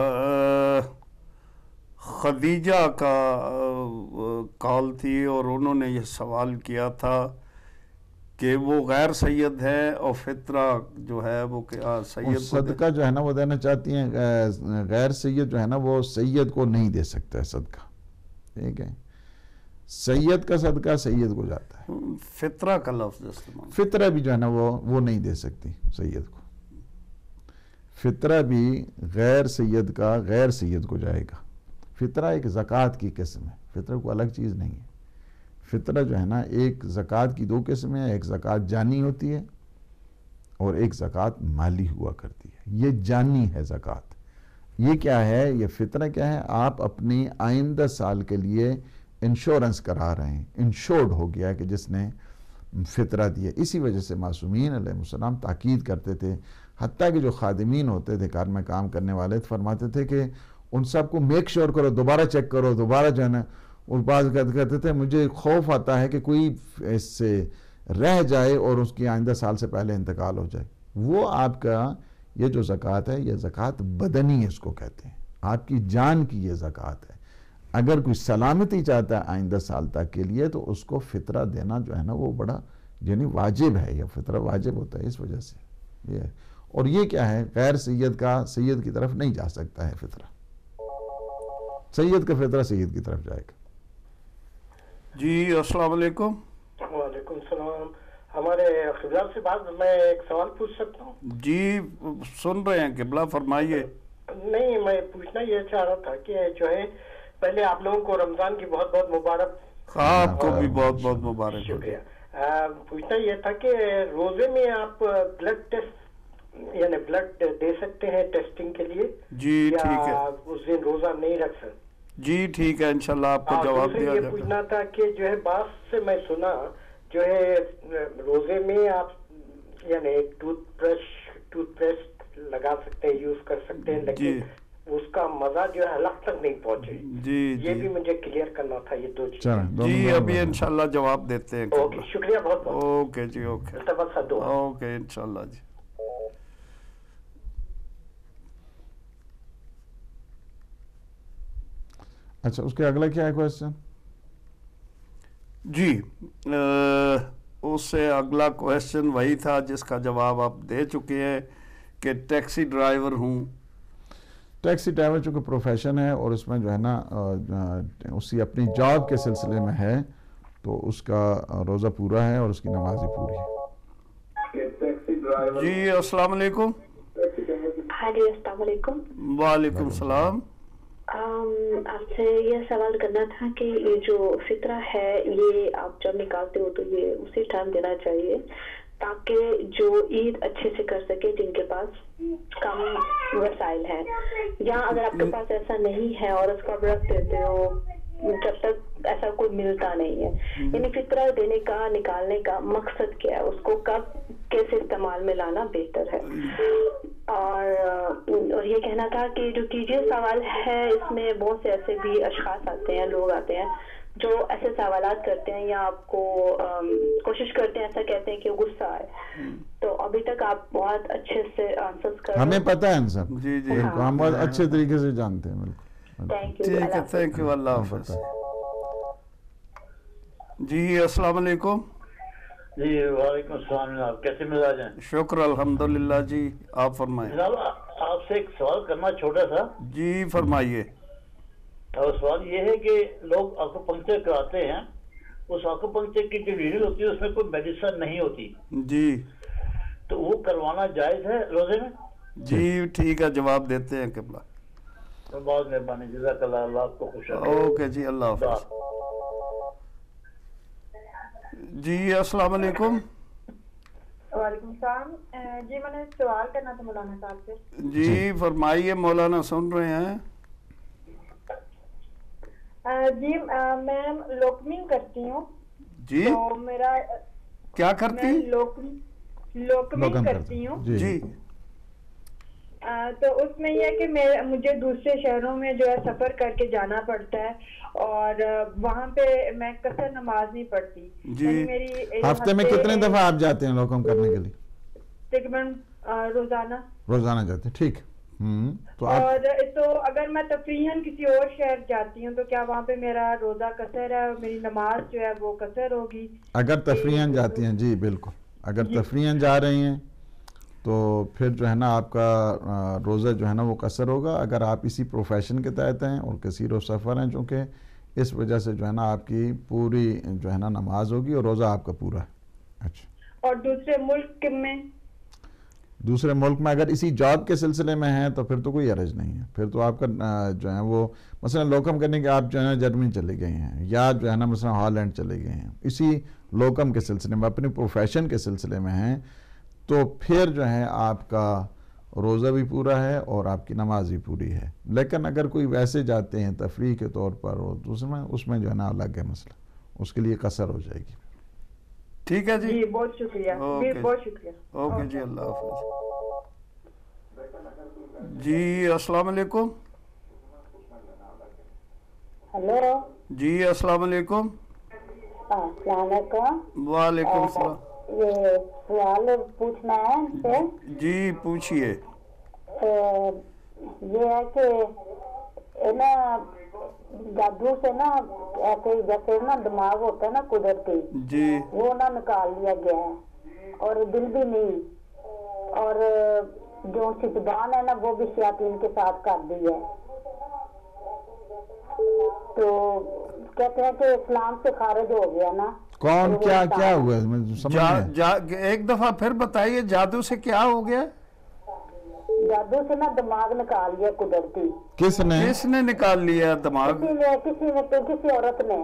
خدیجہ کا کال تھی اور انہوں نے یہ سوال کیا تھا کہ وہ غیر سید ہے اور فطرہ جو ہے وہ کیا سید صدقہ جو ہے نا وہ دینا چاہتی ہیں. غیر سید جو ہے نا وہ سید کو نہیں دے سکتا ہے صدقہ، ٹھیک ہے. سید کا صدقہ سید کو جاتا ہے. فطرہ کا لفظ استعمال فطرہ بھی جو ہے نا وہ وہ نہیں دے سکتی سید کو. فطرہ بھی غیر سید کا غیر سید کو جائے گا. فطرہ ایک زکوٰۃ کی قسم ہے، فطرہ کو الگ چیز نہیں ہے. فطرہ جو ہے نا ایک زکوٰۃ کی دو قسمیں ہیں، ایک زکوٰۃ جانی ہوتی ہے اور ایک زکوٰۃ مالی ہوا کرتی ہے. یہ جانی ہے زکوٰۃ. یہ کیا ہے؟ یہ فطرہ کیا ہے؟ آپ اپنی آئندہ سال کے لیے انشورنس کرا رہے ہیں، انشورڈ ہو گیا کہ جس نے فطرہ دیا. اسی وجہ سے معصومین علیہ السلام تاکید کرتے تھے، حتیٰ کہ جو خادمین ہوتے تھے گھر میں کام کرنے والے فرماتے تھے کہ ان سب کو میک شور کرو، دوبارہ چیک کرو، دوبارہ جو ہے نا. اور بعض کہتے تھے مجھے خوف آتا ہے کہ کوئی اس سے رہ جائے اور اس کی آئندہ سال سے پہلے انتقال ہو جائے. وہ آپ کا یہ جو زکوٰۃ ہے یہ زکوٰۃ بدنی اس کو کہتے ہیں، آپ کی جان کی یہ زکوٰۃ ہے. اگر کوئی سلامتی چاہتا ہے آئندہ سال تک کے لیے تو اس کو فطرہ دینا جو ہے نا وہ بڑا یعنی واجب ہے. یہ فطرہ واجب ہوتا ہے اس وجہ سے یہ. اور یہ کیا ہے؟ غیر سید کا سید کی طرف نہیں جا سکتا ہے فطرہ. سید کا فطرہ سید کی طرف جائے گا. جی السلام علیکم. وعلیکم السلام. ہمارے قبلہ سے بات میں ایک سوال پوچھ سکتا ہوں؟ جی سن رہے ہیں قبلہ، فرمائیے. نہیں میں پوچھنا یہ چاہ رہا تھا کہ جو ہے پہلے آپ لوگوں کو رمضان کی بہت بہت مبارک. آپ کو بھی بہت بہت مبارک. شکریہ. پوچھنا یہ تھا کہ روزے میں آپ بلڈ ٹیسٹ یعنی بلڈ دے سکتے ہیں ٹیسٹنگ کے لیے؟ جی ٹھیک ہے. اس دن روزہ نہیں رکھ سکتے؟ جی ٹھیک ہے انشاءاللہ آپ کو جواب دیا جائے گا. یہ پوچھنا تھا کہ جو ہے بعض سے میں سنا جو ہے روزے میں آپ یعنی ٹوتھ برش ٹوتھ پیسٹ لگا سکتے ہیں، یوز کر سکتے ہیں، لیکن اس کا مزہ جو ہے حلق تک نہیں پہنچے. جی یہ بھی مجھے کلیئر کرنا تھا یہ دو چیز. جی ابھی انشاءاللہ جواب دیتے ہیں. اوکے شکریہ بہت بہت. اوکے جی اوکے اوکے انشاءاللہ جی. اچھا اس کے اگلا کیا ہے کویسچن؟ جی اس سے اگلا کویسچن وہی تھا جس کا جواب آپ دے چکے ہیں کہ ٹیکسی ڈرائیور ہوں. ٹیکسی ڈرائیور چونکہ پروفیشن ہے اور اس میں جو ہے نا اسی اپنی جاب کے سلسلے میں ہے تو اس کا روزہ پورا ہے اور اس کی نماز بھی پوری ہے. جی السلام علیکم. ہاں جی السلام علیکم. وعلیکم السلام. آپ سے یہ سوال کرنا تھا کہ یہ جو فطرہ ہے یہ آپ جب نکالتے ہو تو یہ اسی ٹائم دینا چاہیے تاکہ جو عید اچھے سے کر سکے جن کے پاس کم وسائل ہیں، یا اگر آپ کے پاس ایسا نہیں ہے اور اس کو آپ رکھ دیتے ہو जब तक ऐसा कोई मिलता नहीं है। यानी फितरा देने का, निकालने का मकसद क्या है, उसको कब कैसे इस्तेमाल में लाना बेहतर है। और और ये कहना था कि जो कीजिए सवाल है, इसमें बहुत से ऐसे भी अशखास आते हैं, लोग आते हैं जो ऐसे सवालात करते हैं या आपको आम, कोशिश करते हैं, ऐसा कहते हैं कि गुस्सा है। तो अभी तक आप बहुत अच्छे से आंसर्स कर, हमें पता है आंसर, जी जी बिल्कुल, हम बहुत अच्छे तरीके से जानते हैं, बिल्कुल। Thank you. ठीक है, थैंक यू, अल्लाह हाफ़िज़। जी अस्सलाम वालेकुम। जी वालेकुम अस्सलाम, आप कैसे मिजाज हैं? शुक्र अल्हम्दुलिल्लाह जी, आप फरमाएं। जनाब आपसे एक सवाल करना छोटा सा। जी फरमाइए। और सवाल ये है कि लोग आकुपंक्चर कराते हैं, उस आकुपंक्चर की जो नीडल होती है उसमें कोई मेडिसिन नहीं होती जी, तो वो करवाना जायज है रोजे में? जी ठीक है, जवाब देते हैं किबला। तो बहुत मेहरबानी, जज़ाकल्लाह, अल्लाह आपको खुश रखे। ओके जी, अल्लाह हाफ़िज़। जी अस्सलाम वालेकुम। वालेकुम सलाम। जी मैंने सवाल करना था मौलाना साहब से। जी फरमाइए, मौलाना सुन रहे हैं। जी मैं लोकमिंग करती हूँ। जी तो मेरा क्या करती? लोकमिंग करती हूँ जी। आ, तो उसमें यह है कि मैं मुझे दूसरे शहरों में जो है सफर करके जाना पड़ता है और वहाँ पे मैं कसर नमाज नहीं पढ़ती जी। मेरी हफ्ते में कितने दफा आप जाते हैं लोकम करने के लिए? तकरीबन रोजाना रोजाना जाते हैं, ठीक। हम्म तो आप और तो अगर मैं तफरीहन किसी और शहर जाती हूँ तो क्या वहाँ पे मेरा रोजा कसर है और मेरी नमाज जो है वो कसर होगी? अगर तफरीहन जाती हैं, जी बिल्कुल, अगर तफरीहन जा रही हैं तो फिर जो है ना आपका रोज़ा जो है ना वो कसर होगा। अगर आप इसी प्रोफेशन के तहत हैं और कसीर व सफ़र हैं, चूँकि इस वजह से जो है ना आपकी पूरी जो है ना नमाज होगी और रोज़ा आपका पूरा है। अच्छा, और दूसरे मुल्क में दूसरे मुल्क में अगर इसी जॉब के सिलसिले में हैं तो फिर तो कोई अर्ज नहीं है। फिर तो आपका जो है वो मसलन लोकम करने के आप जो है ना जर्मनी चले गए हैं या जो है ना मसलन हॉलैंड चले गए हैं, इसी लोकम के सिलसिले में अपने प्रोफेशन के सिलसिले में हैं, तो फिर जो है आपका रोज़ा भी पूरा है और आपकी नमाज भी पूरी है। लेकिन अगर कोई वैसे जाते हैं तफरीह के तौर पर और उसमें उसमें जो है ना अलग है मसला, उसके लिए कसर हो जाएगी। ठीक है जी, जी बहुत शुक्रिया, जी बहुत शुक्रिया। ओके जी, अल्लाह हाफ़िज़। जी अस्सलाम वालेकुम। हेलो जी अस्सलाम वालेकुम। अस्सलाम वालेकुम। वालेकुम सलाम। ये सवाल पूछना है इनसे। जी पूछिए। ये है कि ना जादू से ना ऐसे जैसे ना दिमाग होता है ना कुदरती, जी वो ना निकाल लिया गया है और दिल भी नहीं, और जो शितबान है ना वो भी शयातीन के साथ कर दी है। तो कहते हैं कि इस्लाम से खारिज हो गया ना। कौन तो क्या क्या हुआ है समझ जा, में? जा, एक दफा फिर बताइए, जादू से क्या हो गया? जादू से ना दिमाग निकाल लिया कुदरती। किसने किसने निकाल लिया दिमाग? किसी ने किसी ने तो किसी औरत ने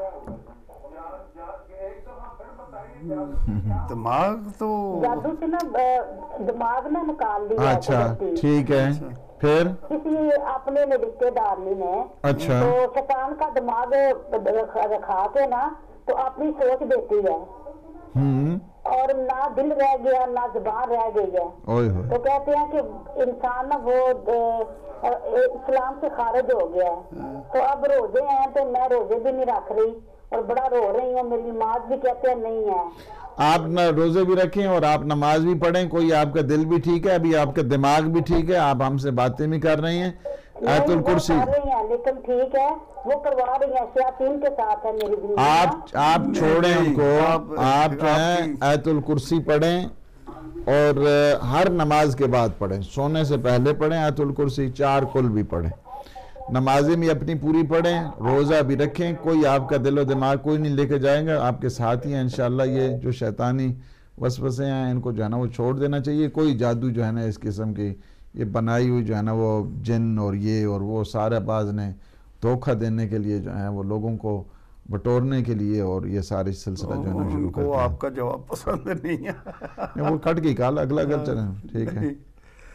दिमाग तो जादू से ना दिमाग ना निकाल लिया। अच्छा ठीक है, फिर किसी अपने में रिश्तेदार ने अच्छा तो शैतान का दिमाग रखा के ना तो अपनी सोच देती है हम्म और ना दिल रह गया ना जुबान रह गई है। ओए होए। तो कहते हैं कि इंसान ना वो इस्लाम से खारिज हो गया है। तो अब रोजे हैं तो मैं रोजे भी नहीं रख रही और बड़ा रो रही हूँ, मेरी नमाज भी कहते हैं नहीं है। आप न रोजे भी रखें और आप नमाज भी पढ़ें, कोई आपका दिल भी ठीक है, अभी आपका दिमाग भी ठीक है, आप हमसे बातें भी कर रही हैं। आयतुल कुर्सी लेकिन ठीक है वो करवा रही है, शयातीन के साथ है मेरी जिंदगी। आप आप छोड़ें उनको, आप, आप जो है आयतुल कुर्सी पढ़ें और हर नमाज के बाद पढ़ें, सोने से पहले पढ़ें आयतुल कुर्सी, चार कुल भी पढ़ें, नमाजें भी अपनी पूरी पढ़ें, रोज़ा भी रखें। कोई आपका दिलो दिमाग कोई नहीं लेके जाएगा, आपके साथ ही हैं इंशाल्लाह। ये जो शैतानी वसवसे हैं इनको जो है ना वो छोड़ देना चाहिए। कोई जादू जो है ना इस किस्म की ये बनाई हुई जो है ना वो जिन और ये और वो सारे बाज ने धोखा देने के लिए जो है वो लोगों को बटोरने के लिए और ये सारी सिलसिला जो है ना शुरू कर दिया। आपका जवाब पसंद नहीं है। वो कट गई काल अगला अगला चले, ठीक है।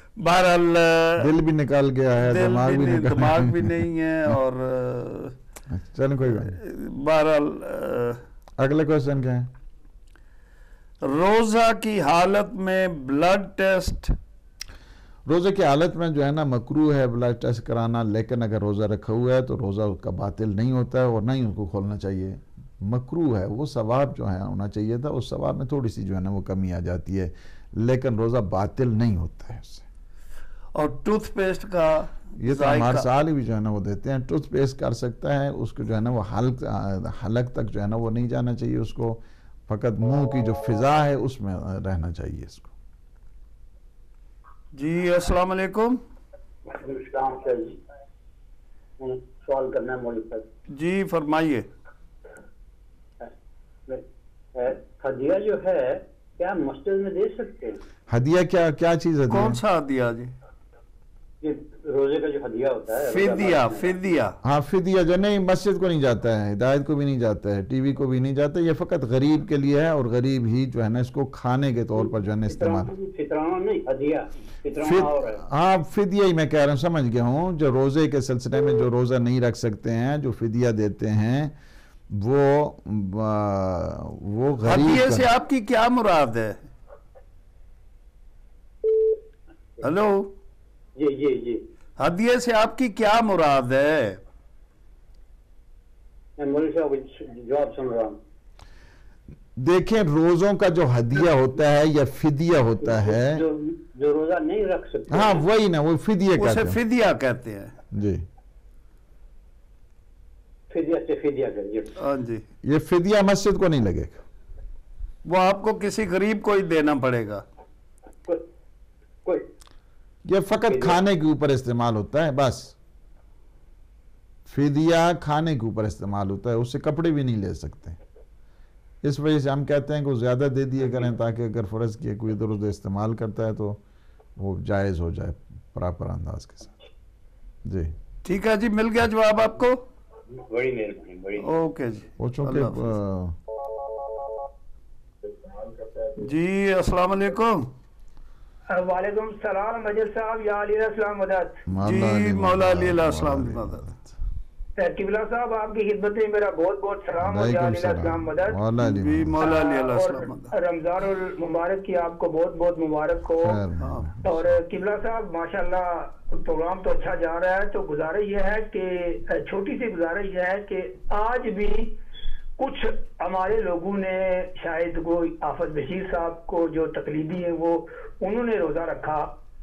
बहरहाल दिल भी निकाल गया है, दिमाग भी निकाल दिमाग भी नहीं है और चलो कोई बात नहीं। बहरहाल अगले क्वेश्चन क्या है? रोजा की हालत में ब्लड टेस्ट, रोज़े की हालत में जो है ना मकरू है ब्लड टेस्ट कराना, लेकिन अगर रोज़ा रखा हुआ है तो रोज़ा उसका बातिल नहीं होता है और ना ही उसको खोलना चाहिए। मकरू है, वो सवाब जो है होना चाहिए था, उस सवाब में थोड़ी सी जो है ना वो कमी आ जाती है, लेकिन रोज़ा बातिल नहीं होता है उससे। और टूथपेस्ट का ये तो हमारे साल ही भी जो है ना वो देते हैं, टूथपेस्ट कर सकता है, उसको जो है ना वो हल्क हलक तक जो है ना वो नहीं जाना चाहिए, उसको फ़कत मुंह की जो फिजा है उसमें रहना चाहिए इसको। जी अस्सलाम वालेकुम। सवाल करना है मौलवी साहब। जी फरमाइए। हदिया जो है क्या मस्जिद में दे सकते हैं? हदिया क्या क्या चीज़ है? कौन सा हदिया जी? ये रोजे का जो हदिया होता है, फिदिया, फिदिया। हाँ फिदिया जो नहीं मस्जिद को नहीं जाता है, हिदायत को भी नहीं जाता है, टीवी को भी नहीं जाता, ये फ़कत गरीब के लिए है और गरीब ही जो है ना इसको खाने के तौर पर जो है ना इस्तेमाल। फितराना नहीं, हदिया फितराना और है। हाँ फिदिया ही मैं कह रहा हूँ, समझ गया हूँ। जो रोज़े के सिलसिले में जो रोज़ा नहीं रख सकते हैं, जो फिदिया देते हैं, वो वो गरीब। हदिये से आपकी क्या मुराद है? हेलो जी जी जी हदिये से आपकी क्या मुराद है? मैं मौलवी साहब जवाब सुन रहा हूँ। देखें रोज़ों का जो हदिया होता है या फिदिया होता है, जो जो रोजा नहीं रख सकते, हाँ वही ना, वो फिदिया कहते हैं, उसे फिदिया कहते हैं जी। फिदिया से फिदिया करिए। हाँ जी। ये फिदिया मस्जिद को नहीं लगेगा, वो आपको किसी गरीब को ही देना पड़ेगा। कोई कोई ये फकत खाने के ऊपर इस्तेमाल होता है, बस फिदिया खाने के ऊपर इस्तेमाल होता है, उससे कपड़े भी नहीं ले सकते। इस वजह से हम कहते हैं कि वो ज़्यादा दे दिए करें, ताकि अगर फ़र्ज़ किए कोई इधर उधर इस्तेमाल करता है तो वो जायज़ हो जाए प्रॉपर अंदाज के साथ। जी ठीक है जी, मिल गया जवाब आपको। बड़ी मेहरबानी, बड़ी ओके जी। वो चूँकि जी अस्सलाम वालेकुम। वालेकुम सलाम मजर साहब, या अली अस्सलाम मदद। जी मौला अली अस्सलाम मदद। किबला साहब आपकी खिदमत में मेरा बहुत बहुत सलाम और या अली अस्सलाम मदद। जी मौला अली अस्सलाम मदद। रमजान मुबारक की आपको बहुत बहुत मुबारक हो। और किबला साहब माशाल्लाह प्रोग्राम तो अच्छा जा रहा है, तो गुजारिश ये है कि छोटी सी गुजारिश ये है कि आज भी कुछ हमारे लोगों ने शायद कोई आफत बशीर साहब को जो तकलीदी है वो उन्होंने रोजा रखा,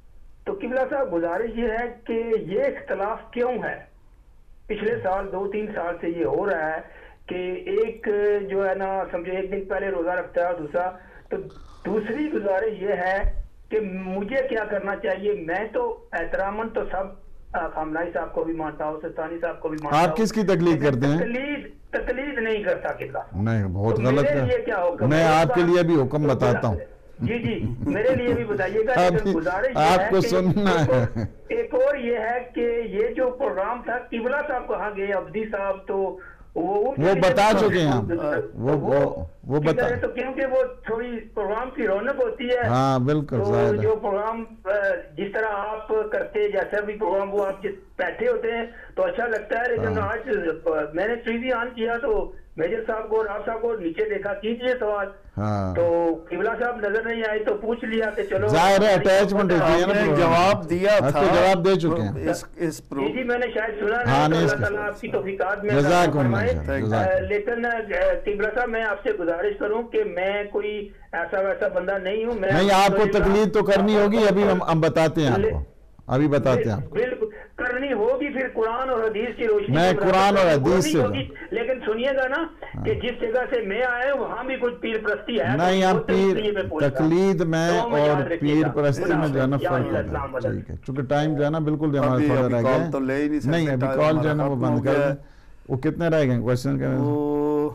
तो किबला साहब गुजारिश ये है कि ये इख्तलाफ क्यों है? पिछले साल दो तीन साल से ये हो रहा है कि एक जो है ना समझो एक दिन पहले रोजा रखता है दूसरा। तो दूसरी गुजारिश ये है कि मुझे क्या करना चाहिए? मैं तो एहतरामन तो सब खामनाई साहब को भी मानता हूँ, सस्तानी साहब को भी मानता हूँ। आप किसकी तकलीद करते हैं? तकलीद तकलीद नहीं करता किबला। नहीं बहुत तो गलत मेरे लिए है। क्या हुक्म मैं है? आपके लिए भी हुक्म बताता हूँ। जी जी मेरे लिए भी बताइएगा। लेकिन गुजारिश ये आपको है कि सुनना एक है। और- एक और ये है कि ये जो प्रोग्राम था किबला साहब कहाँ गए? अब्दी साहब तो वो वो बता चुके हैं हम, वो वो वो ठीक बता है, तो क्योंकि वो थोड़ी प्रोग्राम की रौनक होती है। हाँ बिल्कुल तो जाहिर है। जो प्रोग्राम अ, जिस तरह आप करते जैसा भी प्रोग्राम वो आप जिस बैठे होते हैं तो अच्छा लगता है। लेकिन आज अ, मैंने टीवी ऑन किया तो मेजर साहब को और आप साहब को नीचे देखा, कीजिए सवाल। हाँ तो किबला साहब नजर नहीं आए तो पूछ लिया कि चलो जाहिर है अटैचमेंट होती है ना, आपने जवाब दिया हाँ, था। तो जवाब दे चुके हैं। इस इस प्रो जी जी मैंने शायद सुना हाँ, नहीं, नहीं, तो अल्लाह इसके- ताला आपकी तौफीकात में जज़ाकुमुल्लाह फरमाए। खैर, अ, जज़ाकुमुल्लाह। लेकिन अ, किबला साहब मैं आपसे गुजारिश करूं कि मैं कोई ऐसा वैसा बंदा नहीं हूं। मैं नहीं आपको अल्हम्दुलिल्लाह- तकलीफ तो करनी होगी, अभी हम हम बताते हैं आपको, अभी बताते हैं आपको। बिल्कुल करनी होगी, फिर कुरान और हदीस की रोशनी मैं में कुरान और होनी हदीस से- होगी। लेकिन सुनिएगा ना कि जिस जगह से मैं आया हूँ वहाँ भी कुछ पीर प्रस्ती है। नहीं तो हम वो तो इसलिए पीर मैं पूछ रहा हूँ। तकलीद में तो में और याद पीर रखिएगा। परस्ती में जो है ना या फर्क अल्लाह होता है। मदद। ठीक है, चूंकि टाइम जो है ना बिल्कुल जो हमारा अभी- थोड़ा अभी रह कॉल गया तो ले ही नहीं सकते, नहीं अभी टाइम कॉल जो है ना हमारा वो खत्म बंद हो कर गया दें। वो कितने रह गए क्वेश्चन के? वो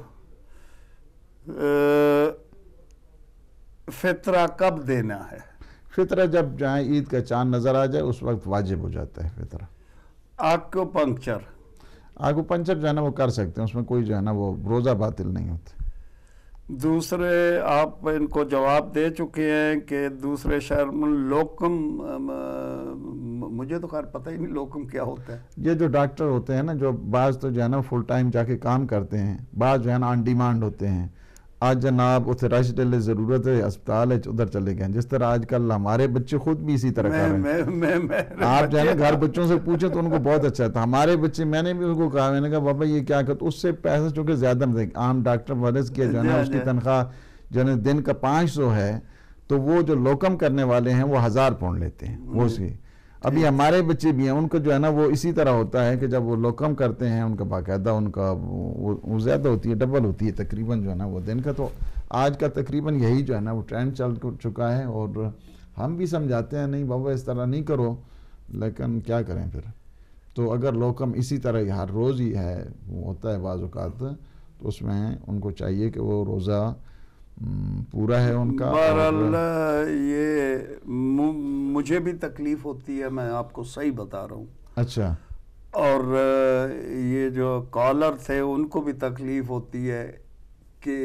फितरा कब देना है? फितरा जब जहाँ ईद का चांद नजर आ जाए उस वक्त वाजिब हो जाता है फितरा। आक्यूपंक्चर आकुपंचर जो है ना वो कर सकते हैं, उसमें कोई जो है ना वो रोज़ा बातिल नहीं होते। दूसरे आप इनको जवाब दे चुके हैं कि दूसरे शहर में लोकम अम, مجھے تو خیر پتہ ہی نہیں لوکم کیا ہوتا ہے. یہ جو ڈاکٹر ہوتے ہیں نا، جو بعض تو جو ہے نا فل ٹائم جا کے کام کرتے ہیں، بعض جو ہے نا آن ڈیمانڈ ہوتے ہیں. آج جناب اتنے رش ڈلے ضرورت ہے اسپتال ہے ادھر چلے گئے. جس طرح آج کل ہمارے بچے خود بھی اسی طرح کر رہے ہیں. آپ جو ہے نا گھر بچوں سے پوچھیں تو ان کو بہت اچھا تھا. ہمارے بچے، میں نے بھی ان کو کہا، میں نے کہا بابا یہ کیا کرتے، اس سے پیسے چونکہ زیادہ نہیں. عام ڈاکٹر ورز کیا جو ہے نا اس کی تنخواہ جو ہے دن کا پانچ سو ہے، تو وہ جو لوکم کرنے والے ہیں وہ ہزار پاؤنڈ لیتے ہیں وہ اس کی. ابھی ہمارے بچے بھی ہیں، ان کو جو ہے نا وہ اسی طرح ہوتا ہے کہ جب وہ لوکم کرتے ہیں ان کا باقاعدہ ان کا وہ زیادہ ہوتی ہے، ڈبل ہوتی ہے تقریباً جو ہے نا وہ دن کا. تو آج کا تقریباً یہی جو ہے نا وہ ٹرینڈ چل چکا ہے، اور ہم بھی سمجھاتے ہیں نہیں بابا اس طرح نہیں کرو، لیکن کیا کریں پھر. تو اگر لوکم اسی طرح ہر روز ہی ہے ہوتا ہے بعض اوقات، تو اس میں ان کو چاہیے کہ وہ روزہ پورا ہے ان کا. بہرحال یہ مجھے بھی تکلیف ہوتی ہے، میں آپ کو صحیح بتا رہا ہوں. اچھا. اور یہ جو کالر تھے ان کو بھی تکلیف ہوتی ہے کہ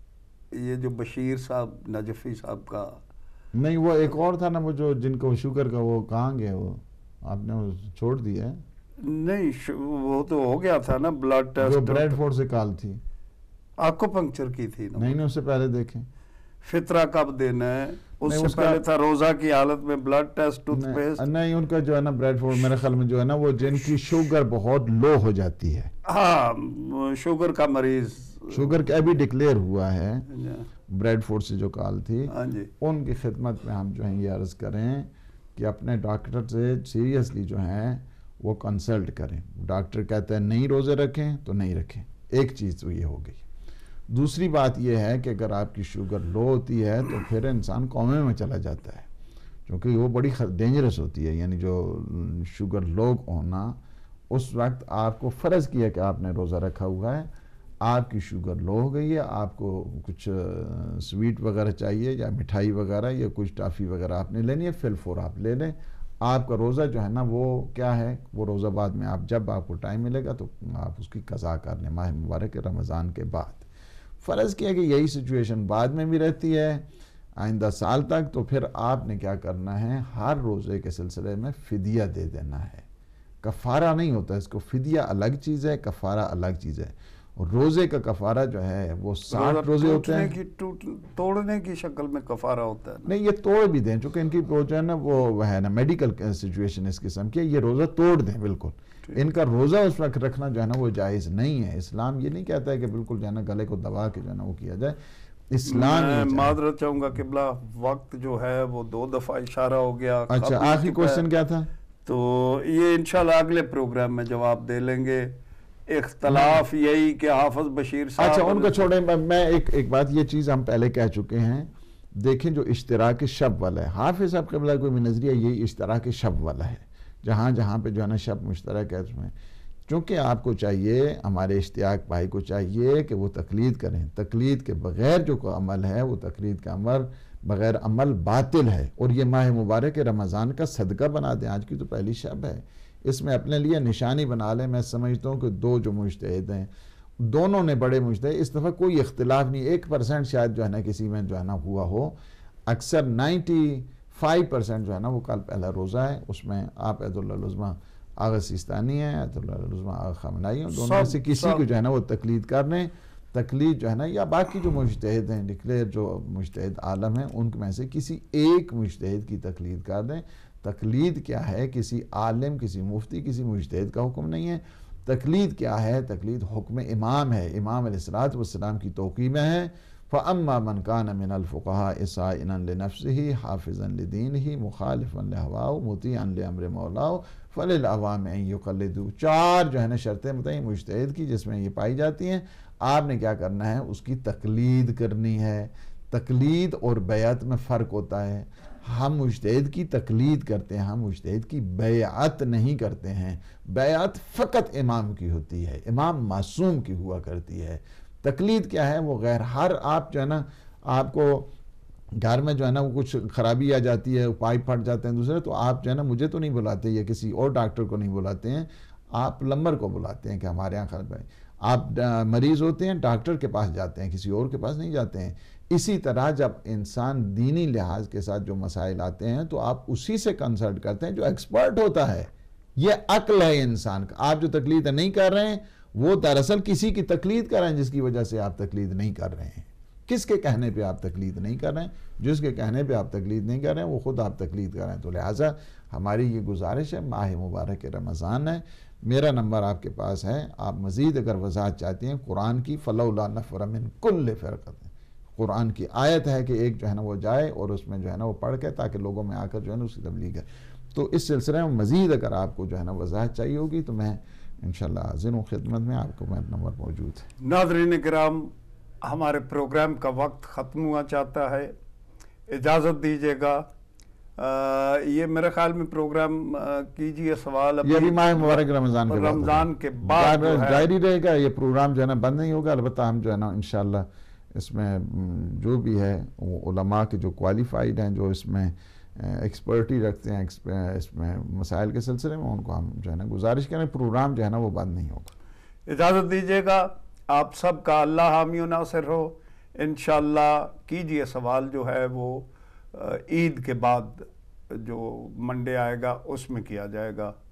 یہ جو بشیر صاحب نجفی صاحب کا، نہیں وہ ایک اور تھا نا وہ جو جن کو شوگر کا، وہ کہاں گئے وہ، آپ نے وہ چھوڑ دیا ہے؟ نہیں وہ تو ہو گیا تھا نا بلڈ ٹیسٹ، جو بریڈ فورڈ سے کال تھی، آنکھوں پنکچر کی تھی. نہیں نہیں اس سے پہلے دیکھیں فطرہ کب دینا ہے، اس سے پہلے تھا روزہ کی حالت میں بلڈ ٹیسٹ، ٹوتھ پیسٹ. نہیں ان کا جو ہے نا بریڈ فورڈ میرے خیال میں جو ہے نا وہ جن کی شوگر بہت لو ہو جاتی ہے. ہاں شوگر کا مریض، شوگر کا ابھی ڈکلیئر ہوا ہے. بریڈ فورڈ سے جو کال تھی ان کی خدمت میں ہم جو ہیں یہ عرض کریں کہ اپنے ڈاکٹر سے سیریسلی جو ہیں وہ کنسلٹ کریں. ڈاکٹر کہتے ہیں نہیں روزے رکھیں تو نہیں رکھیں. ایک چیز تو یہ ہو گئی. دوسری بات یہ ہے کہ اگر آپ کی شوگر لو ہوتی ہے تو پھر انسان کومے میں چلا جاتا ہے، کیونکہ وہ بڑی ڈینجرس ہوتی ہے. یعنی جو شوگر لو ہونا، اس وقت آپ کو فرض کیا کہ آپ نے روزہ رکھا ہوا ہے، آپ کی شوگر لو ہو گئی ہے، آپ کو کچھ سویٹ وغیرہ چاہیے یا مٹھائی وغیرہ یا کچھ ٹافی وغیرہ آپ نے لینی ہے، فل فور آپ لے لیں. آپ کا روزہ جو ہے نا وہ کیا ہے، وہ روزہ بعد میں آپ جب آپ کو ٹائم ملے گا تو آپ اس کی قضا کر لیں ماہ مبارک رمضان کے بعد. فرض کیا کہ یہی سچویشن بعد میں بھی رہتی ہے آئندہ سال تک، تو پھر آپ نے کیا کرنا ہے، ہر روزے کے سلسلے میں فدیہ دے دینا ہے. کفارہ نہیں ہوتا اس کو، فدیہ الگ چیز ہے، کفارہ الگ چیز ہے. روزے کا کفارہ جو ہے وہ ساٹھ روزے ہوتے ہیں، توڑنے کی شکل میں کفارہ ہوتا ہے. نہیں یہ توڑ بھی دیں، چونکہ ان کی جو ہے نا وہ ہے نا میڈیکل سچویشن اس قسم کی، یہ روزہ توڑ دیں بالکل. ان کا روزہ اس وقت رکھنا جو ہے نا وہ جائز نہیں ہے. اسلام یہ نہیں کہتا ہے کہ بالکل جو ہے نا گلے کو دبا کے جو ہے نا وہ کیا جائے. اسلام میں معذرت چاہوں گا قبلہ، وقت جو ہے وہ دو دفعہ اشارہ ہو گیا. اچھا آخری کوشچن کیا تھا؟ تو یہ انشاءاللہ اگلے پروگرام میں جواب دے لیں گے. اختلاف یہی کہ حافظ بشیر صاحب، اچھا ان کو چھوڑیں. میں ایک ایک بات، یہ چیز ہم پہلے کہہ چکے ہیں. دیکھیں جو اشتراک شب والا ہے، حافظ صاحب قبلہ کوئی بھی نظریہ یہی اشتراک شب والا ہے، جہاں جہاں پہ جو ہے نا شب مشترک ہے اس میں. چونکہ آپ کو چاہیے، ہمارے اشتیاق بھائی کو چاہیے کہ وہ تقلید کریں. تقلید کے بغیر جو کوئی عمل ہے وہ تقلید کا عمل بغیر عمل باطل ہے. اور یہ ماہ مبارک رمضان کا صدقہ بنا دیں. آج کی تو پہلی شب ہے، اس میں اپنے لیے نشانی بنا لیں. میں سمجھتا ہوں کہ دو جو مجتہد ہیں دونوں نے بڑے مجتہد، اس دفعہ کوئی اختلاف نہیں. ایک پرسنٹ شاید جو ہے نا کسی میں جو ہے نا ہوا ہو، اکثر نائنٹی فائیو پرسنٹ جو ہے نا وہ کل پہلا روزہ ہے. اس میں آپ عید اللہ العظمیٰ آغا سیستانی ہیں، عید اللہ العظمیٰ آغا خامنائی ہیں، دونوں میں سے کسی کو جو ہے نا وہ تقلید کر لیں. تقلید جو ہے نا، یا باقی جو مجتہد ہیں ڈکلیئر جو مجتہد عالم ہیں ان میں سے کسی ایک مجتہد کی تقلید کر دیں. تقلید کیا ہے؟ کسی عالم، کسی مفتی، کسی مجتہد کا حکم نہیں ہے. تقلید کیا ہے؟ تقلید حکم امام ہے. امام علیہ الصلوۃ والسلام کی توقیع میں ہے. فَأَمَّا مَنْ كَانَ مِنَ الْفُقَهَاءِ صَائِنًا لِنَفْسِهِ حَافِظًا لِدِينِهِ مُخَالِفًا لِهَوَاهُ مُطِيعًا لِأَمْرِ مَوْلَاهُ فَلِلْعَوَامِ أَن يُقَلِّدُوا. چار جو ہے نا شرطیں بتائیں مجتہد کی جس میں یہ پائی جاتی ہیں. آپ نے کیا کرنا ہے؟ اس کی تقلید کرنی ہے. تقلید اور بیعت میں فرق ہوتا ہے. ہم مجتہد کی تقلید کرتے ہیں، ہم مجتہد کی بیعت نہیں کرتے ہیں. بیعت فقط امام کی ہوتی ہے، امام معصوم کی ہوا کرتی ہے. تقلید کیا ہے؟ وہ غیر. ہر آپ جو ہے نا آپ کو گھر میں جو ہے نا وہ کچھ خرابی آ جاتی ہے، پائپ پھٹ جاتے ہیں دوسرے، تو آپ جو ہے نا مجھے تو نہیں بلاتے یا کسی اور ڈاکٹر کو نہیں بلاتے ہیں، آپ پلمبر کو بلاتے ہیں کہ ہمارے یہاں خراب ہے. آپ مریض ہوتے ہیں ڈاکٹر کے پاس جاتے ہیں، کسی اور کے پاس نہیں جاتے ہیں. اسی طرح جب انسان دینی لحاظ کے ساتھ جو مسائل آتے ہیں تو آپ اسی سے کنسلٹ کرتے ہیں جو ایکسپرٹ ہوتا ہے. یہ عقل ہے انسان کا. آپ جو تقلید نہیں کر رہے ہیں وہ دراصل کسی کی تقلید کر رہے ہیں جس کی وجہ سے آپ تقلید نہیں کر رہے ہیں. کس کے کہنے پہ آپ تقلید نہیں کر رہے ہیں؟ جس کے کہنے پہ آپ تقلید نہیں کر رہے ہیں وہ خود آپ تقلید کر رہے ہیں. تو لہٰذا ہماری یہ گزارش ہے، ماہ مبارک رمضان ہے، میرا نمبر آپ کے پاس ہے. آپ مزید اگر وضاحت چاہتے ہیں قرآن کی فلولا نفر من کل فرقۃ، قرآن کی آیت ہے کہ ایک جو ہے نا وہ جائے اور اس میں جو ہے نا وہ پڑھ کے تاکہ لوگوں میں آ کر جو ہے نا اس کی تبلیغ ہے. تو اس سلسلے میں مزید اگر آپ کو جو ہے نا وضاحت چاہیے ہوگی تو میں انشاءاللہ حاضر ہوں خدمت میں. آپ کو میرا نمبر موجود ہے. ناظرین کرام، ہمارے پروگرام کا وقت ختم ہوا چاہتا ہے، اجازت دیجیے گا. یہ میرے خیال میں پروگرام کیجئے سوال یہ بھی ماہ مبارک رمضان کے رمضان کے بعد جاری رہے گا. یہ پروگرام جو ہے نا بند نہیں ہوگا. البتہ ہم جو ہے نا انشاءاللہ اس میں جو بھی ہے وہ علماء کے جو کوالیفائیڈ ہیں، جو اس میں ایکسپرٹی رکھتے ہیں اس میں مسائل کے سلسلے میں، ان کو ہم جو ہے نا گزارش کریں پروگرام جو ہے نا وہ بند نہیں ہوگا. اجازت دیجیے گا. آپ سب کا اللہ حامی و ناصر ہو. انشاءاللہ کیجئے سوال جو ہے وہ عید کے بعد جو منڈے آئے گا اس میں کیا جائے گا.